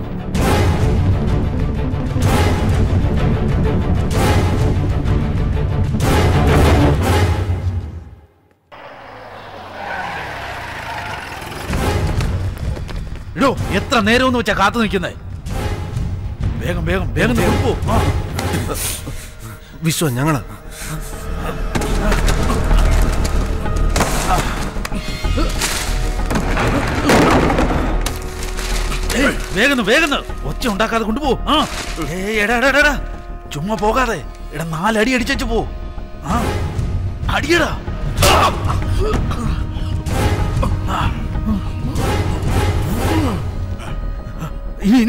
ഇടോ, എത്ര നേരം എന്ന് വെച്ചാ കാത്തു നിൽക്കുന്നേ? വേഗം വേഗം വേഗം പോ. വിശ്വ, ഞങ്ങളാ. വേഗം വേഗം ഒച്ച ഉണ്ടാക്കാതെ കൊണ്ടുപോ. എടാ, ചുമ്മാ പോകാതെ. എടാ, 4 അടി അടിച്ചു പോ. അടിയടാ. ഇനി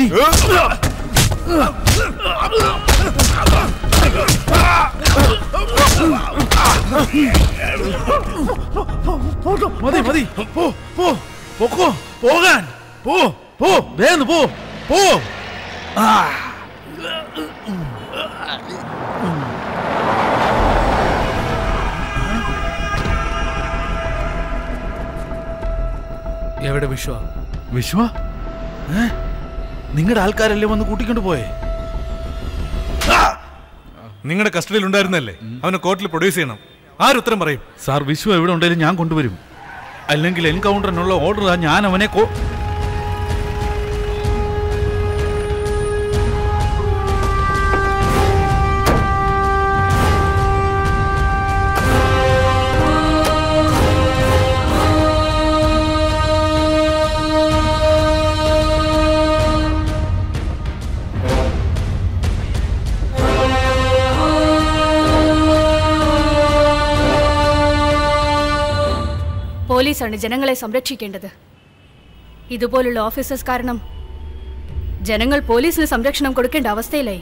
മതി മതി. പോകോ, പോകാൻ. പോ വേഗം പോ. എവിടെ വിശ്വ? വിശ്വ? നിങ്ങളുടെ ആൾക്കാരല്ലേ വന്ന് കൂട്ടിക്കൊണ്ട് പോയേ? നിങ്ങളുടെ കസ്റ്റഡിയിൽ ഉണ്ടായിരുന്നല്ലേ? അവനെ കോർട്ടിൽ പ്രൊഡ്യൂസ് ചെയ്യണം. ആരുത്തരം പറയും? സാർ, വിശ്വ എവിടെ ഉണ്ടെങ്കിലും ഞാൻ കൊണ്ടുവരും. അല്ലെങ്കിൽ എൻകൗണ്ടറിനുള്ള ഓർഡർ ഞാൻ അവനെ പോലീസാണ് ജനങ്ങളെ സംരക്ഷിക്കേണ്ടത്. ഇതുപോലുള്ള ഓഫീസേഴ്സ് കാരണം ജനങ്ങൾ പോലീസിന് സംരക്ഷണം കൊടുക്കേണ്ട അവസ്ഥയിലായി.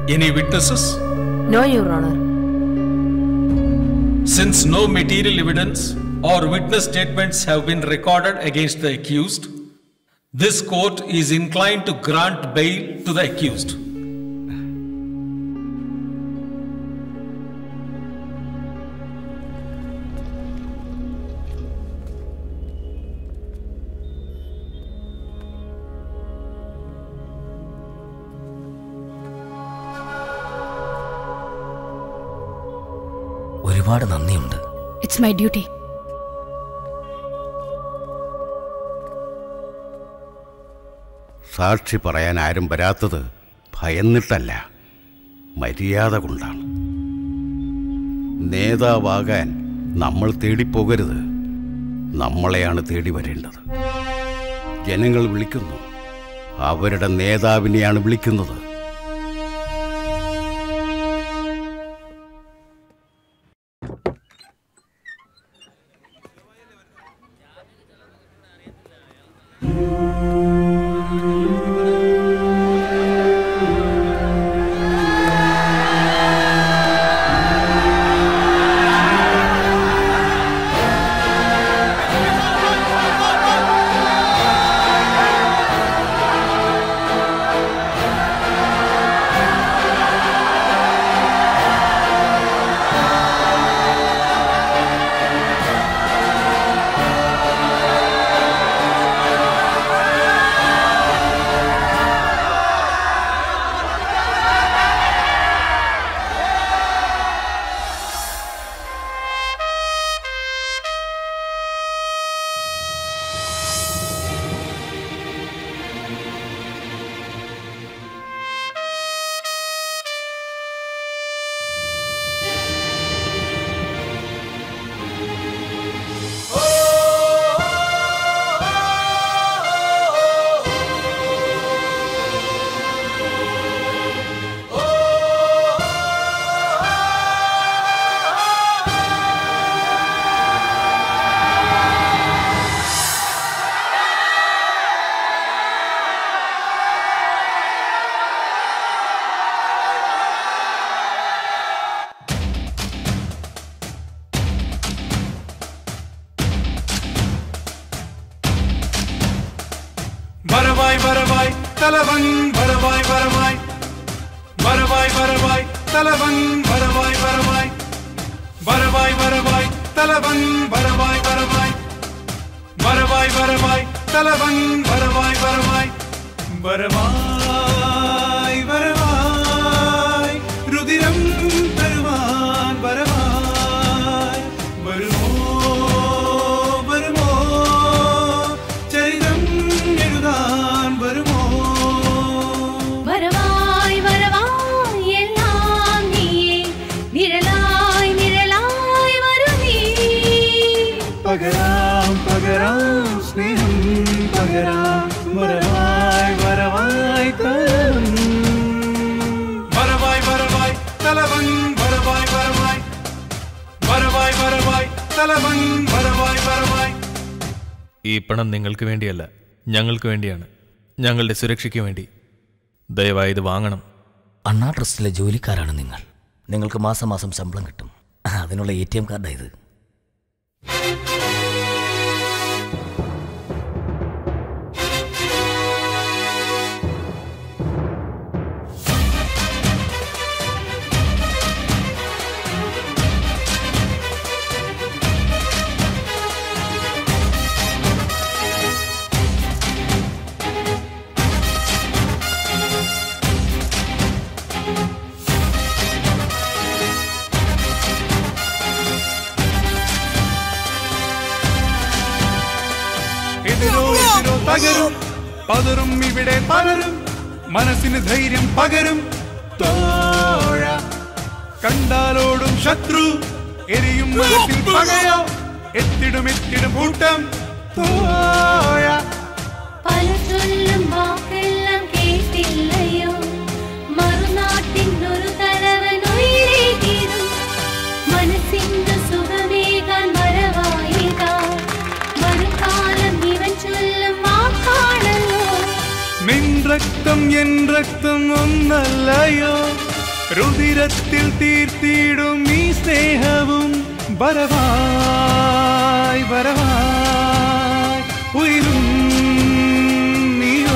Any witnesses? No, Your Honor. Since no material evidence or witness statements have been recorded against the accused, this court is inclined to grant bail to the accused. ഒരുപാട് നന്ദിയുണ്ട്. It's my duty. സാക്ഷി പറയാൻ ആരും വരാത്തത് ഭയന്നിട്ടല്ല, മര്യാദ കൊണ്ടാണ്. നേതാവാകാൻ നമ്മൾ തേടിപ്പോകരുത്, നമ്മളെയാണ് തേടി വരേണ്ടത്. ജനങ്ങൾ വിളിക്കുന്നു, അവരുടെ നേതാവിനെയാണ് വിളിക്കുന്നത്. വരവായി വരവായി തലവൻ വരവായി വരവായി വരവായി വരവായി തലവൻ വരവായി വരവായി വരവായി വരവായി തലവൻ വരവായി വരവായി വരവായി വരവായി തലവൻ വരവായി വരവായി വരവായി വരവായി രുതിരം തരുവാൻ വരവായി വരുമോ വരുമോ ചരിതം എഴുതാൻ വരുമോ വരവായി വരവായി എല്ലാം നീയേ നിഴലായി നിഴലായി വരൂ നീ പകരാം പകരാം സ്നേഹം പകരാം വരവായി വരവായി തലവൻ വരവായി വരവായി തലവൻ വരവായി വരവായി വരവായി വരവായി തലവൻ വരവായി വരവായി. ഈ പണം നിങ്ങൾക്ക് വേണ്ടിയല്ല, ഞങ്ങൾക്ക് വേണ്ടിയാണ്, ഞങ്ങളുടെ സുരക്ഷയ്ക്ക് വേണ്ടി. ദയവായി ഇത് വാങ്ങണം. അണ്ണാ ട്രസ്റ്റിലെ ജോലിക്കാരാണ് നിങ്ങൾ. നിങ്ങൾക്ക് മാസം മാസം ശമ്പളം കിട്ടും. അതിനുള്ള ATM കാർഡാണ് ഇത്. പകരും പതറും ഇവിടെ പലരും മനസ്സിന് ധൈര്യം പകരും തോഴ കണ്ടാലോടും ശത്രു എരിയും മനസ്സിൽ പകയോ എത്തിടും എത്തിടും കൂട്ടം തോഴ പല ചൊല്ലും വാക്കെല്ലാം കേട്ടില്ലയോ മറുനാട്ടിനൊരു തലവനുയിരേ തീരും മനസ്സിന്റെ സുഖമേകാൻ വരവായിതാ വരുകാലം ഇവൻ ചൊല്ലും വാക്കാണല്ലോ നിൻ രക്തം എൻ രക്തം ഒന്നല്ലയോ രുതിരത്തിൽ തീർത്തിടും ഈ സ്നേഹവും വരവായി വരവായി ഉയരും നീയോ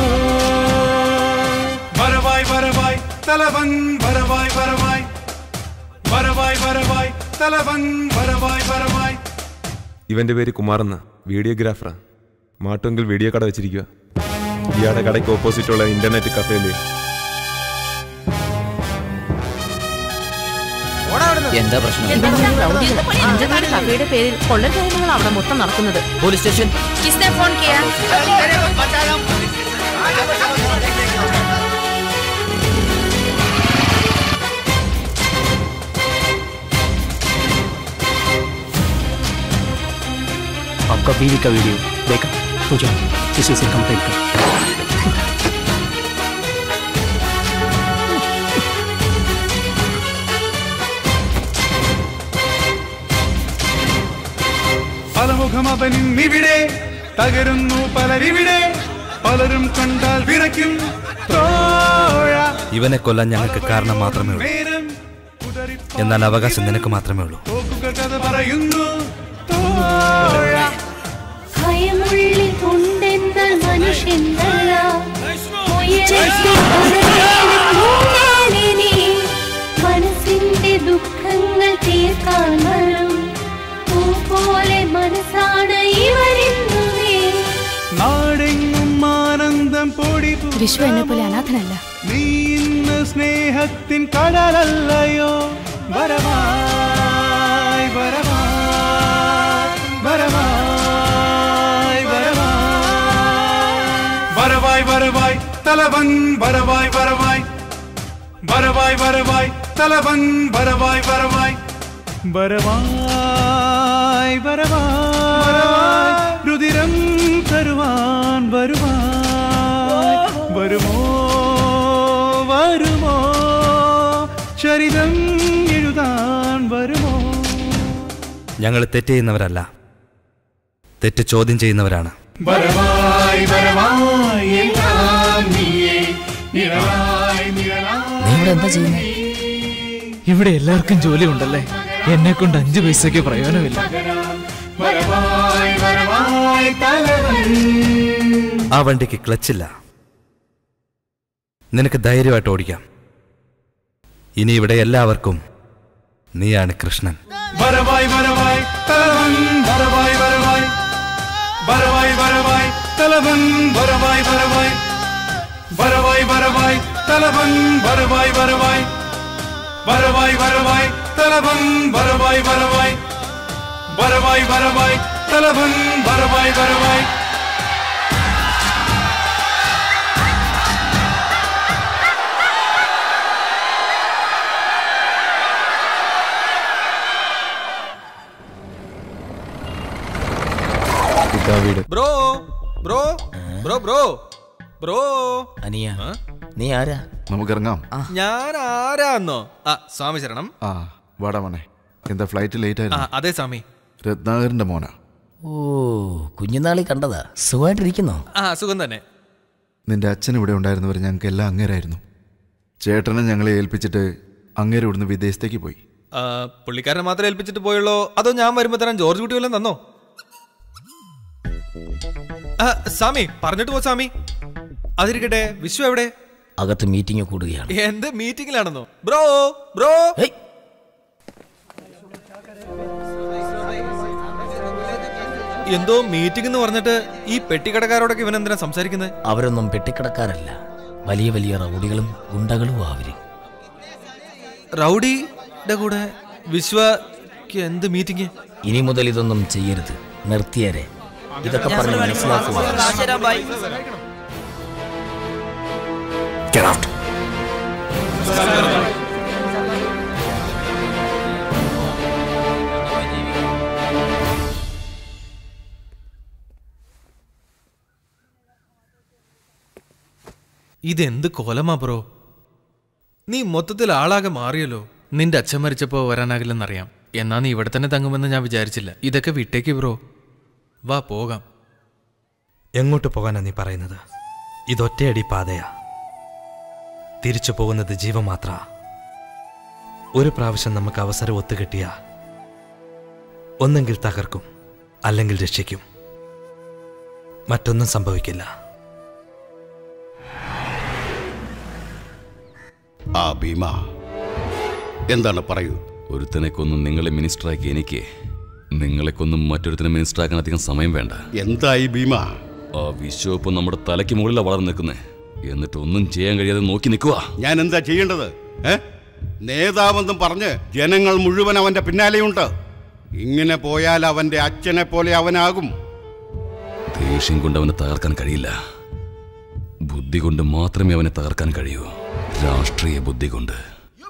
വരവായി വരവായി തലവൻ വരവായി വരവായി വരവായി വരവായി തലവൻ വരവായി വരവായി. ഇവന്റെ പേര് കുമാറെന്ന, വീഡിയോഗ്രാഫറാ. മാട്ടുമെങ്കിൽ വീഡിയോ കട വെച്ചിരിക്കുക. ഇയാളുടെ കടയ്ക്ക് ഓപ്പോസിറ്റുള്ള ഇന്റർനെറ്റ് കഫേയില്. എന്താ പ്രശ്നം? കഫേയുടെ പേരിൽ കൊള്ളരുതായ്മകൾ അവിടെ മൊത്തം നടക്കുന്നത്. Police station. ഫോൺ ചെയ്യാ. आपका बीवी का वीडियो देखा तो जाओ किसी से कंप्लेंट कर. പലമുഖമവനിവിടെ തകരുന്നു പലരിവിടെ പലരും കണ്ടാൽ വിറയ്ക്കും. ഇവനെ കൊല്ലാൻ ഞങ്ങൾക്ക് കാരണം മാത്രമേ ഉള്ളൂ, എന്നാൽ അവകാശം നിനക്ക് മാത്രമേ ഉള്ളൂ. ഭയമുള്ളിൽ ഉണ്ടെന്നാൽ മനുഷ്യനല്ല മനസ്സിന്റെ ദുഃഖങ്ങൾ തീർക്കാൻ വരും പോലെ മനസ്സാണ് ഇവരെന്നുവേ. നാടെങ്ങും ആനന്ദം പൊടി. വിശ്വ എന്നെ പോലെ അനാഥനല്ല. നീ ഇന്ന് സ്നേഹത്തിൻ കടലല്ലയോ വരവായി വരവായി വരവായി വരവായി വരവായി തലവൻ വരവായി വരവായി വരവായി വരവായി തലവൻ വരവായി വരവായി വരവായി വരവായി രുതിരം തരുവാൻ വരുവാൻ വരുമോ വരുമോ ചരിതം എഴുതാൻ വരുമോ. ഞങ്ങൾ തെറ്റ് ചെയ്യുന്നവരല്ല, തെറ്റ് ചോദ്യം ചെയ്യുന്നവരാണ്. വരവായി വരവായി എല്ലാം നീയേ നിഴലായി നിങ്ങൾ എന്താ ചെയ്യുന്നത്? ഇവിടെ എല്ലാവർക്കും ജോലി ഉണ്ടല്ലേ, എന്നെ കൊണ്ട് 5 പൈസയ്ക്ക് പ്രയോജനമില്ല. വരവായി വരവായി തലവൻ. ആ വണ്ടിക്ക് ക്ലച്ചില്ല, നിനക്ക് ധൈര്യമായിട്ട് ഓടിക്കാം. ഇനി ഇവിടെ എല്ലാവർക്കും നീയാണ് കൃഷ്ണൻ. വരവായി വരവായി തലവൻ വരവായി വരവായി വരവായി വരവായി തലവൻ വരവായി വരവായി വരവായി വരവായി തലവൻ വരവായി വരവായി വരവായി വരവായി തലവൻ വരവായി വരവായി വരവായി വരവായി തലവൻ വരവായി വരവായി. Bro bro bro bro bro അനിയ നീ ആരാ? നമുക്കിറങ്ങാം. ഞാൻ ആരാന്നോ? സ്വാമി ശരണം. ആ വാടാ മോനെ. എന്താ ഫ്ലൈറ്റ് ലേറ്റ് ആയിരുന്നു? അതെ സ്വാമി. രത്നാകരന്റെ മോനാ. ഓ കുഞ്ഞുനാളി കണ്ടതാ. സുഖമായിട്ടിരിക്കുന്നോ? സുഖം തന്നെ. നിന്റെ അച്ഛൻ ഇവിടെ ഉണ്ടായിരുന്നവർ ഞങ്ങൾക്ക് എല്ലാം അങ്ങേരായിരുന്നു. ചേട്ടനെ ഞങ്ങളെ ഏൽപ്പിച്ചിട്ട് അങ്ങേര് ഇവിടുന്ന് വിദേശത്തേക്ക് പോയി. പുള്ളിക്കാരനെ മാത്രമേ ഏൽപ്പിച്ചിട്ട് പോയുള്ളൂ, അതോ ഞാൻ വരുമ്പോ തരാൻ ജോർജ് കുട്ടി വല്ലതും തന്നോ? സ്വാമി പറഞ്ഞിട്ട് പോ സ്വാമി. അതിരിക്കട്ടെ, വിശ്വ എവിടെ? അകത്ത് മീറ്റിംഗ് കൂടുകയാണ്. എന്ത് മീറ്റിംഗിലാണെന്നോ? ബ്രോ ബ്രോ എന്തോ മീറ്റിംഗ് എന്ന് പറഞ്ഞിട്ട് ഈ പെട്ടിക്കടക്കാരോടൊക്കെ ഇവൻ എന്തിനാ സംസാരിക്കുന്നത്? അവരൊന്നും പെട്ടിക്കടക്കാരല്ല, വലിയ വലിയ റൗഡികളും ഗുണ്ടകളും അവര്. റൗഡിയുടെ കൂടെ വിശ്വക്ക് എന്ത് മീറ്റിംഗ്? ഇനി മുതൽ ഇതൊന്നും ചെയ്യരുത്, നിർത്തിയേരെ. ഇതൊക്കെ പറഞ്ഞ് മനസ്സിലാക്കുക. ഇതെന്ത് കോലമാ ബ്രോ? നീ മൊത്തത്തിൽ ആളാകെ മാറിയല്ലോ. നിന്റെ അച്ഛൻ മരിച്ചപ്പോ വരാനാകില്ലെന്നറിയാം, എന്നാ നീ ഇവിടെ തന്നെ തങ്ങുമെന്ന് ഞാൻ വിചാരിച്ചില്ല. ഇതൊക്കെ വിട്ടേക്ക് ബ്രോ, വാ പോകാം. എങ്ങോട്ട് പോകാനാ നീ പറയുന്നത്? ഇതൊറ്റയടി പാതയാ, തിരിച്ചു പോകുന്നത് ജീവമാത്ര. ഒരു പ്രാവശ്യം നമുക്ക് അവസരം ഒത്തുകിട്ടിയ ഒന്നെങ്കിൽ തകർക്കും, അല്ലെങ്കിൽ രക്ഷിക്കും. മറ്റൊന്നും സംഭവിക്കില്ല. ആ ഭീമ, എന്താണ് പറയൂ? ഒരുത്തനെ കൊന്നും നിങ്ങളെ മിനിസ്റ്ററാക്കി എനിക്ക് നിങ്ങളെ കൊന്നും മറ്റൊരുത്തനെ മിനിസ്റ്ററാക്കാൻ അധികം സമയം വേണ്ട. എന്തായി ഭീമ? ആ വിശ്വപ്പം നമ്മുടെ തലയ്ക്ക് മുകളിലാണ് വളർന്നു നിൽക്കുന്നേ. എന്നിട്ട് ഒന്നും ചെയ്യാൻ കഴിയാതെ നോക്കി നിൽക്കുക. ഞാൻ എന്താ ചെയ്യേണ്ടത്? നേതാവെന്നും പറഞ്ഞ് ജനങ്ങൾ മുഴുവൻ അവന്റെ പിന്നാലെയുണ്ട്. ഇങ്ങനെ പോയാൽ അവന്റെ അച്ഛനെ പോലെ അവനാകും. ദേഷ്യം കൊണ്ട് അവനെ തകർക്കാൻ കഴിയില്ല. ബുദ്ധി കൊണ്ട് മാത്രമേ അവനെ തകർക്കാൻ കഴിയൂ. രാഷ്ട്രീയ ബുദ്ധി കൊണ്ട്.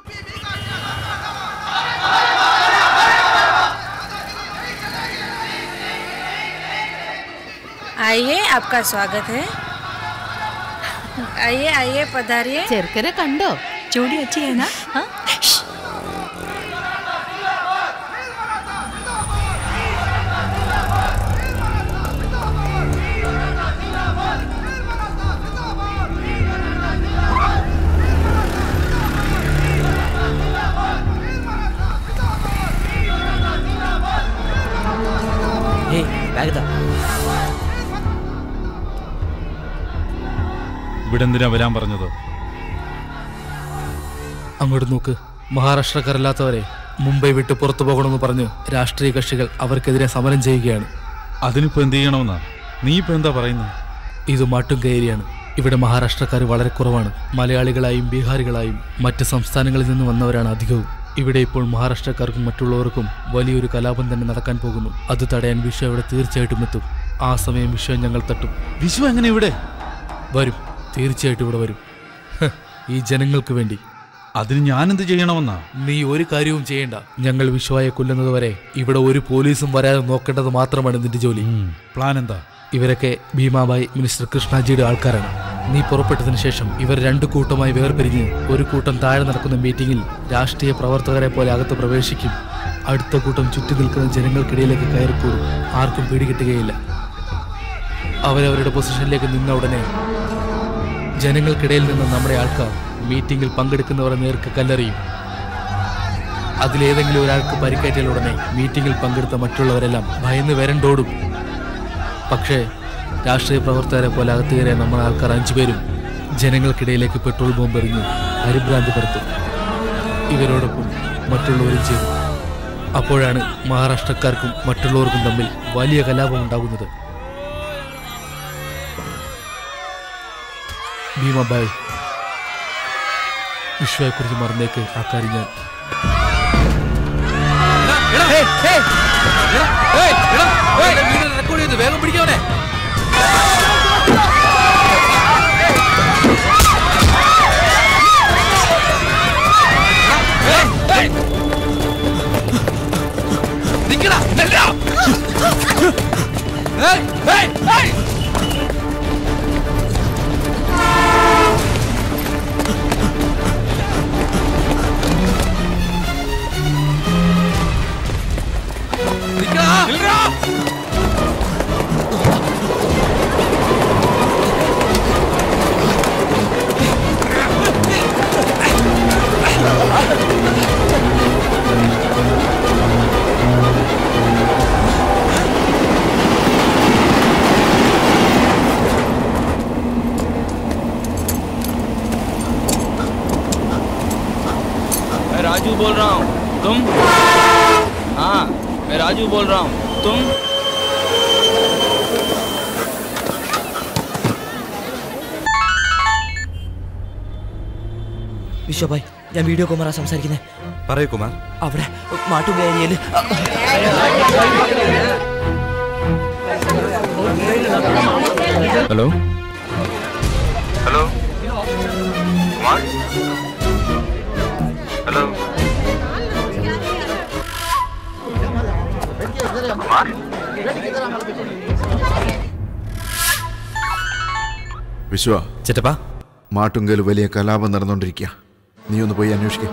आइए, आपका स्वागत है. आइए आइए, पधारिए. ചെറുക്കനെ കണ്ടോ? जोड़ी अच्छी है ना? हाँ. ഇവിടെ എന്തിനാ വരാൻ പറഞ്ഞത്? അങ്ങോട്ട് നോക്ക്. മഹാരാഷ്ട്രക്കാരല്ലാത്തവരെ മുംബൈ വിട്ട് പുറത്തു പോകണമെന്ന് പറഞ്ഞ് രാഷ്ട്രീയ കക്ഷികൾ അവർക്കെതിരെ സമരം ചെയ്യുകയാണ്. അതിനിപ്പോ എന്ത് ചെയ്യണമെന്നാ? നീ ഇപ്പൊ എന്താ പറയുന്നത്? ഇത് മാട്ടുങ്ക ഏരിയയാണ്. ഇവിടെ മഹാരാഷ്ട്രക്കാർ വളരെ കുറവാണ്. മലയാളികളായും ബീഹാറികളായും മറ്റ് സംസ്ഥാനങ്ങളിൽ നിന്ന് വന്നവരാണ് അധികവും. ഇവിടെ ഇപ്പോൾ മഹാരാഷ്ട്രക്കാർക്കും മറ്റുള്ളവർക്കും വലിയൊരു കലാപം തന്നെ നടക്കാൻ പോകുന്നു. അത് തടയാൻ വിശ്വ ഇവിടെ തീർച്ചയായിട്ടും എത്തും. ആ സമയം വിശ്വ ഞങ്ങൾ തട്ടും. വിശ്വ എങ്ങനെ ഇവിടെ വരും? തീർച്ചയായിട്ടും ഇവിടെ വരും. ഈ ജനങ്ങൾക്ക് വേണ്ടി. അതിന് ഞാനെന്ത് ചെയ്യണമെന്നാ? നീ ഒരു കാര്യവും ചെയ്യേണ്ട. ഞങ്ങൾ വിശ്വയെ കൊല്ലുന്നത് വരെ ഇവിടെ ഒരു പോലീസും വരാതെ നോക്കേണ്ടത് മാത്രമാണ് നിന്റെ ജോലി. പ്ലാൻ എന്താ? ഇവരൊക്കെ ഭീമാബായി മിനിസ്റ്റർ കൃഷ്ണാജിയുടെ ആൾക്കാരാണ്. നീ പുറപ്പെട്ടതിന് ശേഷം ഇവർ രണ്ടു കൂട്ടമായി വേർപിരിഞ്ഞ് ഒരു കൂട്ടം താഴെ നടക്കുന്ന മീറ്റിംഗിൽ രാഷ്ട്രീയ പ്രവർത്തകരെ പോലെ അകത്ത് പ്രവേശിക്കും. അടുത്ത കൂട്ടം ചുറ്റി നിൽക്കുന്ന ജനങ്ങൾക്കിടയിലേക്ക് കയറിക്കൂടും. ആർക്കും പിടികിട്ടുകയില്ല. അവരവരുടെ പൊസിഷനിലേക്ക് നിന്ന ഉടനെ ജനങ്ങൾക്കിടയിൽ നിന്ന് നമ്മുടെ ആൾക്കാർ മീറ്റിംഗിൽ പങ്കെടുക്കുന്നവരെ നേർക്ക് കല്ലെറിയും. അതിലേതെങ്കിലും ഒരാൾക്ക് പരിക്കേറ്റാൽ ഉടനെ മീറ്റിംഗിൽ പങ്കെടുത്ത മറ്റുള്ളവരെല്ലാം ഭയന്ന് വരണ്ടോടും. പക്ഷേ രാഷ്ട്രീയ പ്രവർത്തകരെ പോലെ അകത്ത് കയറിയ നമ്മുടെ ആൾക്കാർ 5 പേരും ജനങ്ങൾക്കിടയിലേക്ക് പെട്രോൾ ബോംബ് എറിഞ്ഞ് പരിഭ്രാന്തി പരത്തും. ഇവരോടൊപ്പം മറ്റുള്ളവരും ചേരും. അപ്പോഴാണ് മഹാരാഷ്ട്രക്കാർക്കും മറ്റുള്ളവർക്കും തമ്മിൽ വലിയ കലാപം ഉണ്ടാകുന്നത്. ഭീമാബായ്, വിശ്വയെക്കുറിച്ച് മറന്നേക്ക്. ആ കാര്യം ഞാൻ റെക്കോർഡ് ചെയ്ത് വേഗം പിടിക്കണേ. राजू बोल रहा हूँ. तुम? हाँ, मैं राजू बोल रहा हूँ. तुम? വിശ്വഭായ്, ഞാൻ വീഡിയോ കുമാറാ സംസാരിക്കുന്നത്. പറയൂ കുമാർ. അവിടെ മാട്ടുങ്ക ഏരിയയിൽ hello hello Kumar. Hello Vishwa ചേട്ടപ്പാ, മാട്ടുങ്കൽ വലിയ കലാപം നടന്നുകൊണ്ടിരിക്കുക. നീ ഒന്ന് പോയി അന്വേഷിക്ക.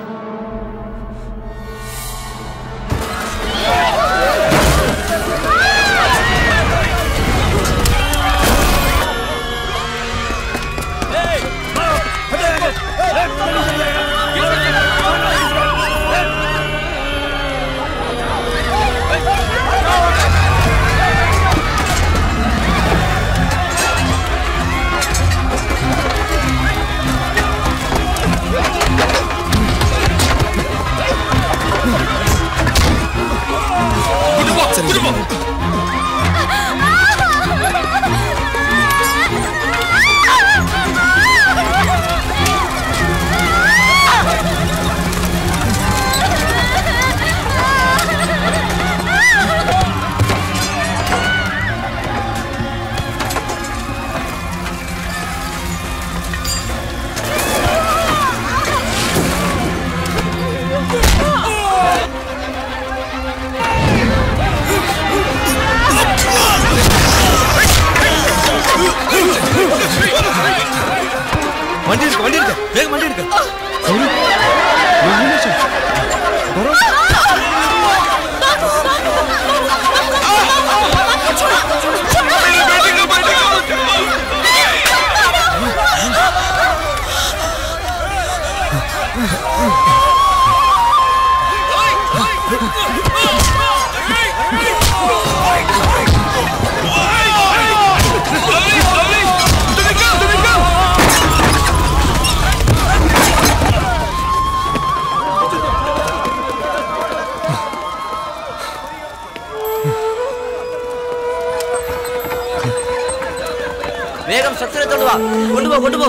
വേഗം സ്ട്രക്ചർ എടുത്തോണ്ട് വാ. കൊണ്ടുപോ കൊണ്ടുപോ.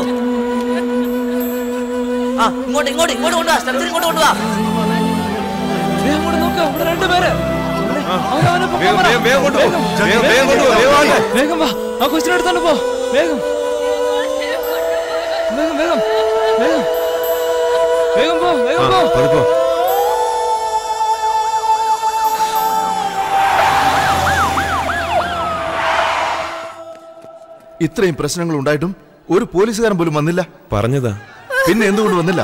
ആ ഇങ്ങോട്ട് ഇങ്ങോട്ട് ഇങ്ങോട്ട് കൊണ്ടുവാ. സ്ട്രക്ചർ ഇങ്ങോട്ട് കൊണ്ടുവാ. വേഗം വാ, ആ കൊച്ചിനെ എടുത്തോണ്ട് പോ. വേഗം വേഗം വേഗം വേഗം വേഗം പോ, വേഗം പോ. ഇത്രയും പ്രശ്നങ്ങൾ ഉണ്ടായിട്ടും ഒരു പോലീസുകാരൻ പോലും വന്നില്ല. പറഞ്ഞതാ, പിന്നെ എന്തുകൊണ്ട് വന്നില്ല?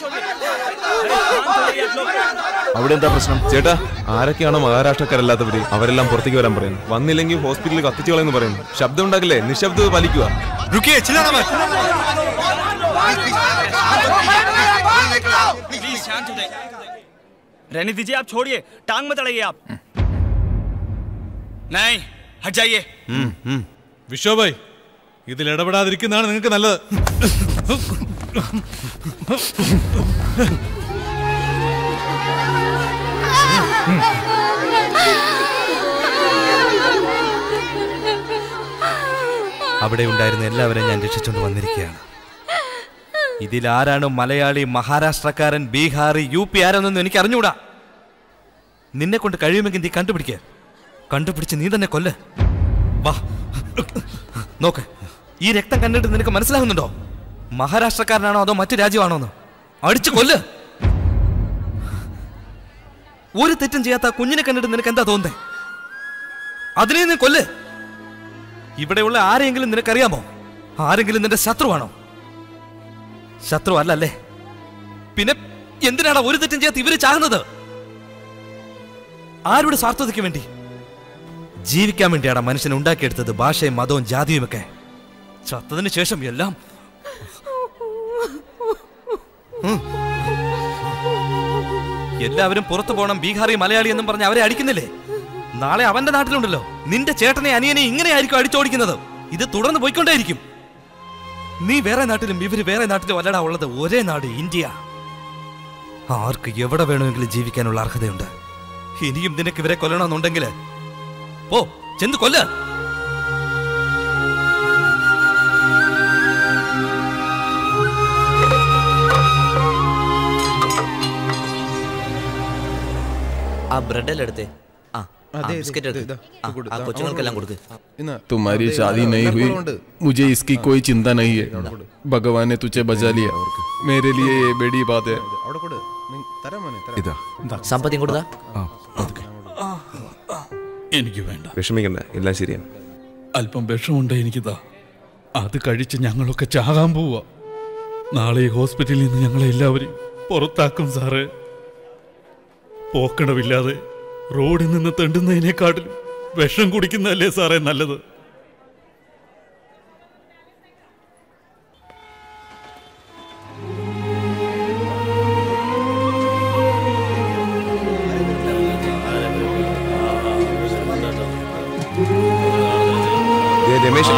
അവിടെ എന്താ പ്രശ്നം? ചേട്ടാ, ആരൊക്കെയാണോ മഹാരാഷ്ട്രക്കാരല്ലാത്തവര് അവരെല്ലാം പുറത്തേക്ക് വരാൻ പറയുന്നു. വന്നില്ലെങ്കിൽ ഹോസ്പിറ്റലിൽ കത്തിച്ചു കളയെന്ന് പറയുന്നു. ശബ്ദം ഉണ്ടാക്കില്ലേ, നിശബ്ദത പാലിക്കുക. रहने दीजिए, आप छोड़िए, टांग मत अड़ाइए आप. नहीं, हट जाइए. വിശ്വഭായ്, ഇതിൽ ഇടപെടാതിരിക്കുന്നതാണ് നിങ്ങൾക്ക് നല്ലത്. അവിടെ ഉണ്ടായിരുന്ന എല്ലാവരെയും ഞാൻ രക്ഷിച്ചുകൊണ്ട് വന്നിരിക്കുകയാണ്. ഇതിലാരാണ് മലയാളി, മഹാരാഷ്ട്രക്കാരൻ, ബീഹാറി, UP ആരാണെന്നൊന്നും എനിക്ക് അറിഞ്ഞുകൂടാ. നിന്നെ കൊണ്ട് കഴിയുമെങ്കിൽ നീ കണ്ടുപിടിക്കുക. കണ്ടുപിടിച്ച് നീ തന്നെ കൊല്ല്. വാ നോക്ക്, ഈ രക്തം കണ്ടിട്ട് നിനക്ക് മനസ്സിലാകുന്നുണ്ടോ മഹാരാഷ്ട്രക്കാരനാണോ അതോ മറ്റു രാജ്യമാണോന്ന്? അടിച്ചു കൊല്ല്. ഒരു തെറ്റും ചെയ്യാത്ത കുഞ്ഞിനെ കണ്ടിട്ട് നിനക്ക് എന്താ തോന്നുന്നേ? അതിനെ നീ കൊല്ല്. ഇവിടെയുള്ള ആരെങ്കിലും നിനക്കറിയാമോ? ആരെങ്കിലും നിന്റെ ശത്രുവാണോ? ശത്രു അല്ലല്ലേ? പിന്നെ എന്തിനാണ് ഒരു തെറ്റും ചെയ്യാത്ത ഇവര് ചാകുന്നത്? ആരുടെ സ്വാർത്ഥതയ്ക്ക് വേണ്ടി? ജീവിക്കാൻ വേണ്ടിയാണ് മനുഷ്യനെ ഉണ്ടാക്കിയെടുത്തത്, ഭാഷയും മതവും ജാതിയും ഒക്കെ. ചത്തതിന് ശേഷം എല്ലാം എല്ലാവരും പുറത്തു പോകണം, ബീഹാറി, മലയാളി എന്നും പറഞ്ഞ് അവരെ അടിക്കുന്നില്ലേ? നാളെ അവന്റെ നാട്ടിലുണ്ടല്ലോ നിന്റെ ചേട്ടനെ അനിയനെ ഇങ്ങനെയായിരിക്കും അടിച്ചോടിക്കുന്നത്. ഇത് തുടർന്ന് പോയിക്കൊണ്ടേയിരിക്കും. നീ വേറെ നാട്ടിലും ഇവര് വേറെ നാട്ടിലും അല്ലടാ ഉള്ളത്. ഒരേ നാട്, ഇന്ത്യ. ആർക്ക് എവിടെ വേണമെങ്കിലും ജീവിക്കാനുള്ള അർഹതയുണ്ട്. ഇനിയും നിനക്ക് ഇവരെ കൊല്ലണമെന്നുണ്ടെങ്കിൽ പോ, ചെന്ന് കൊല്ല. ആ ബ്രെഡ് എല്ലാം എടുത്തേ. बिस्किट കൊച്ചുങ്ങൾക്കെല്ലാം കൊടുക്ക്. तुम्हारी शादी नहीं हुई, मुझे इसकी कोई चिंता नहीं है. भगवान ने तुझे बचा लिया, मेरे लिए ये बड़ी बात है. സമ്പത്തി കൊടുത്താ എനിക്ക് വേണ്ട. വിഷമിക്കണ്ട, എല്ലാം ശരിയാണ്. അല്പം വിഷമുണ്ട് എനിക്കിതാ. അത് കഴിച്ച് ഞങ്ങളൊക്കെ ചാകാൻ പോവാ. നാളെ ഈ ഹോസ്പിറ്റലിൽ നിന്ന് ഞങ്ങളെ എല്ലാവരും പുറത്താക്കും സാറേ. പോക്കണമില്ലാതെ റോഡിൽ നിന്ന് തെണ്ടുന്നതിനേക്കാട്ടിലും വിഷം കുടിക്കുന്നതല്ലേ സാറേ നല്ലത്? രമേശ്,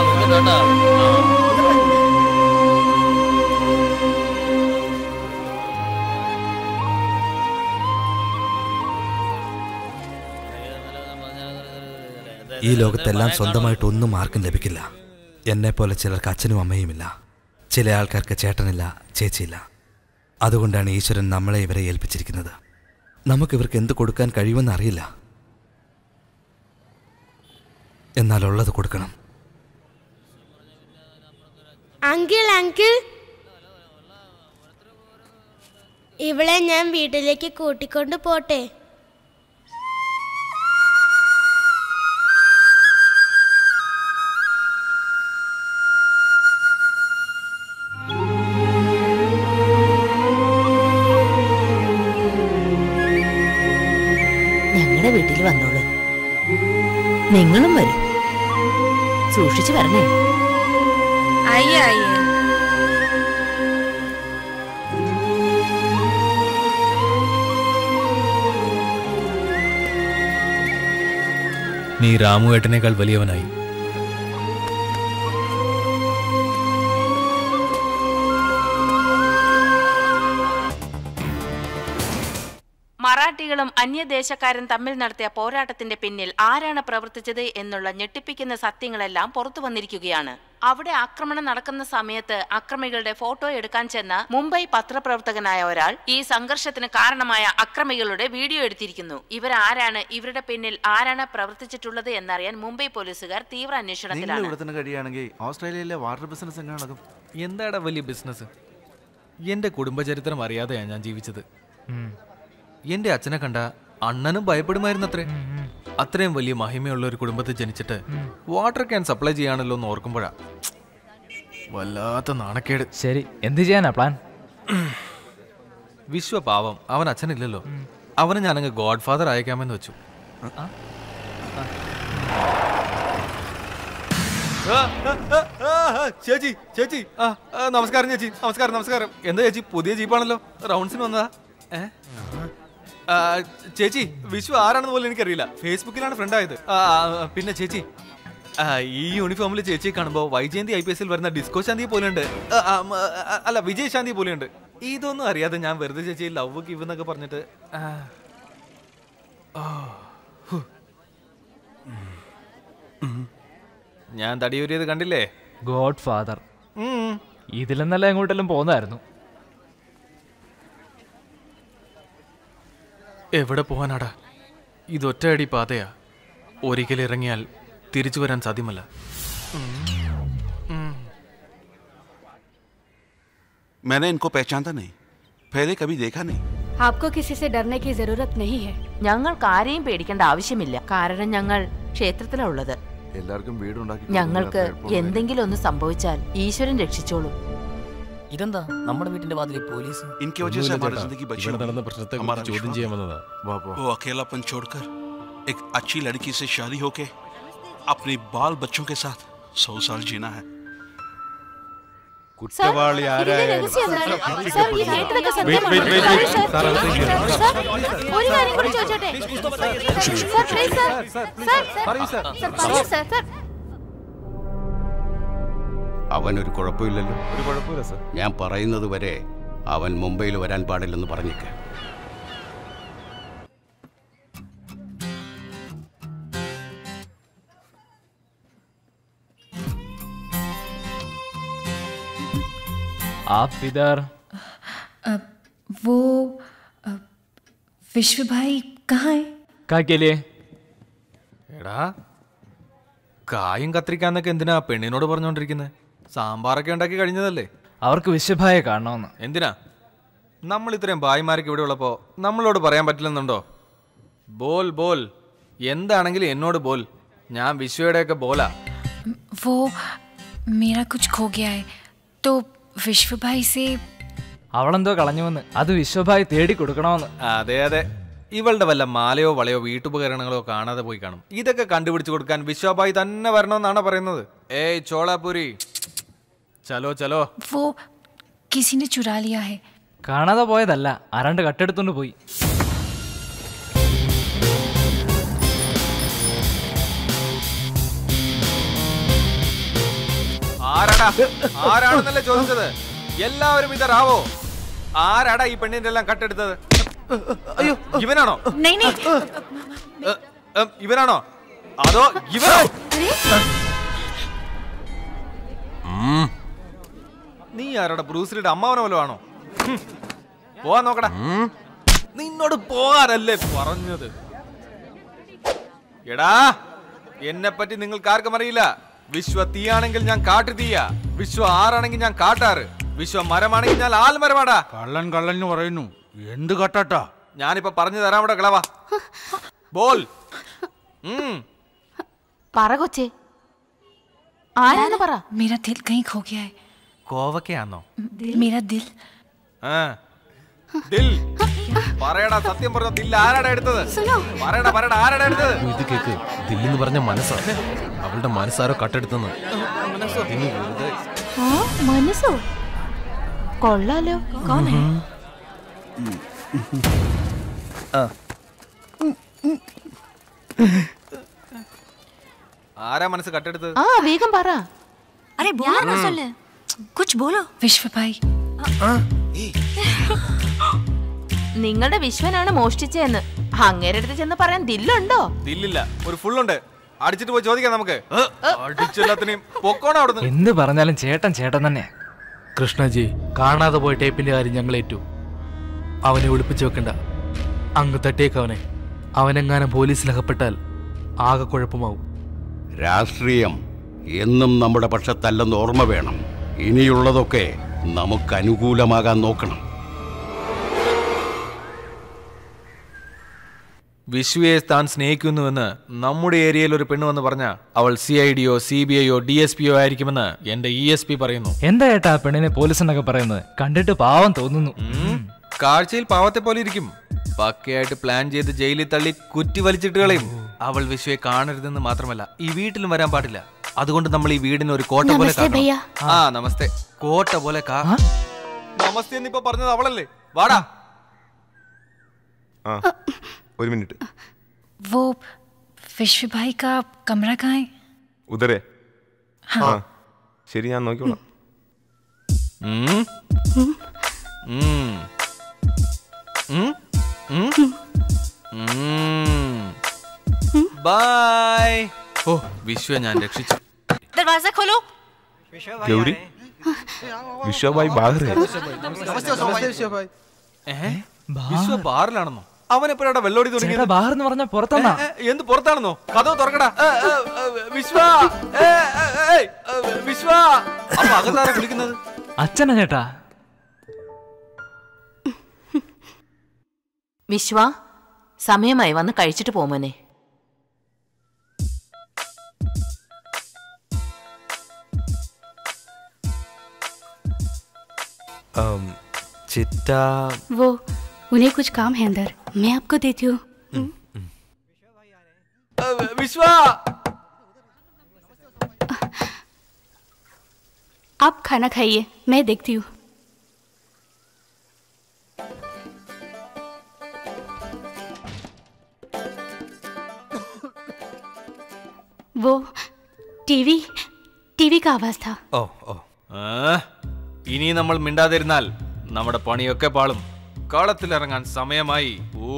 ഈ ലോകത്തെല്ലാം സ്വന്തമായിട്ട് ഒന്നും ആർക്കും ലഭിക്കില്ല. എന്നെപ്പോലെ ചിലർക്ക് അച്ഛനും അമ്മയുമില്ല. ചില ആൾക്കാർക്ക് ചേട്ടനില്ല, ചേച്ചിയില്ല. അതുകൊണ്ടാണ് ഈശ്വരൻ നമ്മളെ ഇവരെ ഏൽപ്പിച്ചിരിക്കുന്നത്. നമുക്കിവർക്ക് എന്ത് കൊടുക്കാൻ കഴിയുമെന്ന് അറിയില്ല. എന്നാൽ ഉള്ളത് കൊടുക്കണം. അങ്കിൾ അങ്കിൾ, ഇവളെ ഞാൻ വീട്ടിലേക്ക് കൂട്ടിക്കൊണ്ട് പോട്ടെ? ഞങ്ങളുടെ വീട്ടിൽ വന്നോളൂ. നിങ്ങളും വരും. സൂക്ഷിച്ചു വരണേ. आइए आइए। നീ രാമുവേട്ടനേക്കാൾ വലിയവനായി. മറാഠി മറാഠികളും അന്യദേശക്കാരും തമ്മിൽ നടത്തിയ പോരാട്ടത്തിന്റെ പിന്നിൽ ആരാണ് പ്രവർത്തിച്ചത് എന്നുള്ള ഞെട്ടിപ്പിക്കുന്ന സത്യങ്ങളെല്ലാം പുറത്തു വന്നിരിക്കുകയാണ്. അവിടെ ആക്രമണം നടക്കുന്ന സമയത്ത് അക്രമികളുടെ ഫോട്ടോ എടുക്കാൻ ചെന്ന മുംബൈ പത്രപ്രവർത്തകനായ ഒരാൾ ഈ സംഘർഷത്തിന് കാരണമായ അക്രമികളുടെ വീഡിയോ എടുത്തിരിക്കുന്നു. ഇവരാരാണ്, ഇവരുടെ പിന്നിൽ ആരാണ് പ്രവർത്തിച്ചിട്ടുള്ളത് എന്നറിയാൻ മുംബൈ പോലീസുകാർ തീവ്ര അന്വേഷണത്തിലാണ്. ഓസ്ട്രേലിയയിലെ വാട്ടർ ബിസിനസ് എന്താടാ വലിയ ബിസിനസ്? എന്റെ കുടുംബചരിത്രം അറിയാതെയാണ് ഞാൻ ജീവിച്ചത്. എന്റെ അച്ഛനെ കണ്ട അണ്ണനും ഭയപ്പെടുമായിരുന്നത്രേ. അത്രയും വലിയ മഹിമയുള്ള ഒരു കുടുംബത്തിൽ ജനിച്ചിട്ട് വാട്ടർ ക്യാൻ സപ്ലൈ ചെയ്യാണല്ലോ എന്ന് ഓർക്കുമ്പോഴാ വല്ലാത്ത നാണക്കേട്. ശരി, എന്ത് ചെയ്യാനാ പ്ലാൻ? വിശ്വപാവം, അവൻ അച്ഛനില്ലല്ലോ. അവന് ഞാനങ്ങ് ഗോഡ് ഫാദർ അയക്കാമെന്ന് വെച്ചു. ചേച്ചി ചേച്ചി നമസ്കാരം ചേച്ചി. നമസ്കാരം നമസ്കാരം. എന്താ ചേച്ചി, പുതിയ ജീപ്പാണല്ലോ, റൗണ്ട്സിന് വന്നതാ? ചേച്ചി, വിശ്വ ആരാണെന്ന് പോലും എനിക്കറിയില്ല. ഫേസ്ബുക്കിലാണ് ഫ്രണ്ട് ആയത്. പിന്നെ ചേച്ചി, ഈ യൂണിഫോമിൽ ചേച്ചിയെ കാണുമ്പോൾ വൈജയന്തി IPS വരുന്ന ഡിസ്കോ ശാന്തി പോലെയുണ്ട്. അല്ല, വിജയ് ശാന്തി പോലെയുണ്ട്. ഇതൊന്നും അറിയാതെ ഞാൻ വെറുതെ ചേച്ചി ലവ് ഗിവ് എന്നൊക്കെ പറഞ്ഞിട്ട് ഞാൻ തടിയൂരിയത് കണ്ടില്ലേ? God father. ഇതിലെന്നല്ല എങ്ങോട്ടെല്ലാം പോകുന്നായിരുന്നു. എവിടെ പോകാനാടാ? ഇതൊറ്റയടി പാതയാ. ഒരിക്കൽ ഇറങ്ങിയാൽ തിരിച്ചു വരാൻ സാധ്യമല്ല. मैंने इनको पहचानता नहीं, पहले कभी देखा नहीं. आपको किसी से डरने की जरूरत नहीं है. ഞങ്ങൾക്ക് ആരെയും പേടിക്കേണ്ട ആവശ്യമില്ല. കാരണം ഞങ്ങൾ ക്ഷേത്രത്തിലാണ് ഉള്ളത്. എല്ലാവർക്കും വീടുണ്ടാക്കി ഞങ്ങൾക്ക് എന്തെങ്കിലും ഒന്ന് സംഭവിച്ചാൽ ഈശ്വരൻ രക്ഷിച്ചോളൂ. ഇതെന്താ നമ്മുടെ വീട്ടിന്റെ വാതിലിൽ പോലീസ്? इनकी वजह से हमारी जिंदगी बची. നടന്ന പ്രശ്നത്തെ ചോദ്യം ചെയ്യാൻ വന്നതാ. वो अकेलापन छोड़कर एक अच्छी लड़की से शादी होके अपने बाल बच्चों के साथ 100 साल जीना है. കുറ്റവാളി ആരായാലും അവനൊരു കുഴപ്പമില്ലല്ലോ. ഒരു കുഴപ്പമില്ല സർ. ഞാൻ പറയുന്നത് വരെ അവൻ മുംബൈയിൽ വരാൻ പാടില്ലെന്ന് പറഞ്ഞേക്ക്. आप इधर? वो विश्व भाई कहाँ है? क्या के लिए? എടാ, കായും കത്തിരിക്കാന്നൊക്കെ എന്തിനാ പെണ്ണിനോട് പറഞ്ഞോണ്ടിരിക്കുന്നത്? സാമ്പാറൊക്കെ ഉണ്ടാക്കി കഴിഞ്ഞതല്ലേ? അവർക്ക് വിശ്വഭായെ കാണണമെന്ന്. എന്തിനാ? നമ്മൾ ഇത്രയും ഭായിമാർക്ക് ഇവിടെ ഉള്ളപ്പോ നമ്മളോട് പറയാൻ പറ്റില്ലെന്നുണ്ടോ? ബോൽ ബോൽ, എന്താണെങ്കിലും എന്നോട് ബോൽ. ഞാൻ വിശ്വയുടെയൊക്കെ ബോലാ. वो मेरा कुछ खो गया है तो विश्व भाई से. അവളെന്തോ കളഞ്ഞുവെന്ന്, അത് വിശ്വഭായി തേടി കൊടുക്കണമെന്ന്. അതെ അതെ, ഇവളുടെ വല്ല മാലയോ വളയോ വീട്ടുപകരണങ്ങളോ കാണാതെ പോയി കാണും. ഇതൊക്കെ കണ്ടുപിടിച്ചു കൊടുക്കാൻ വിശ്വഭായി തന്നെ വരണമെന്നാണ് പറയുന്നത്. ഏയ് ചോളാപുരി, ചലോ ചലോ. वो किसी ने चुरा लिया है. കാണാതെ പോയതല്ല, ആരാണ്ട് കട്ടെടുത്തോണ്ട് പോയി. ആരാണെന്നല്ലേ ചോദിച്ചത്? എല്ലാവരും ഇതറാവോ? ആരാടാ ഈ പെണ്ണിന്റെ എല്ലാം കട്ടെടുത്തത്? അയ്യോ, ഇവനാണോ? ഇവനാണോ അതോ ഇവനോ? നീ ആരാടാ? ബ്രൂസ്ലിയുടെ അമ്മാവനോ വല്ലോ ആണോ? പോവാൻ നോക്കടാ. നിന്നോട് പോകാനല്ലേ പറഞ്ഞത്? എടാ, എന്നെ പറ്റി നിങ്ങൾക്ക് ആർക്കും അറിയില്ല. വിശ്വ തീയാണെങ്കിൽ ഞാൻ കാട്ടു തീയ, വിശ്വ ആറാണെങ്കിൽ ഞാൻ കാട്ടാറ്, വിശ്വ മരമാണെങ്കിൽ ഞാൻ ആൽമരമാടാ. കള്ളൻ കള്ളൻ പറയുന്നു, എന്ത് കട്ടാട്ടാ? ഞാനിപ്പോ പറഞ്ഞു തരാം. ഇവിടെ കളവാ ബോൽ. പറ കൊച്ചേ, ആരാന്ന് പറ. मेरा दिल कहीं खो गया है. കോവക്കയാണോ? मेरा दिल. ദിൽ പറയടാ, സത്യം പറഞ്ഞ ദിൽ ആരാടാ എടുത്തത്? പറയടാ പറയടാ, ആരാടാ എടുത്തത്? ഇത് കേക്ക്, ദില്ലെന്ന് പറഞ്ഞ മനസ്സാ. അവളുടെ മനസ്സാരോ കട്ടെടുത്തെന്ന്. മനസ്സോ? കൊള്ളാലോ. ആരാ മനസ്സ് കട്ടെടുത്തത്? വേഗം പറ. अरे बोलो ना, सोले कुछ बोलो. विश्व भाई. നിങ്ങളുടെ വിശ്വനാണ് മോഷ്ടിച്ചതെന്ന് അങ്ങേരുടെ അടുത്ത് ചെന്ന് പറയാൻ ദില്ലുണ്ടോ? ദില്ലില്ല, ഒരു ഫുള്ളുണ്ട്. അടിച്ചിട്ട് പോയി ചോദിക്കാം നമുക്ക്. അടിച്ചെല്ലാത്തിനെയും പൊക്കോണം അവിടുന്ന്. എന്ത് പറഞ്ഞാലും ചേട്ടൻ ചേട്ടൻ തന്നെ. കൃഷ്ണജി, കാണാതെ പോയ ടേപ്പിന്റെ കാര്യം ഞങ്ങൾ ഏറ്റു. അവനെ ഒളിപ്പിച്ചു വെക്കണ്ട, അങ്ങ് തട്ടിയേക്കവനെ. അവനെങ്ങാനും പോലീസിലകപ്പെട്ടാൽ ആകെ കുഴപ്പമാവും. രാഷ്ട്രീയം എന്നും നമ്മുടെ പക്ഷത്തല്ലെന്ന് ഓർമ്മ വേണം. ഇനിയുള്ളതൊക്കെ നമുക്ക് അനുകൂലമാകാൻ നോക്കണം. വിശ്വയെ താൻ സ്നേഹിക്കുന്നുവെന്ന് നമ്മുടെ ഏരിയയിൽ ഒരു പെണ്ണ് വന്ന് പറഞ്ഞ അവൾ CIDയോ CBIയോ DSPയോ ആയിരിക്കുമെന്ന് എന്റെ ESP പറയുന്നു. എന്താ ഏട്ടാ പെണ്ണിനെ പോലീസെന്നൊക്കെ പറയുന്നത്? കണ്ടിട്ട് പാവം തോന്നുന്നു. കാഴ്ചയിൽ പാവത്തെ പോലെ ഇരിക്കും. പക്കയായിട്ട് പ്ലാൻ ചെയ്ത് ജയിലിൽ തള്ളി കുറ്റി വലിച്ചിട്ട് കളയും. അവൾ വിശ്വയെ കാണരുതെന്ന് മാത്രമല്ല ഈ വീട്ടിലും വരാൻ പാടില്ല. അതുകൊണ്ട് നമ്മൾ ഈ വീടിന് ഒരു കോട്ട പോലെ നമസ്തേ കോട്ട പോലെ നമസ്തേ എന്നിപ്പോ പറഞ്ഞത് അവളല്ലേ? വാടാ. ഒരു മിനിറ്റ്. वो विश्व भाई का कमरा कहाँ है? उधर है. हाँ ശരി, ഞാൻ നോക്കിക്കോളാം. ബൈ. ഓ, വിശ്വ ഞാൻ രക്ഷിച്ചു. दरवाजा खोलो. ഗൗരി, വിശ്വ ഭായ് ബാഹർ ഹൈ. വിശ്വ ബാറിലാണെന്നോ? അവൻ എപ്പോഴാണ് വെള്ളോടി തുടങ്ങിയത്? ബാർ എന്ന് പറഞ്ഞ പുറത്താണോ? എന്ത് പുറത്താണെന്നോ? കഥവ് തുറക്കടാ. വിശ്വ, വിശ്വ. അപ്പൊ അകത്താരാ വിളിക്കുന്നത്? അച്ഛനാ ചേട്ടാ. വിശ്വ, സമയമായി, വന്ന് കഴിച്ചിട്ട് പോമോനെ. चित्ता वो उन्हें कुछ काम है अंदर, मैं आपको देती हूँ. विश्वा, आप खाना खाइए, मैं देखती हूँ. वो टीवी का आवाज था. ഓ ഓ, ഇനി നമ്മൾ മിണ്ടാതിരുന്നാൽ നമ്മുടെ പണിയൊക്കെ പാളും. കളത്തിലിറങ്ങാൻ സമയമായി.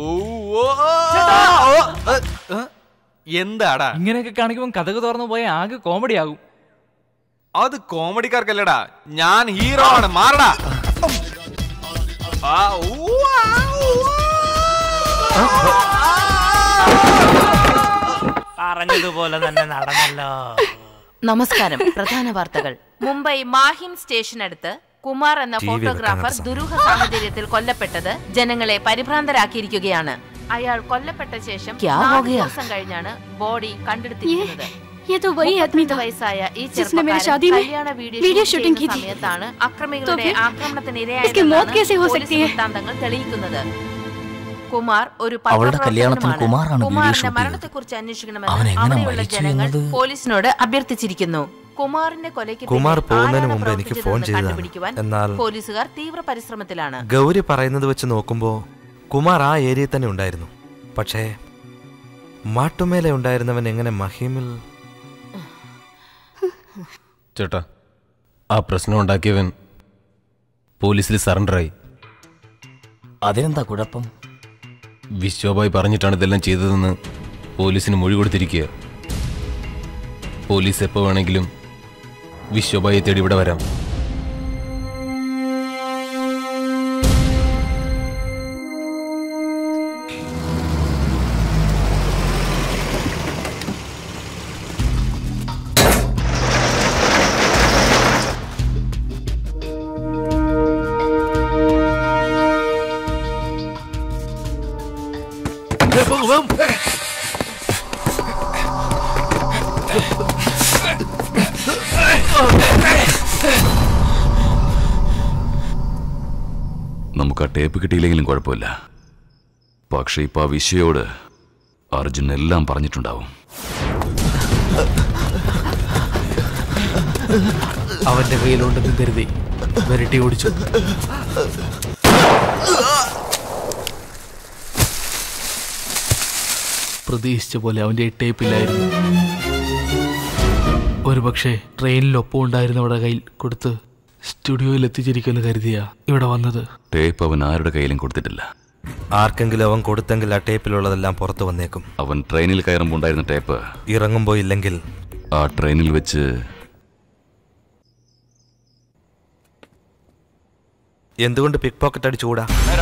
എന്താടാ ഇങ്ങനെയൊക്കെ കാണിക്കുമ്പോൾ കഥക് തുറന്നു പോയ ആകെ കോമഡി ആകും. അത് കോമഡിക്കാർക്കല്ലടാ, ഞാൻ ഹീറോ ആണ്. മാറടാ. പറഞ്ഞതുപോലെ തന്നെ നടന്നല്ലോ. നമസ്കാരം. പ്രധാന വാർത്തകൾ. മുംബൈ മാഹിം സ്റ്റേഷനടുത്ത് കുമാർ എന്ന ഫോട്ടോഗ്രാഫർ ദുരൂഹ സാഹചര്യത്തിൽ കൊല്ലപ്പെട്ടത് ജനങ്ങളെ പരിഭ്രാന്തരാക്കിയിരിക്കുകയാണ്. അയാൾ കൊല്ലപ്പെട്ട ശേഷം 4 ദിവസം കഴിഞ്ഞാണ് ബോഡി കണ്ടെടുത്തിരിക്കുന്നത്. ये तो वही आदमी था जिसने मेरी शादी में वीडियो शूटिंग की थी. അക്രമികളുടെ ആക്രമണത്തിന് इसकी मौत कैसे हो सकती है? വൃത്താന്തങ്ങൾ തെളിയിക്കുന്നത്. കുമാർ ഒരു അവളുടെ കല്യാണത്തിന് കുമാറാണ് കുമാറിന്റെ മരണത്തെക്കുറിച്ച് അന്വേഷിക്കണമെന്ന് അവിടെയുള്ള ജനങ്ങൾ പോലീസിനോട് അഭ്യർത്ഥിച്ചിരിക്കുന്നു. കുമാറിന്റെ കൊലയ്ക്ക് കുമാർ പോകുന്നതിന് മുമ്പ് എനിക്ക് ഫോൺ ചെയ്തതാണ്. എന്നാൽ പോലീസുകാർ തീവ്ര പരിശ്രമത്തിലാണ്. ഗൗരി പറയുന്നത് വെച്ച് നോക്കുമ്പോൾ കുമാർ ആ ഏരിയയിൽ തന്നെ ഉണ്ടായിരുന്നു. പക്ഷേ മാട്ടുമേലെ ഉണ്ടായിരുന്നവൻ എങ്ങനെ മഹീമിൽ? ചേട്ടാ, ആ പ്രശ്നം ഉണ്ടാക്കിയവൻ പോലീസിൽ സറണ്ടറായി. അതിനെന്താ കുഴപ്പം? വിശ്വഭായ് പറഞ്ഞിട്ടാണ് ഇതെല്ലാം ചെയ്തതെന്ന് പോലീസിന് മൊഴി കൊടുത്തിരിക്കുക. പോലീസ് എപ്പോൾ വേണമെങ്കിലും വിശ്വഭായിയെ തേടി ഇവിടെ വരാം. നമുക്ക് ആ ടേപ്പ് കിട്ടിയില്ലെങ്കിലും കുഴപ്പമില്ല. പക്ഷെ ഇപ്പൊ ആ വിശ്വയോട് അർജുൻ എല്ലാം പറഞ്ഞിട്ടുണ്ടാവും. അവന്റെ കയ്യിലുണ്ടെന്ന് കരുതി വരട്ടി ഓടിച്ചു. പ്രതീക്ഷിച്ച പോലെ അവന്റെ ടേപ്പില്ലായിരുന്നു. ഒരു പക്ഷേ ട്രെയിനിലൊപ്പം ഉണ്ടായിരുന്നവരുടെ കയ്യിൽ കൊടുത്ത് സ്റ്റുഡിയോയിൽ എത്തിച്ചിരിക്കുമെന്ന് കരുതിയാ ഇവിടെ വന്നത്. ടേപ്പ് അവൻ ആരുടെ കയ്യിലും കൊടുത്തിട്ടില്ല. ആർക്കെങ്കിലും അവൻ കൊടുത്തെങ്കിൽ ആ ടേപ്പിലുള്ളതെല്ലാം പുറത്തു വന്നേക്കും. അവൻ ട്രെയിനിൽ കയറുമ്പോൾ ഉണ്ടായിരുന്ന ടേപ്പ് ഇറങ്ങുമ്പോ ഇല്ലെങ്കിൽ ആ ട്രെയിനിൽ വെച്ച് എന്തുകൊണ്ട് പിക് പോക്കറ്റ് അടിച്ചുകൂടാ?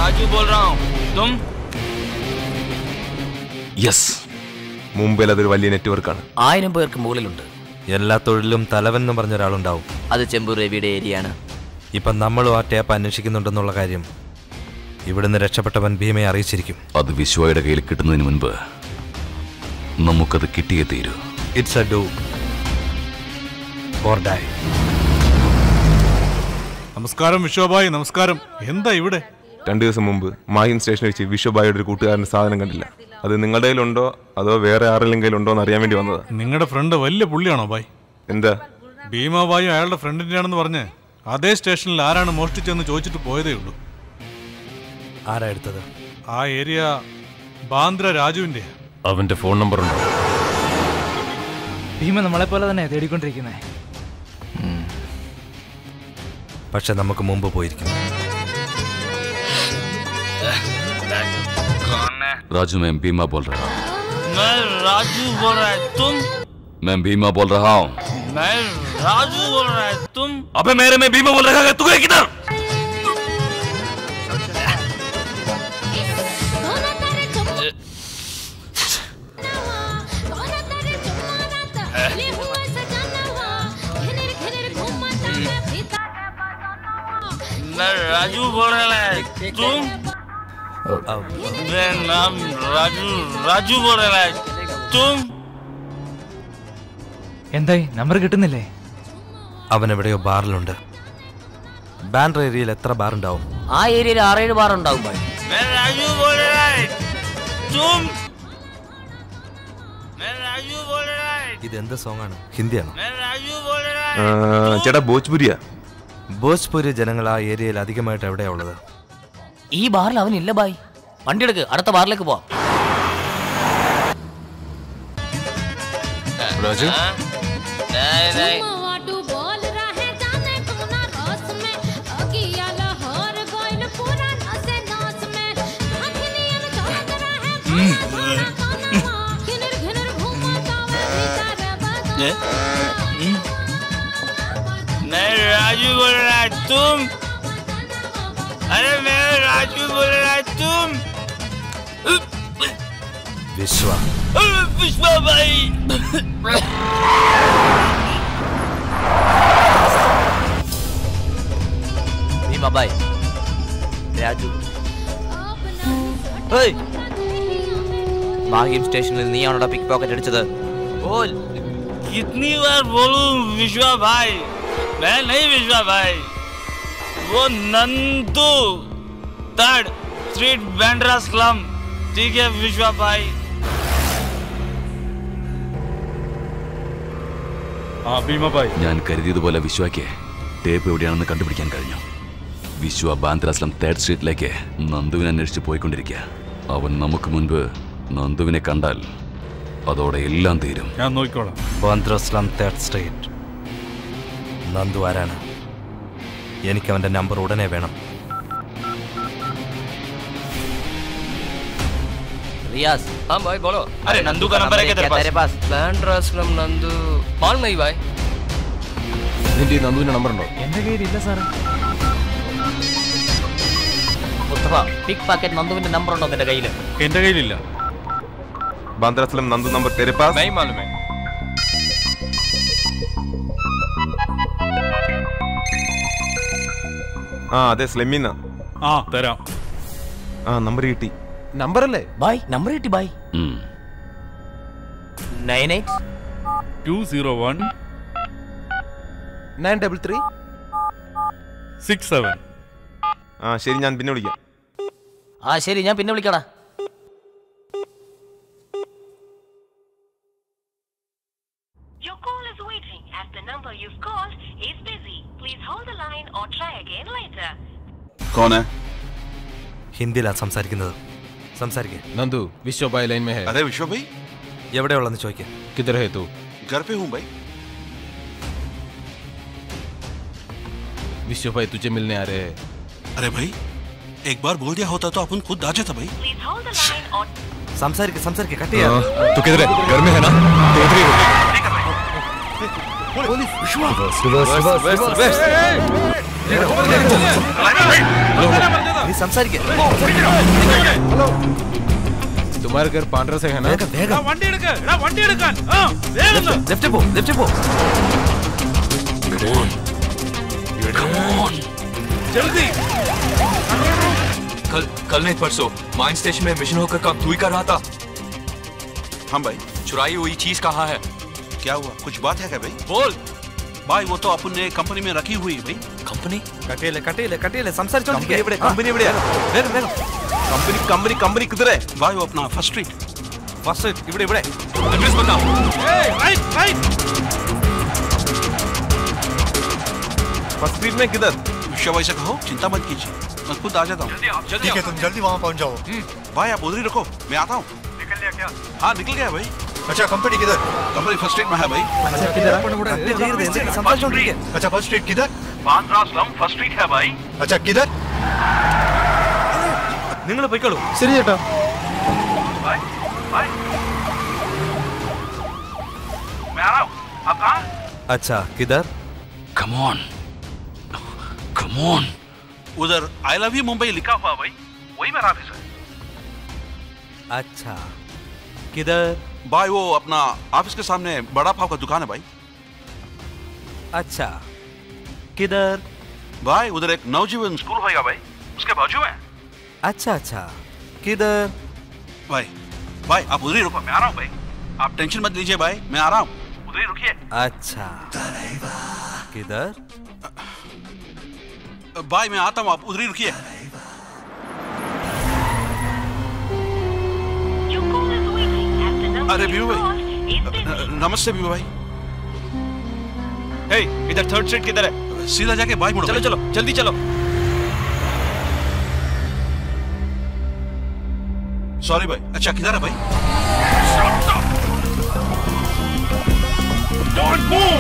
യെസ്, മുംബൈയിൽ അതൊരു വലിയ നെറ്റ്വർക്കാണ്. 1000 പേർക്ക് മുകളിലുണ്ട്. എല്ലാ തൊഴിലും തലവൻ എന്ന് പറഞ്ഞ ഒരാളുണ്ടാവും. അത് ചെമ്പൂർ രവിയുടെ ഏരിയയാണ്. ഇപ്പം നമ്മളും ആ ടേപ്പ് അന്വേഷിക്കുന്നുണ്ടെന്നുള്ള കാര്യം ഇവിടുന്ന് രക്ഷപ്പെട്ടവൻ ഭീമയെ അറിയിച്ചിരിക്കും. അത് വിശ്വയുടെ കയ്യിൽ കിട്ടുന്നതിന് മുൻപ് നമുക്കത് കിട്ടിയേ തീരൂ. It's a do or die. നമസ്കാരം വിശ്വഭായ്. നമസ്കാരം. എന്താ ഇവിടെ? 2 ദിവസം മുമ്പ് മാഹിം സ്റ്റേഷനിൽ വെച്ച് വിശ്വഭായിയുടെ ഒരു കൂട്ടുകാരൻ്റെ സാധനം കണ്ടില്ല. അത് നിങ്ങളുടെ കയ്യിലുണ്ടോ അതോ വേറെ ആരെങ്കിലും കയ്യിലുണ്ടോ എന്ന് അറിയാൻ വേണ്ടി വന്നതാ. നിങ്ങളുടെ ഫ്രണ്ട് വലിയ പുള്ളിയാണോ ബായ്? എന്താ? ഭീമാബായും അയാളുടെ ഫ്രണ്ടിന്റെ ആണെന്ന് പറഞ്ഞ് അതേ സ്റ്റേഷനിൽ ആരാണ് മോഷ്ടിച്ചെന്ന് ചോദിച്ചിട്ട് പോയതേ ഉള്ളൂ. ആരാ എടുത്തത്? ആ ഏരിയ ബാന്ദ്ര രാജുവിന്റെ. അവന്റെ ഫോൺ നമ്പർ ഉണ്ടോ? ഭീമ നമ്മളെ പോലെ തന്നെ തേടിക്കൊണ്ടിരിക്കുന്നേ. പക്ഷെ നമുക്ക് മുമ്പ് പോയിരിക്കും. राजू, मैं भीमा बोल रहा हूँ. मैं राजू बोल रहा है, तुम? मैं भीमा बोल रहा हूँ. मैं राजू बोल रहा है, तुम? अबे मेरे में भीमा बोल रहा है, तू गया किधर? मैं राजू बोल रहा है, तुम? मेरा नाम राजू बोल रहा है, तुम? എന്തായി? നമ്പർ കിട്ടുന്നില്ലേ? അവൻ എവിടെയോ ബാറിലുണ്ട്. ബാൻഡ്ര ഏരിയയിൽ എത്ര ബാർ ഉണ്ടാവും? ആ ഏരിയയിൽ 6-7 ബാർ ഉണ്ടാവും. मैं राजू बोल रहा है, तुम? मैं राजू बोल रहा है. ഇത് എന്ത് സോങ് ആണ്? ഹിന്ദിയാണോ? मैं राजू बोल रहा है. ചേട്ടാ ഭോജ്പുരിയാ. ഭോജ്പുരി ജനങ്ങൾ ആ ഏരിയയിൽ അധികമായിട്ട് എവിടെയാ ഉള്ളത്? ഈ ബാറിൽ അവനില്ല ബായ്. വണ്ടി എടുക്ക്, അടുത്ത ബാറിലേക്ക് പോവാം. രാജു, नहीं. मैं राजू बोल रहा है, तुम? अरे मैं राजू बोल रहा है, तुम? വിശ്വ. विश्वा भाई. ഭീമ ബായ്, രാജു. മാഹിം സ്റ്റേഷനിൽ നീയാണോടാ പിക് പോക്കറ്റ് അടിച്ചത്? बोल. कितनी बार बोलूं विश्वा भाई? मैं नहीं विश्वा भाई, वो Nandu 3rd street Bandra slum. ठीक है विश्वा भाई. ഞാൻ കരുതിയതുപോലെ വിശ്വയ്ക്ക് ടേപ്പ് എവിടെയാണെന്ന് കണ്ടുപിടിക്കാൻ കഴിഞ്ഞു. വിശ്വ ബാന്ദ്ര സ്ലം 3rd സ്ട്രീറ്റിലേക്ക് നന്ദുവിനെ അന്വേഷിച്ച് പോയിക്കൊണ്ടിരിക്കുക. അവൻ നമുക്ക് മുൻപ് നന്ദുവിനെ കണ്ടാൽ അതോടെ എല്ലാം തീരും. ഞാൻ നോക്കിക്കോളാം. Bandra slum 3rd street. Nandu ആരാണ്? എനിക്ക് അവന്റെ നമ്പർ ഉടനെ വേണം. रियाज. हाँ भाई बोलो. अरे नंदू का नंबर है क्या तेरे पास? बांद्रा स्लम नंदू मालूम नहीं भाई. നിന്റെ നന്ദുവിന്റെ നമ്പർ ഉണ്ടോ? എന്റെ കയ്യിലില്ല സാറേ. മുസ്തഫ, പിക് പോക്കറ്റ് നന്ദുവിന്റെ നമ്പർ ഉണ്ടോ നിന്റെ കയ്യിൽ? എന്റെ കയ്യിലില്ല. बांद्रा स्लम नंदू नंबर तेरे पास? नहीं मालूम है. ആ അതെ സ്ലെമിന്ന. ആ തരാം. ആ നമ്പർ കിട്ടി. നമ്പർ അല്ലേ ബായ്? നമ്പർ കിട്ടി ബായ്. 98 201 933 67. ആ ശരി, ഞാൻ പിന്നെ വിളിക്കാം. ആ ശരി, ഞാൻ പിന്നെ വിളിക്കടാ. Your call is waiting as the number you've called is busy. Please hold the line or try again later. कौन है? ഹിന്ദിയിലാ സംസാരിക്കുന്നത്. സംസാരിക്കേ. നന്ദു വിശ്വ ഭായ് ലൈൻ മേ ഹൈ. अरे विश्व भाई, എവിടെയുള്ളതെന്ന് ചോദിക്കേ. किधर है तू? घर पे हूँ भाई. विश्व भाई तुझे मिलने आ रहे हैं. अरे भाई, एक बार बोल दिया होता तो अपन खुद आ जाता भाई। Please hold the line or സംസാരിക്ക കട്ട് ചെയ്യാം. तू किधर है? घर में है ना? तो उधर ही हो. पुलिस നീ സംസാരിക്ക. तुम्हारे घर पांड्रा से है ना? വണ്ടി എടുക്കാൻ ലെഫ്റ്റ് പോ. जल्दी. कल नहीं परसों माइन स्टेशन में मिशन होकर काम तू ही कर रहा था. हाँ भाई. चुराई हुई चीज कहाँ है? क्या हुआ? कुछ बात है क्या भाई? बोल. भाई वो तो अपन ने कंपनी में रखी हुई भाई. कंपनी? കട്ടിയില്ല സംസാരിച്ചോണ്ടിരിക്കുക. ഇവിടെ കമ്പനി എവിടെയാ? വേഗം കമ്പനി किधर है? भाई वो अपना फर्स्ट स्ट्रीट ഇവിടെ एड्रेस बताओ. राइट फर्स्ट स्ट्रीट में किधर? विश्वा भाई से कहो चिंता मत कीजिए, मैं खुद आ जाता हूँ. ठीक है, तुम जल्दी वहाँ पहुँच जाओ. भाई आप उधर ही रखो, मैं आता हूँ. निकल लिया क्या? हाँ निकल गया भाई. अच्छा कंपनी किधर? कंपनी फर्स्ट स्ट्रीट में है भाई. अच्छा फर्स्ट स्ट्रीट किधर? बांद्रा स्लम फर्स्ट स्ट्रीट है भाई. अच्छा किधर? നിങ്ങൾ പോയിക്കോളൂ. ശരി ചേട്ടാ. भाई मैं आ रहा हूँ. आप कहाँ? अच्छा किधर? Come on. उधर आई लव यू मुंबई लिखा हुआ भाई, वही मेरा ऑफिस है. अच्छा किधर? भाई वो अपना ऑफिस के सामने बड़ा पाव का दुकान है भाई. अच्छा किधर? भाई उधर एक नवजीवन स्कूल होगा भाई, उसके बाजू में. अच्छा किधर? भाई आप उधर ही रुको, मैं आ रहा हूँ भाई. आप टेंशन मत लीजिए भाई, मैं आ रहा हूँ, उधर ही रुकिए. अच्छा किधर? भाई मैं आता हूँ, आप उधर ही रुकिए. अरे बीबू भाई, नमस्ते बीबू भाई. हे इधर थर्ड स्ट्रीट किधर है? सीधा जाके भाई मुड़ो. चलो जल्दी चलो. सॉरी भाई. अच्छा किधर है भाई? Don't move.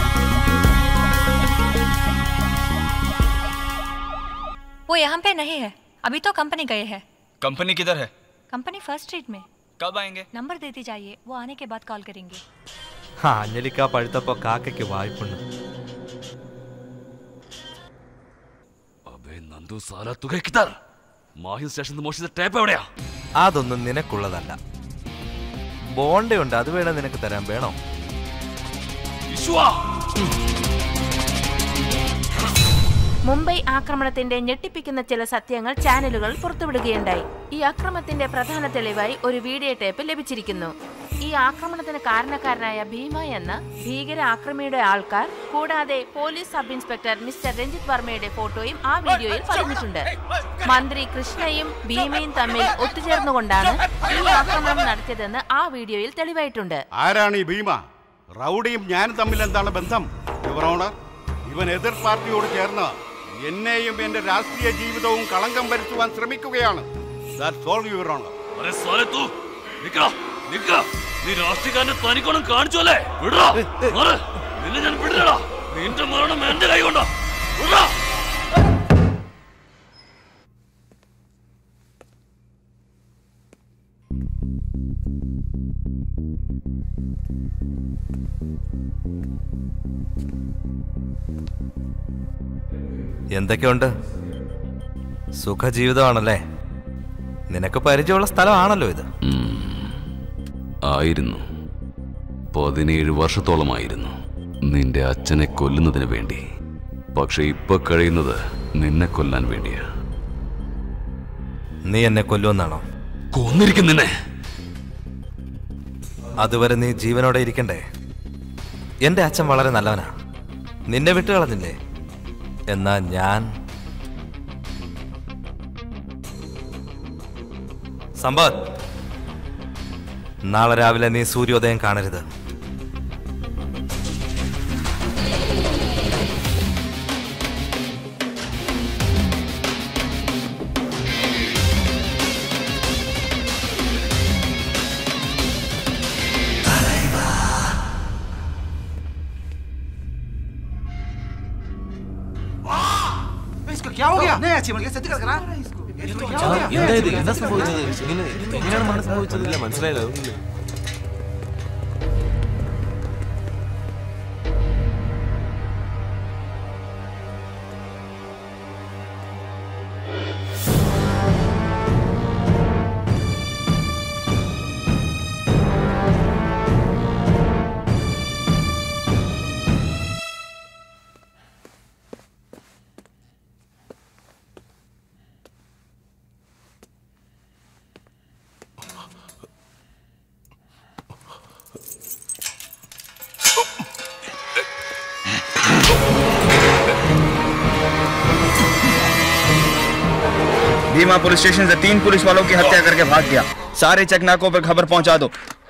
वो यहाँ पे नहीं है, अभी तो कंपनी गए हैं. कंपनी किधर है? कंपनी फर्स्ट स्ट्रीट में. कब आएंगे? नंबर देती जाइए, वो आने के बाद कॉल करेंगे. അഞ്ജലിക്ക പഴുത്തപ്പോ കാക്കയ്ക്ക് വായ്പുണ്ട്. अबे नंदू साला तू है किधर? മാഹിൽ സ്റ്റേഷനിൽ മോഷ്ടിച്ച ടേപ്പ് എവിടെയാ? അതൊന്നും നിനക്കുള്ളതല്ല. ബോണ്ടയുണ്ട്, അത് വേണം നിനക്ക് തരാൻ. വേണോ? മുംബൈ ആക്രമണത്തിന്റെ ഞെട്ടിപ്പിക്കുന്ന ചില സത്യങ്ങൾ ചാനലുകൾ പുറത്തുവിടുകയുണ്ടായി. ഈ ആക്രമണത്തിന്റെ പ്രധാന തെളിവായി ഒരു വീഡിയോ ടേപ്പ് ലഭിച്ചിരിക്കുന്നു. ഈ ആക്രമണത്തിന് കാരണക്കാരനായ ഭീമ എന്ന ഭീകര ആക്രമിയുടെ ആൾക്കാർ, കൂടാതെ police sub inspector mister Ranjith Varma ഫോട്ടോയും ആ വീഡിയോയിൽ പറഞ്ഞിട്ടുണ്ട്. മന്ത്രി കൃഷ്ണയും ഭീമയും തമ്മിൽ ഒത്തുചേർന്നുകൊണ്ടാണ് ഈ ആക്രമണം നടത്തിയതെന്ന് ആ വീഡിയോയിൽ തെളിവായിട്ടുണ്ട്. ആരാണ് ഈ ഭീമ? റൗഡിയും ഞാനും തമ്മിൽ എന്താണ് ബന്ധം? ഇവൻ എതിർ പാർട്ടിയോട് ചേർന്ന് എന്നെയും എന്റെ രാഷ്ട്രീയ ജീവിതവും കളങ്കം വരുത്തുവാൻ ശ്രമിക്കുകയാണ്. നീ രാഷ്ട്രീയക്കാരന്റെ തനിക്കൊന്നും കാണിച്ചു അല്ലേ? നിന്നെ ഞാൻ വിടില്ലടാ. നിന്റെ മരണം എന്റെ കൈ കൊണ്ടാ. എന്തൊക്കെയുണ്ട്? സുഖജീവിതമാണല്ലേ? നിനക്ക് പരിചയമുള്ള സ്ഥലമാണല്ലോ ഇത്. ആയിരുന്നു. 17 വർഷത്തോളമായിരുന്നു നിന്റെ അച്ഛനെ കൊല്ലുന്നതിന് വേണ്ടി. പക്ഷെ ഇപ്പൊ കഴിയുന്നത് നിന്നെ കൊല്ലാൻ വേണ്ടിയാ. നീ എന്നെ കൊല്ലുമെന്നാണോ? കൊന്നിരിക്കും നിന്നെ. അതുവരെ നീ ജീവനോടെ ഇരിക്കണ്ടേ? എന്റെ അച്ഛൻ വളരെ നല്ലവനാ, നിന്നെ വിട്ടുകളഞ്ഞില്ലേ? എന്നാ ഞാൻ സമ്പത്ത്, നാളെ രാവിലെ നീ സൂര്യോദയം കാണരുത്. क्या हो गया? नहीं अच्छी बन गया, सच्ची कर रहा। എന്താ സംഭവിച്ചത്? എങ്ങനെയാണ് മരണം സംഭവിച്ചത്? മനസ്സിലായില്ല. भीमा पुलिस स्टेशन से 3 पुलिस वालों की हत्या करके भाग गया। सारे चकनाकों पर खबर पहुंचा दो।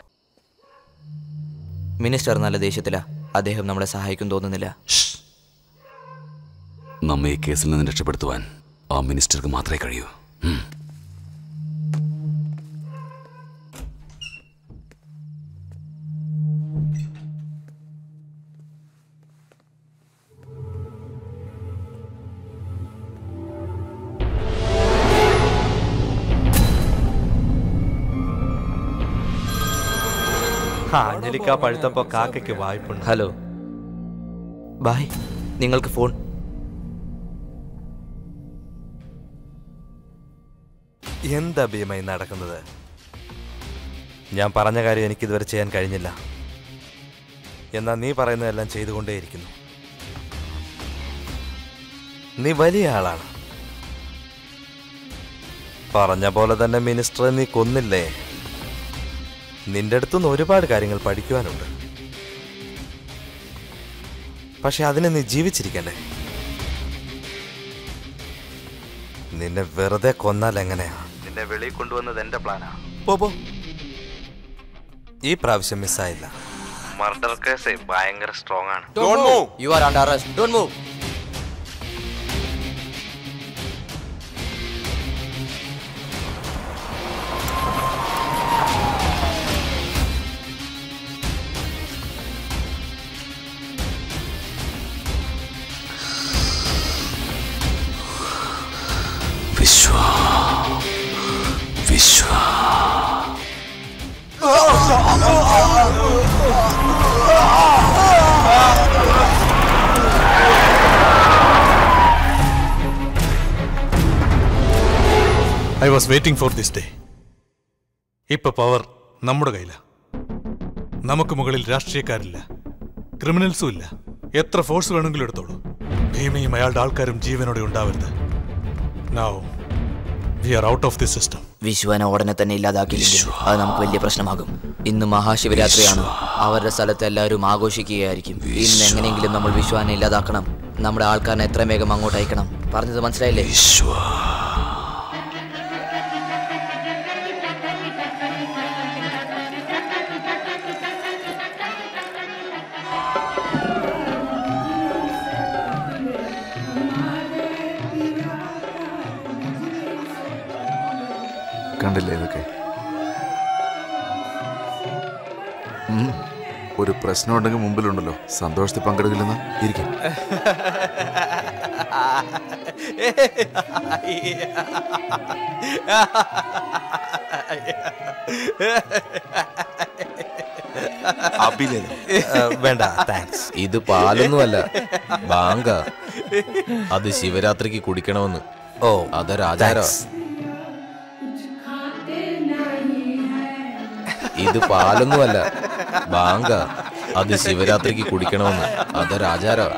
മിനിസ്റ്റർ നല്ല ദേഷ്യത്തിലാ. അദ്ദേഹം നമ്മളെ സഹായിക്കും തോന്നുന്നില്ല. നമ്മെ ഈ കേസിൽ നിന്ന് രക്ഷപ്പെടുത്തുവാൻ ആ മിനിസ്റ്റർക്ക് മാത്രമേ കഴിയൂ. അഞ്ജലിക്ക പഴുത്തപ്പോ കാക്കയ്ക്ക് വായ്പുണ്ട്. ഹലോ ബായ്, നിങ്ങൾക്ക് ഫോൺ. എന്താ ഭീമായി നടക്കുന്നത്? ഞാൻ പറഞ്ഞ കാര്യം എനിക്കിതുവരെ ചെയ്യാൻ കഴിഞ്ഞില്ല. എന്നാൽ നീ പറയുന്നതെല്ലാം ചെയ്തുകൊണ്ടേയിരിക്കുന്നു. നീ വലിയ ആളാണ്. പറഞ്ഞ പോലെ തന്നെ മിനിസ്റ്ററെ നീ കൊന്നില്ലേ? നിന്റെ അടുത്തുനിന്ന് ഒരുപാട് കാര്യങ്ങൾ പഠിക്കുവാനുണ്ട്. പക്ഷെ അതിനെ നീ ജീവിച്ചിരിക്കണ്ടേ? നിന്നെ വെറുതെ കൊന്നാൽ എങ്ങനെയാ? നിന്നെ വെളിയിൽ കൊണ്ടുവന്നത് എന്റെ പ്ലാനാ. പോ. ഈ പ്രാവശ്യം മിസ്സായില്ല. മർഡർ കേസ് ഭയങ്കര സ്ട്രോങ് ആണ്. You are under arrest. Don't move. Vishwa I was waiting for this day. ഇപ്പൊ പവർ നമ്മുടെ കയ്യിലാ. നമുക്ക് മുകളിൽ രാഷ്ട്രീയക്കാരില്ല, ക്രിമിനൽസും ഇല്ല. എത്ര ഫോഴ്സ് വേണമെങ്കിലും എടുത്തോളൂ. ഭീമയും അയാളുടെ ആൾക്കാരും ജീവനോടെ ഉണ്ടാവരുത്. Now we are out of this system. വിശ്വനെ ഉടനെ തന്നെ ഇല്ലാതാക്കിയില്ലെങ്കിൽ അത് നമുക്ക് വലിയ പ്രശ്നമാകും. ഇന്ന് മഹാശിവരാത്രിയാണ്. അവരുടെ സ്ഥലത്ത് എല്ലാവരും ആഘോഷിക്കുകയായിരിക്കും. ഇന്ന് എങ്ങനെയെങ്കിലും നമ്മൾ വിശ്വനെ ഇല്ലാതാക്കണം. നമ്മുടെ ആൾക്കാരനെ എത്രയും വേഗം അങ്ങോട്ട് അയക്കണം. പറഞ്ഞത് മനസ്സിലായില്ലേ? കണ്ടില്ലേ ഇതൊക്കെ? ഒരു പ്രശ്നം ഉണ്ടെങ്കിൽ മുമ്പിലുണ്ടല്ലോ. സന്തോഷത്തിൽ പങ്കെടുക്കില്ലെന്ന് ഇരിക്കും. വേണ്ട, താങ്ക്സ്. ഇത് പാലൊന്നുമല്ല, ബാങ്ക. അത് ശിവരാത്രിക്ക് കുടിക്കണമെന്ന്. ഓ, അതൊരാചാരം. ഇത് പാലൊന്നുമല്ല, ബാങ്ക. അത് ശിവരാത്രിക്ക് കുടിക്കണമെന്ന്. അതൊരാചാരം.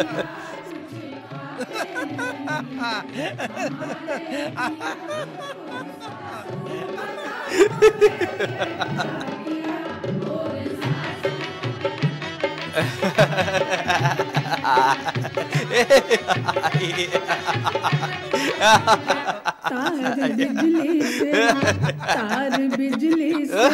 तार बिजली से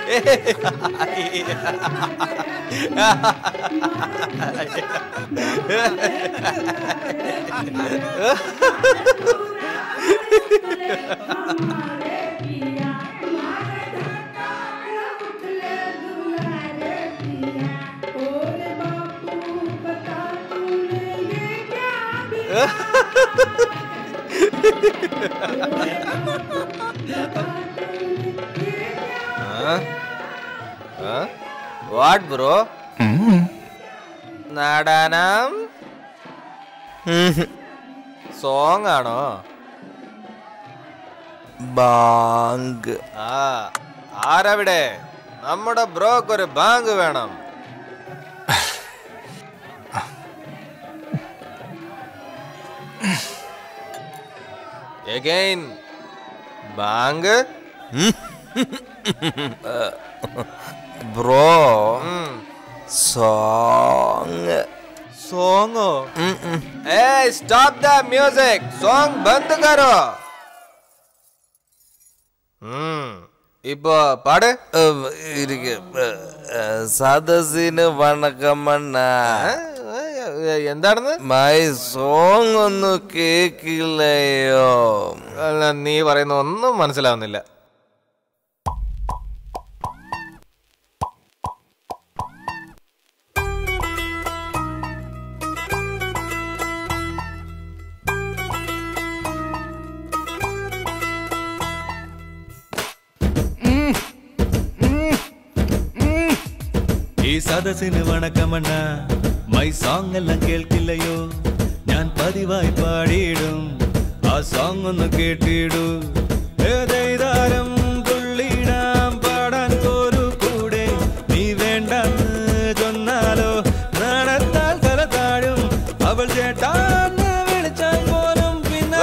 വാട്ട് ബ്രോ? നടനം സോങ് ആണോ? ബാങ്ക്. ആരവിടെ? നമ്മുടെ ബ്രോക്ക് ഒരു ബാങ്ക് വേണം. Again, bank. Bro song. സോങ്ങോ? Stop the music. സോങ് ബന്ദ് കരോ. ഇപ്പൊ പാട്. സദസ്സിന് വണക്കമണ്ണ. എന്താണെന്ന്? മൈ സോങ് ഒന്നും കേക്കില്ലയോ? നീ പറയുന്ന ഒന്നും മനസ്സിലാവുന്നില്ല. ഈ സദസ്സിന് വണക്കമണ്ണ, മൈ സോങ് എല്ലാം കേൾക്കില്ലയോ? ഞാൻ പതിവായി പാടിയിടും, ആ സോങ് ഒന്ന് കേട്ടിടൂ. ഏതാരം തുള്ളിടാം പാടാൻ ഒരു കൂടെ, നീ വേണ്ടെന്ന് ചൊന്നാലോ നടത്താൽ തല താഴും. അവൾ ചേട്ടാന്ന് വിളിച്ചാൽ പോലും പിന്നെ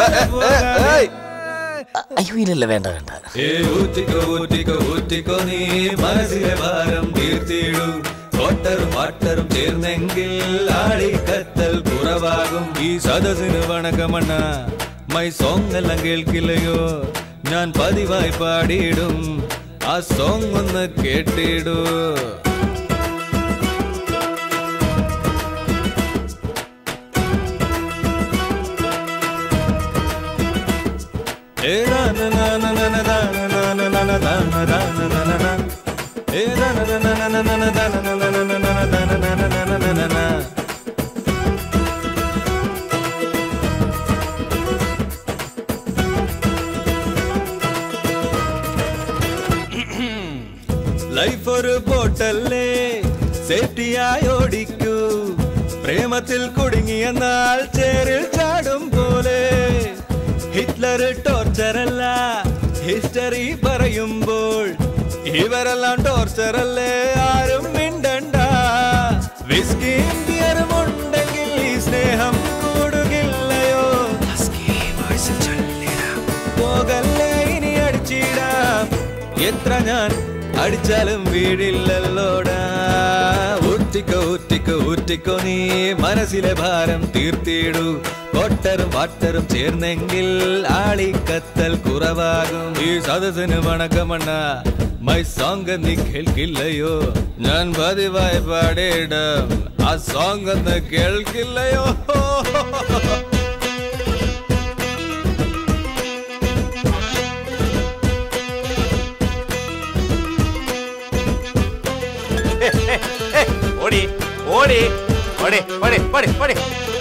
അയ്യോ ഇല്ലല്ല, വേണ്ട വേണ്ട. ഊറ്റിക്കോ ഊറ്റിക്കോ ഊറ്റിക്കോ നീ മനസ്സിലെ ഭാരം തീർത്തിടൂ. കോട്ടറും പാട്ടറും ചേർന്നെങ്കിൽ ആളിക്കത്തൽ കുറവാകും. ഈ സദസ്സിന് വണക്കമണ്ണ, മൈ സോങ് എല്ലാം കേൾക്കില്ലയോ? ഞാൻ പതിവായി പാടിയിടും, ആ സോങ് ഒന്ന് കേട്ടിടൂ. ലൈഫ് ഒരു ബോട്ടല്ലേ, സേഫ്റ്റിയായി ഓടിക്കൂ. പ്രേമത്തിൽ കുടുങ്ങിയെന്നാൽ ചേരിൽ ചാടും പോലെ. ഹിറ്റ്ലർ ടോർച്ചറല്ല, ഹിസ്റ്ററി പറയുമ്പോൾ ഇവരെല്ലാം ടോർച്ചറല്ലേ, ആരും മിണ്ടണ്ട. വിസ്കിയും ബിയറും ഉണ്ടെങ്കിൽ ഈ സ്നേഹം കൂടുകില്ലയോ? പോകല്ലേ ഇനി അടിച്ചിടാം, എത്ര ഞാൻ അടിച്ചാലും വീടില്ലല്ലോടാ. ഊറ്റിക്കോ ഊറ്റിക്കോ ഊറ്റിക്കോ നീ മനസ്സിലെ ഭാരം തീർത്തിടൂ. കോട്ടറും വാട്ടറും ചേർന്നെങ്കിൽ ആളിക്കത്തൽ കുറവാകും. ഈ സദസ്സിന് വണക്കമണ്ണ, മൈ സോങ് നീ കേൾക്കില്ലയോ? ഞാൻ പതിവായി പാടിയിടും, ആ സോങ് ഒന്ന് കേൾക്കില്ലയോ? ഓടി ഓടി ഓടി ഓടി ഓടി ഓടി.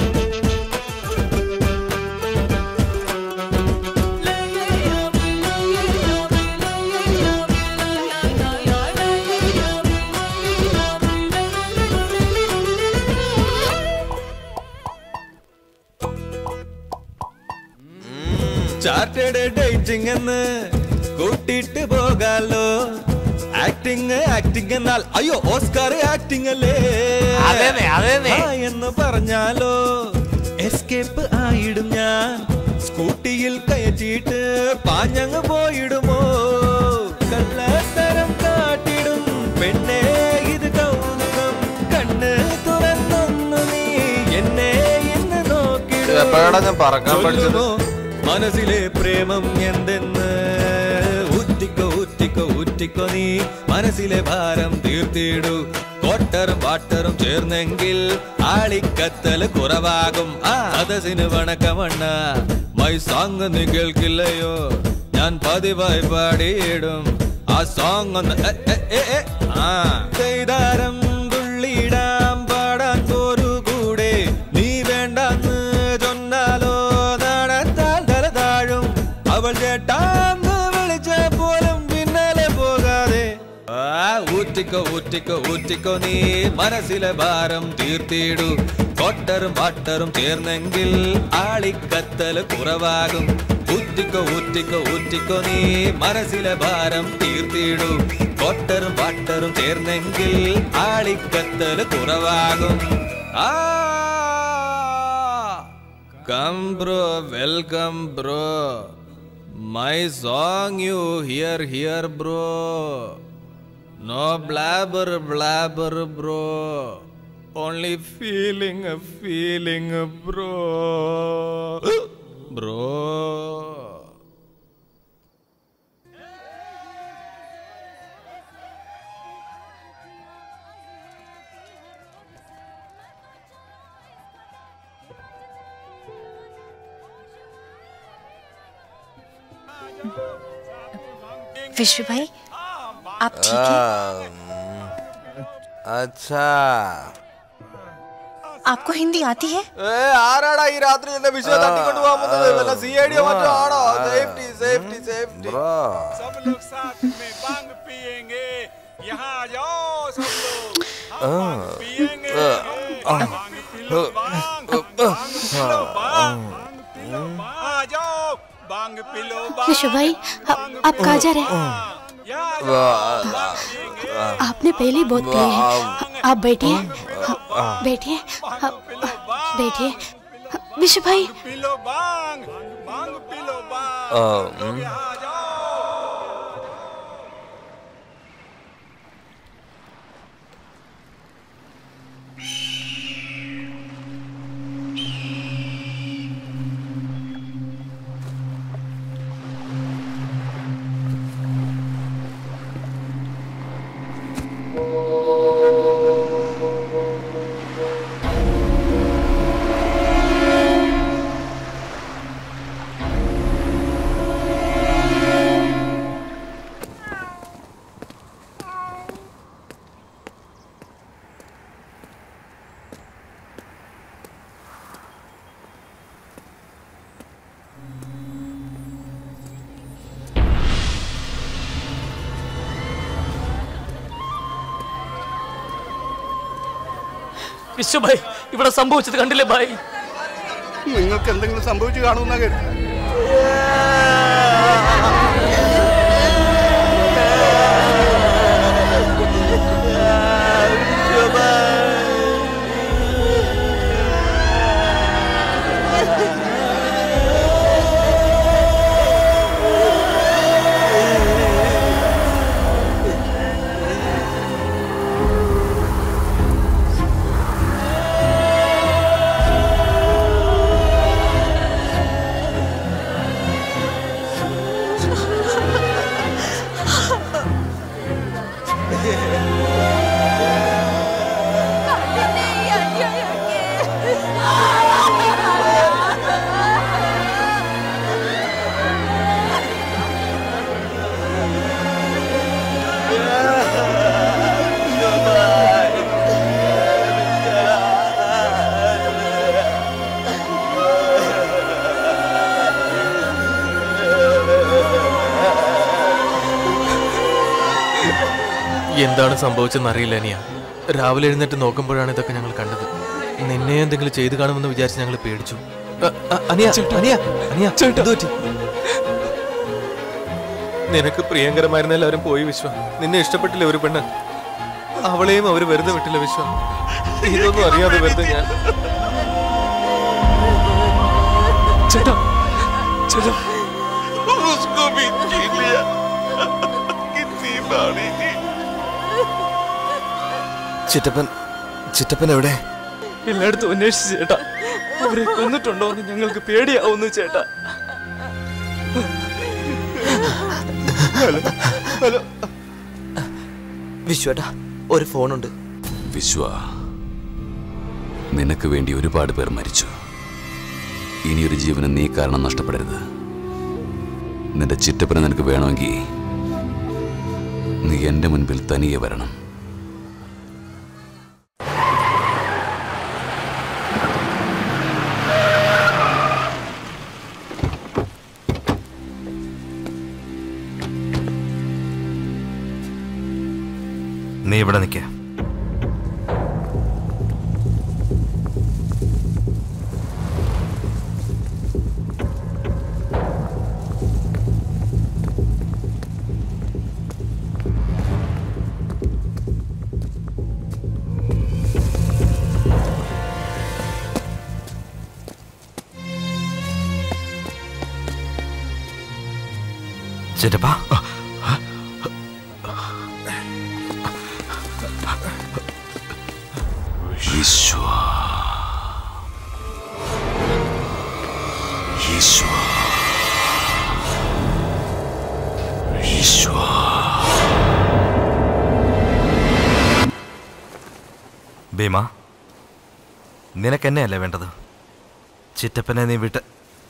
ചാർട്ടേഡ് ഡേറ്റിംഗ് എന്ന് കൂട്ടിട്ട് പോകാലോ. ആക്ടിങ് ആക്ടിങ് എന്നാൽ അയ്യോ ഓസ്കാർ ആക്ടിങ് അല്ലേ എന്ന് പറഞ്ഞാലോ. എസ്കേപ്പ് ആയിടും ഞാൻ, സ്കൂട്ടിയിൽ കയറ്റിയിട്ട് പാഞ്ഞങ്ങ് പോയിടുമോ. കള്ളത്തരം കാട്ടിടും പെണ്ണേ ഇത് കൗതുകം. കണ്ണ് തുറന്നൊന്നു നീ എന്നെ ഇന്ന് നോക്കിടുമോ. മനസ്സിലെ പ്രേമം എന്തെന്ന് ഊറ്റിക്കോ ഊറ്റിക്കോ ഊറ്റിക്കോ ഊറ്റിക്കോ നീ മനസ്സിലെ ഭാരം തീർത്തിടൂ കോട്ടറും വാട്ടറും ചേർന്നെങ്കിൽ ആളിക്കത്തൽ കുറവാകും സദസ്സിന് വണക്കമണ്ണ മൈ സോങ് നീ കേൾക്കില്ലയോ ഞാൻ പതിവായി പാടിയിടും ആ സോങ് ഒന്ന് ചെയ്താരം തുള്ളിടാം പാടാൻ പോരു കൂടെ നീ വേണ്ടെന്ന് ചൊന്നാലോ നടത്താൽ തല താഴും അവൾ ചേട്ടാന്ന് വിളിച്ച പോലും പിന്നാലെ പോകാതെ ഊറ്റിക്കോ ഊറ്റിക്കോ ഊറ്റിക്കോ നീ മനസ്സിലെ ഭാരം തീർത്തിടൂ കോട്ടറും വാട്ടറും ചേർന്നെങ്കിൽ ആളിക്കത്തൽ കുറവാകും ഊറ്റിക്കോ ഊറ്റിക്കോ ഊറ്റിക്കോ നീ മനസ്സിലെ ഭാരം തീർത്തിടൂ കോട്ടറും വാട്ടറും ചേർന്നെങ്കിൽ ആളിക്കത്തൽ കുറവാകും come bro welcome bro my song you hear hear bro no blabber blabber bro only feeling bro bro विश्व भाई आप ठीक हैं? अच्छा आपको हिंदी आती है? ആരാടാ ഈ രാത്രി എന്നെ വിശ്വ തട്ടിക്കൊണ്ട് പോകാൻ പോകുന്നത് വല്ല സിഐഡിയോ മറ്റോ ആണോ സേഫ്റ്റി സേഫ്റ്റി സേഫ്റ്റി सब लोग साथ में भांग पिएंगे यहाँ आ जाओ सब लोग भांग पिएंगे भांग पिलो भांग आ जाओ भांग पिलो विश्व भाई आप कहाँ जा रहे हैं? आपने पहले ही बहुत पिए हैं आप बैठिए बैठिए बैठिए विश्व भाई पिलो भांग भांग पिलो भांग വിശ്വ ഭായ് ഇവിടെ സംഭവിച്ചത് കണ്ടില്ലേ ഭായ് നിങ്ങൾക്ക് എന്തെങ്കിലും സംഭവിച്ചു കാണുമെന്നാ കേട്ടു എന്താണ് സംഭവിച്ചെന്ന് അറിയില്ല അനിയ രാവിലെ എഴുന്നേറ്റ് നോക്കുമ്പോഴാണ് ഇതൊക്കെ ഞങ്ങൾ കണ്ടത് നിന്നെ എന്തെങ്കിലും ചെയ്തു കാണുമെന്ന് വിചാരിച്ച് ഞങ്ങൾ പേടിച്ചു നിനക്ക് പ്രിയങ്കരമായിരുന്ന എല്ലാവരും പോയി വിശ്വ നിന്നെ ഇഷ്ടപ്പെട്ടില്ല ഒരു പെണ്ണ് അവളെയും അവര് വെറുതെ വിട്ടില്ല വിശ്വ ഇതൊന്നും അറിയാതെ വെറുതെ ഞാൻ ചേട്ടാ ചേട്ടാ उसको भी छीन लिया कितनी बारी ചിറ്റപ്പൻ ചിറ്റപ്പൻ എവിടെ എല്ലായിടത്തും അന്വേഷിച്ചു ചേട്ടാ അവരെ കൊന്നിട്ടുണ്ടോ എന്ന് ഞങ്ങൾക്ക് പേടിയാവുന്നു ചേട്ടാ വിശ്വേട്ടാ ഒരു ഫോണുണ്ട്. വിശ്വ, നിനക്ക് വേണ്ടി ഒരുപാട് പേർ മരിച്ചു. ഇനിയൊരു ജീവന് നീ കാരണം നഷ്ടപ്പെടരുത്. നിന്റെ ചിറ്റപ്പനെ നിനക്ക് വേണമെങ്കിൽ നീ എന്റെ മുൻപിൽ തനിയെ വരണം. നീ ഇവിടെ നിൽക്ക. ചിറ്റപ്പാ, വിശ്വ വിശ്വ വിശ്വ ഭീമ, നിനക്കെന്നെയല്ലേ വേണ്ടത്? ചിറ്റപ്പനെ നീ വിട്ട്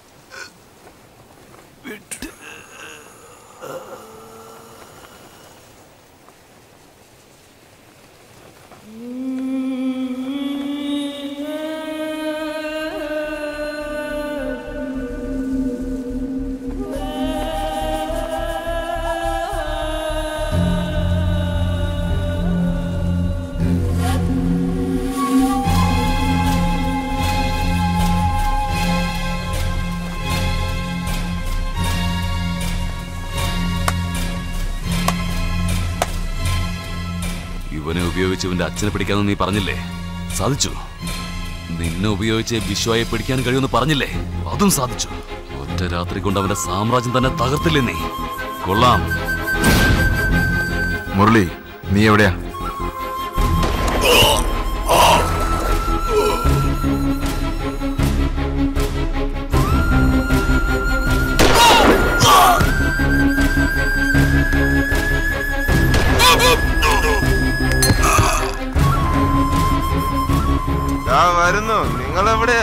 ഇവനെ ഉപയോഗിച്ച് ഇവന്റെ അച്ഛനെ പിടിക്കാമെന്ന് നീ പറഞ്ഞില്ലേ? സാധിച്ചു. നിന്നെ ഉപയോഗിച്ച് വിശ്വയെ പിടിക്കാൻ കഴിയുമെന്ന് പറഞ്ഞില്ലേ? അതും സാധിച്ചു. ഒറ്റ രാത്രി കൊണ്ട് അവന്റെ സാമ്രാജ്യം തന്നെ തകർത്തില്ലേ നീ? കൊള്ളാം. മുരളി, നീ എവിടെയാ? വരുന്നു. നിങ്ങൾ എവിടെയാ?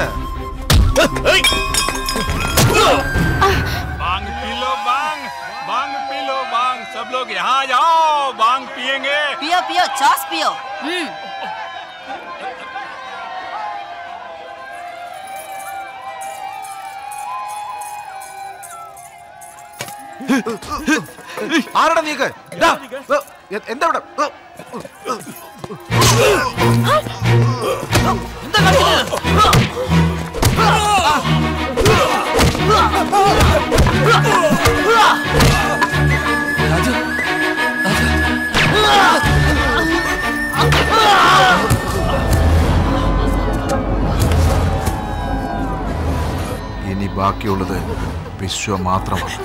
बांग पी लो, बांग बांग पी लो, बांग सब लोग यहाँ जाओ, बांग पियेंगे. पियो पियो, चॉस पियो. ആരടാ നീക്ക്? എന്താ ഇവിടെ? ഇനി ബാക്കിയുള്ളത് വിശ്വ മാത്രമാണ്.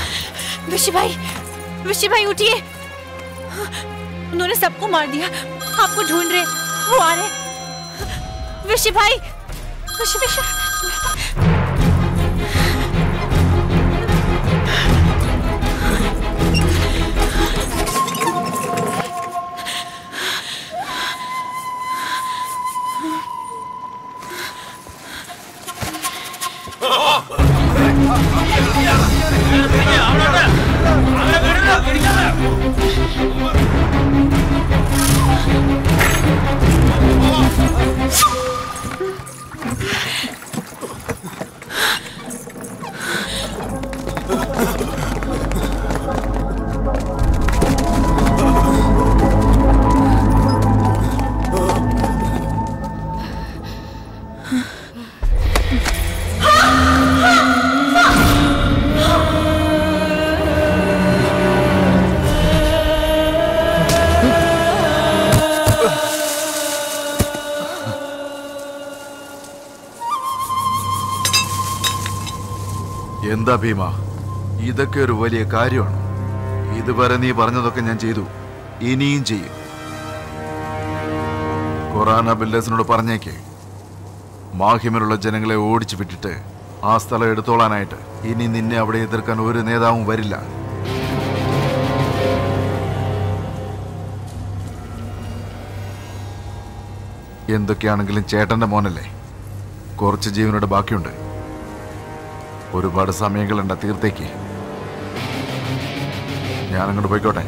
विश्व भाई उठिए. उन्होंने सबको मार दिया. आपको ढूंढ रहे, वो आ रहे. विश्व भाई, विश्व विश्व. എന്താ ഭീമ, ഇതൊക്കെ ഒരു വലിയ കാര്യമാണ്. ഇതുവരെ നീ പറഞ്ഞതൊക്കെ ഞാൻ ചെയ്തു, ഇനിയും ചെയ്യും. ഖൊറാന ബിൽഡേഴ്സിനോട് പറഞ്ഞേക്കേ, മാഹിമിലുള്ള ജനങ്ങളെ ഓടിച്ചു വിട്ടിട്ട് ആ സ്ഥലം എടുത്തോളാനായിട്ട്. ഇനി നിന്നെ അവിടെ എതിർക്കാൻ ഒരു നേതാവും വരില്ല. എന്തൊക്കെയാണെങ്കിലും ചേട്ടന്റെ മോനല്ലേ, കുറച്ച് ജീവനോട് ബാക്കിയുണ്ട്. ഒരുപാട് സമയങ്ങളുണ്ട്, തീർത്തേക്ക്. ഞാനങ്ങോട്ട് പോയിക്കോട്ടെ.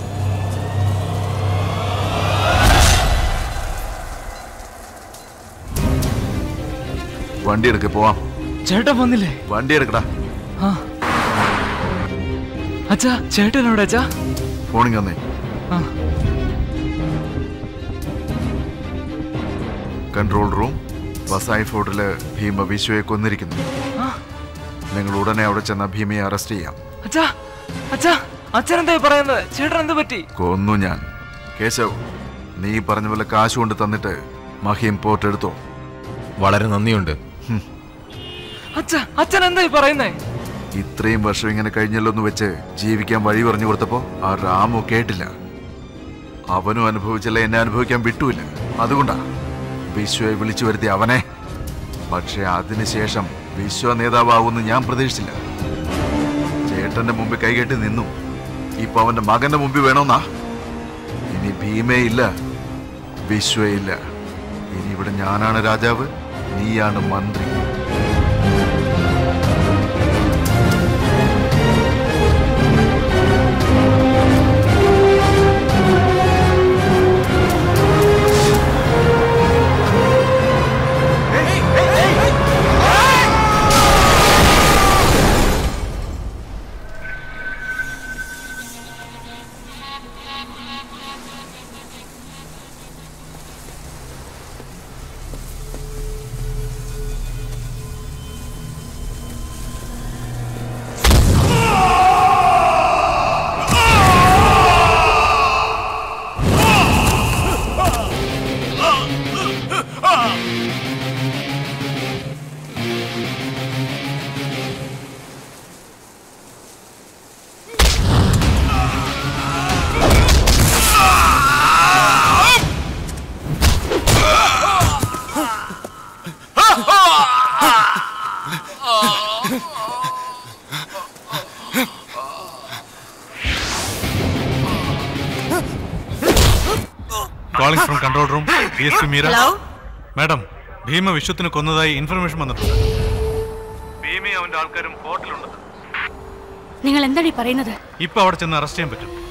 വണ്ടി എടുക്ക്, പോവാം. ചേട്ടൻ വന്നില്ലേ? വണ്ടി എടുക്കടാ. അച്ഛാ, ചേട്ടൻ എവിടെ അച്ഛാ? ഫോണിങ് വന്നേ. കൺട്രോൾ റൂം, വസായി ഫോർട്ടില് ഭീമ വിശ്വയെ കൊന്നിരിക്കുന്നു. നിങ്ങൾ ഉടനെ അവിടെ ചെന്ന ഭീമയെ അറസ്റ്റ് ചെയ്യാം. അച്ഛാ, അച്ഛാ, അച്ഛൻ എന്താ പറയുന്നത്? ചേട്ടൻ എന്ത് പറ്റി? കൊന്നു ഞാൻ. കേശവ്, നീ പറഞ്ഞ പോലെ കാശ് കൊണ്ട് തന്നിട്ട് മഹീം പോർട്ട് എടുത്തോ? വളരെ നന്ദിയുണ്ട്. അച്ഛൻ എന്താ പറയുന്നേ? ഇത്രയും വർഷം ഇങ്ങനെ കഴിഞ്ഞല്ലോ എന്ന് വെച്ച് ജീവിക്കാൻ വഴി പറഞ്ഞു കൊടുത്തപ്പോ ആ രാമു കേട്ടില്ല. അവനും അനുഭവിച്ചല്ല, എന്നെ അനുഭവിക്കാൻ വിട്ടുമില്ല. അതുകൊണ്ടാ വിശ്വയെ വിളിച്ചു വരുത്തി അവനെ. പക്ഷെ അതിനുശേഷം വിശ്വ നേതാവാകുമെന്ന് ഞാൻ പ്രതീക്ഷിച്ചില്ല. ചേട്ടന്റെ മുമ്പിൽ കൈകെട്ടി നിന്നു. ഇപ്പൊ അവന്റെ മകന്റെ മുമ്പിൽ വേണമെന്നാ. ഇനി ഭീമയില്ല, വിശ്വയില്ല. ഇനി ഇവിടെ ഞാനാണ് രാജാവ്, നീയാണ് മന്ത്രി. Calling from control room, DSP Meera. Hello? Madam, Bhima വിശ്വത്തിന് കൊന്നതായി ഇൻഫർമേഷൻ വന്നിട്ടുണ്ട്. ഭീമയും അവന്റെ ആൾക്കാരും പോർട്ടിലുണ്ട്. നിങ്ങൾ എന്താണ് ഈ പറയുന്നത്? ഇപ്പൊ അവിടെ ചെന്ന് അറസ്റ്റ് ചെയ്യാൻ പറ്റും.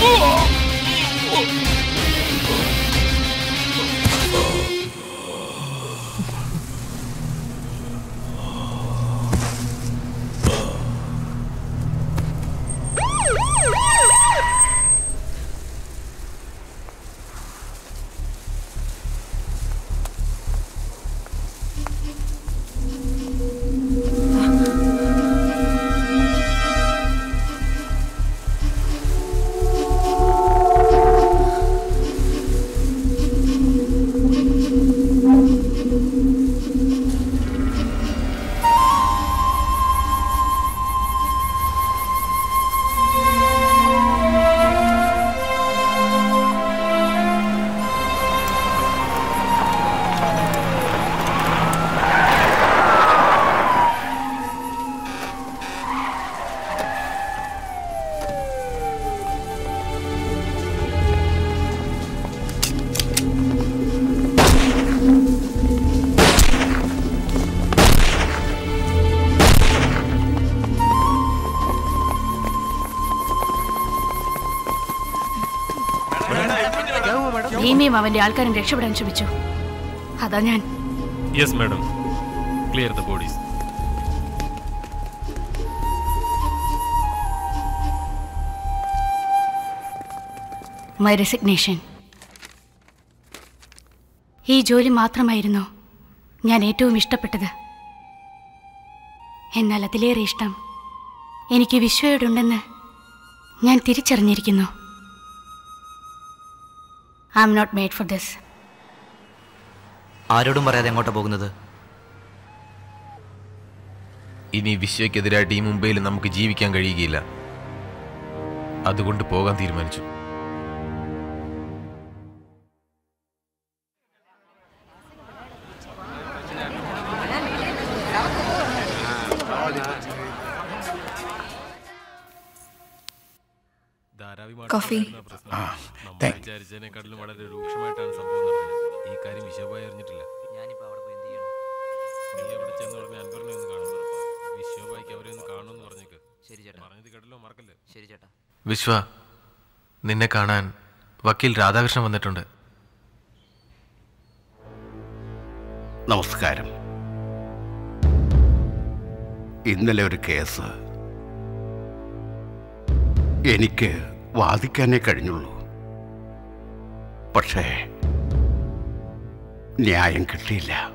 ഭീമയും അവന്റെ ആൾക്കാരും രക്ഷപ്പെടാൻ ശ്രമിച്ചു. അതാ ഞാൻ. Yes madam, clear the bodies. My resignation. ഈ ജോലി മാത്രമായിരുന്നു ഞാൻ ഏറ്റവും ഇഷ്ടപ്പെട്ടത്. എന്നാൽ അതിലേറെ ഇഷ്ടം എനിക്ക് വിശ്വയോടുണ്ടെന്ന് ഞാൻ തിരിച്ചറിഞ്ഞിരിക്കുന്നു. I am not made for this. ആരോടും പറയാതെ എങ്ങോട്ടാ പോകുന്നത്? ഇനി വിശ്വയ്ക്കെതിരായിട്ട് ഈ മുംബൈയിൽ നമുക്ക് ജീവിക്കാൻ കഴിയുകയില്ല. അതുകൊണ്ട് പോകാൻ തീരുമാനിച്ചു. കോഫി. വിചാരിച്ചതിനെക്കാട്ടിലും വളരെ രൂക്ഷമായിട്ടാണ് സംഭവം നടന്നത്. ഈ കാര്യം വിശ്വഭായി അറിഞ്ഞിട്ടില്ല. ഞാനിപ്പോൾ അവിടെ പോയി എന്ത് ചെയ്യണം? നീ അവിടെ ചെന്ന് പറഞ്ഞ അൻവറിനെ ഒന്ന് കാണുന്നു. വിശ്വഭായിക്ക് അവരെ ഒന്ന് കാണുമെന്ന് പറഞ്ഞേക്ക്. ശരി ചേട്ടാ. പറഞ്ഞത് കേട്ടല്ലോ, മറക്കല്ലേ. ശരി ചേട്ടാ. വിശ്വ, നിന്നെ കാണാൻ വക്കീൽ രാധാകൃഷ്ണൻ വന്നിട്ടുണ്ട്. നമസ്കാരം. ഇന്നലെ ഒരു കേസ് എനിക്ക് വാദിക്കാനേ കഴിഞ്ഞുള്ളൂ. പക്ഷേ ന്യായം കിട്ടിയില്ല.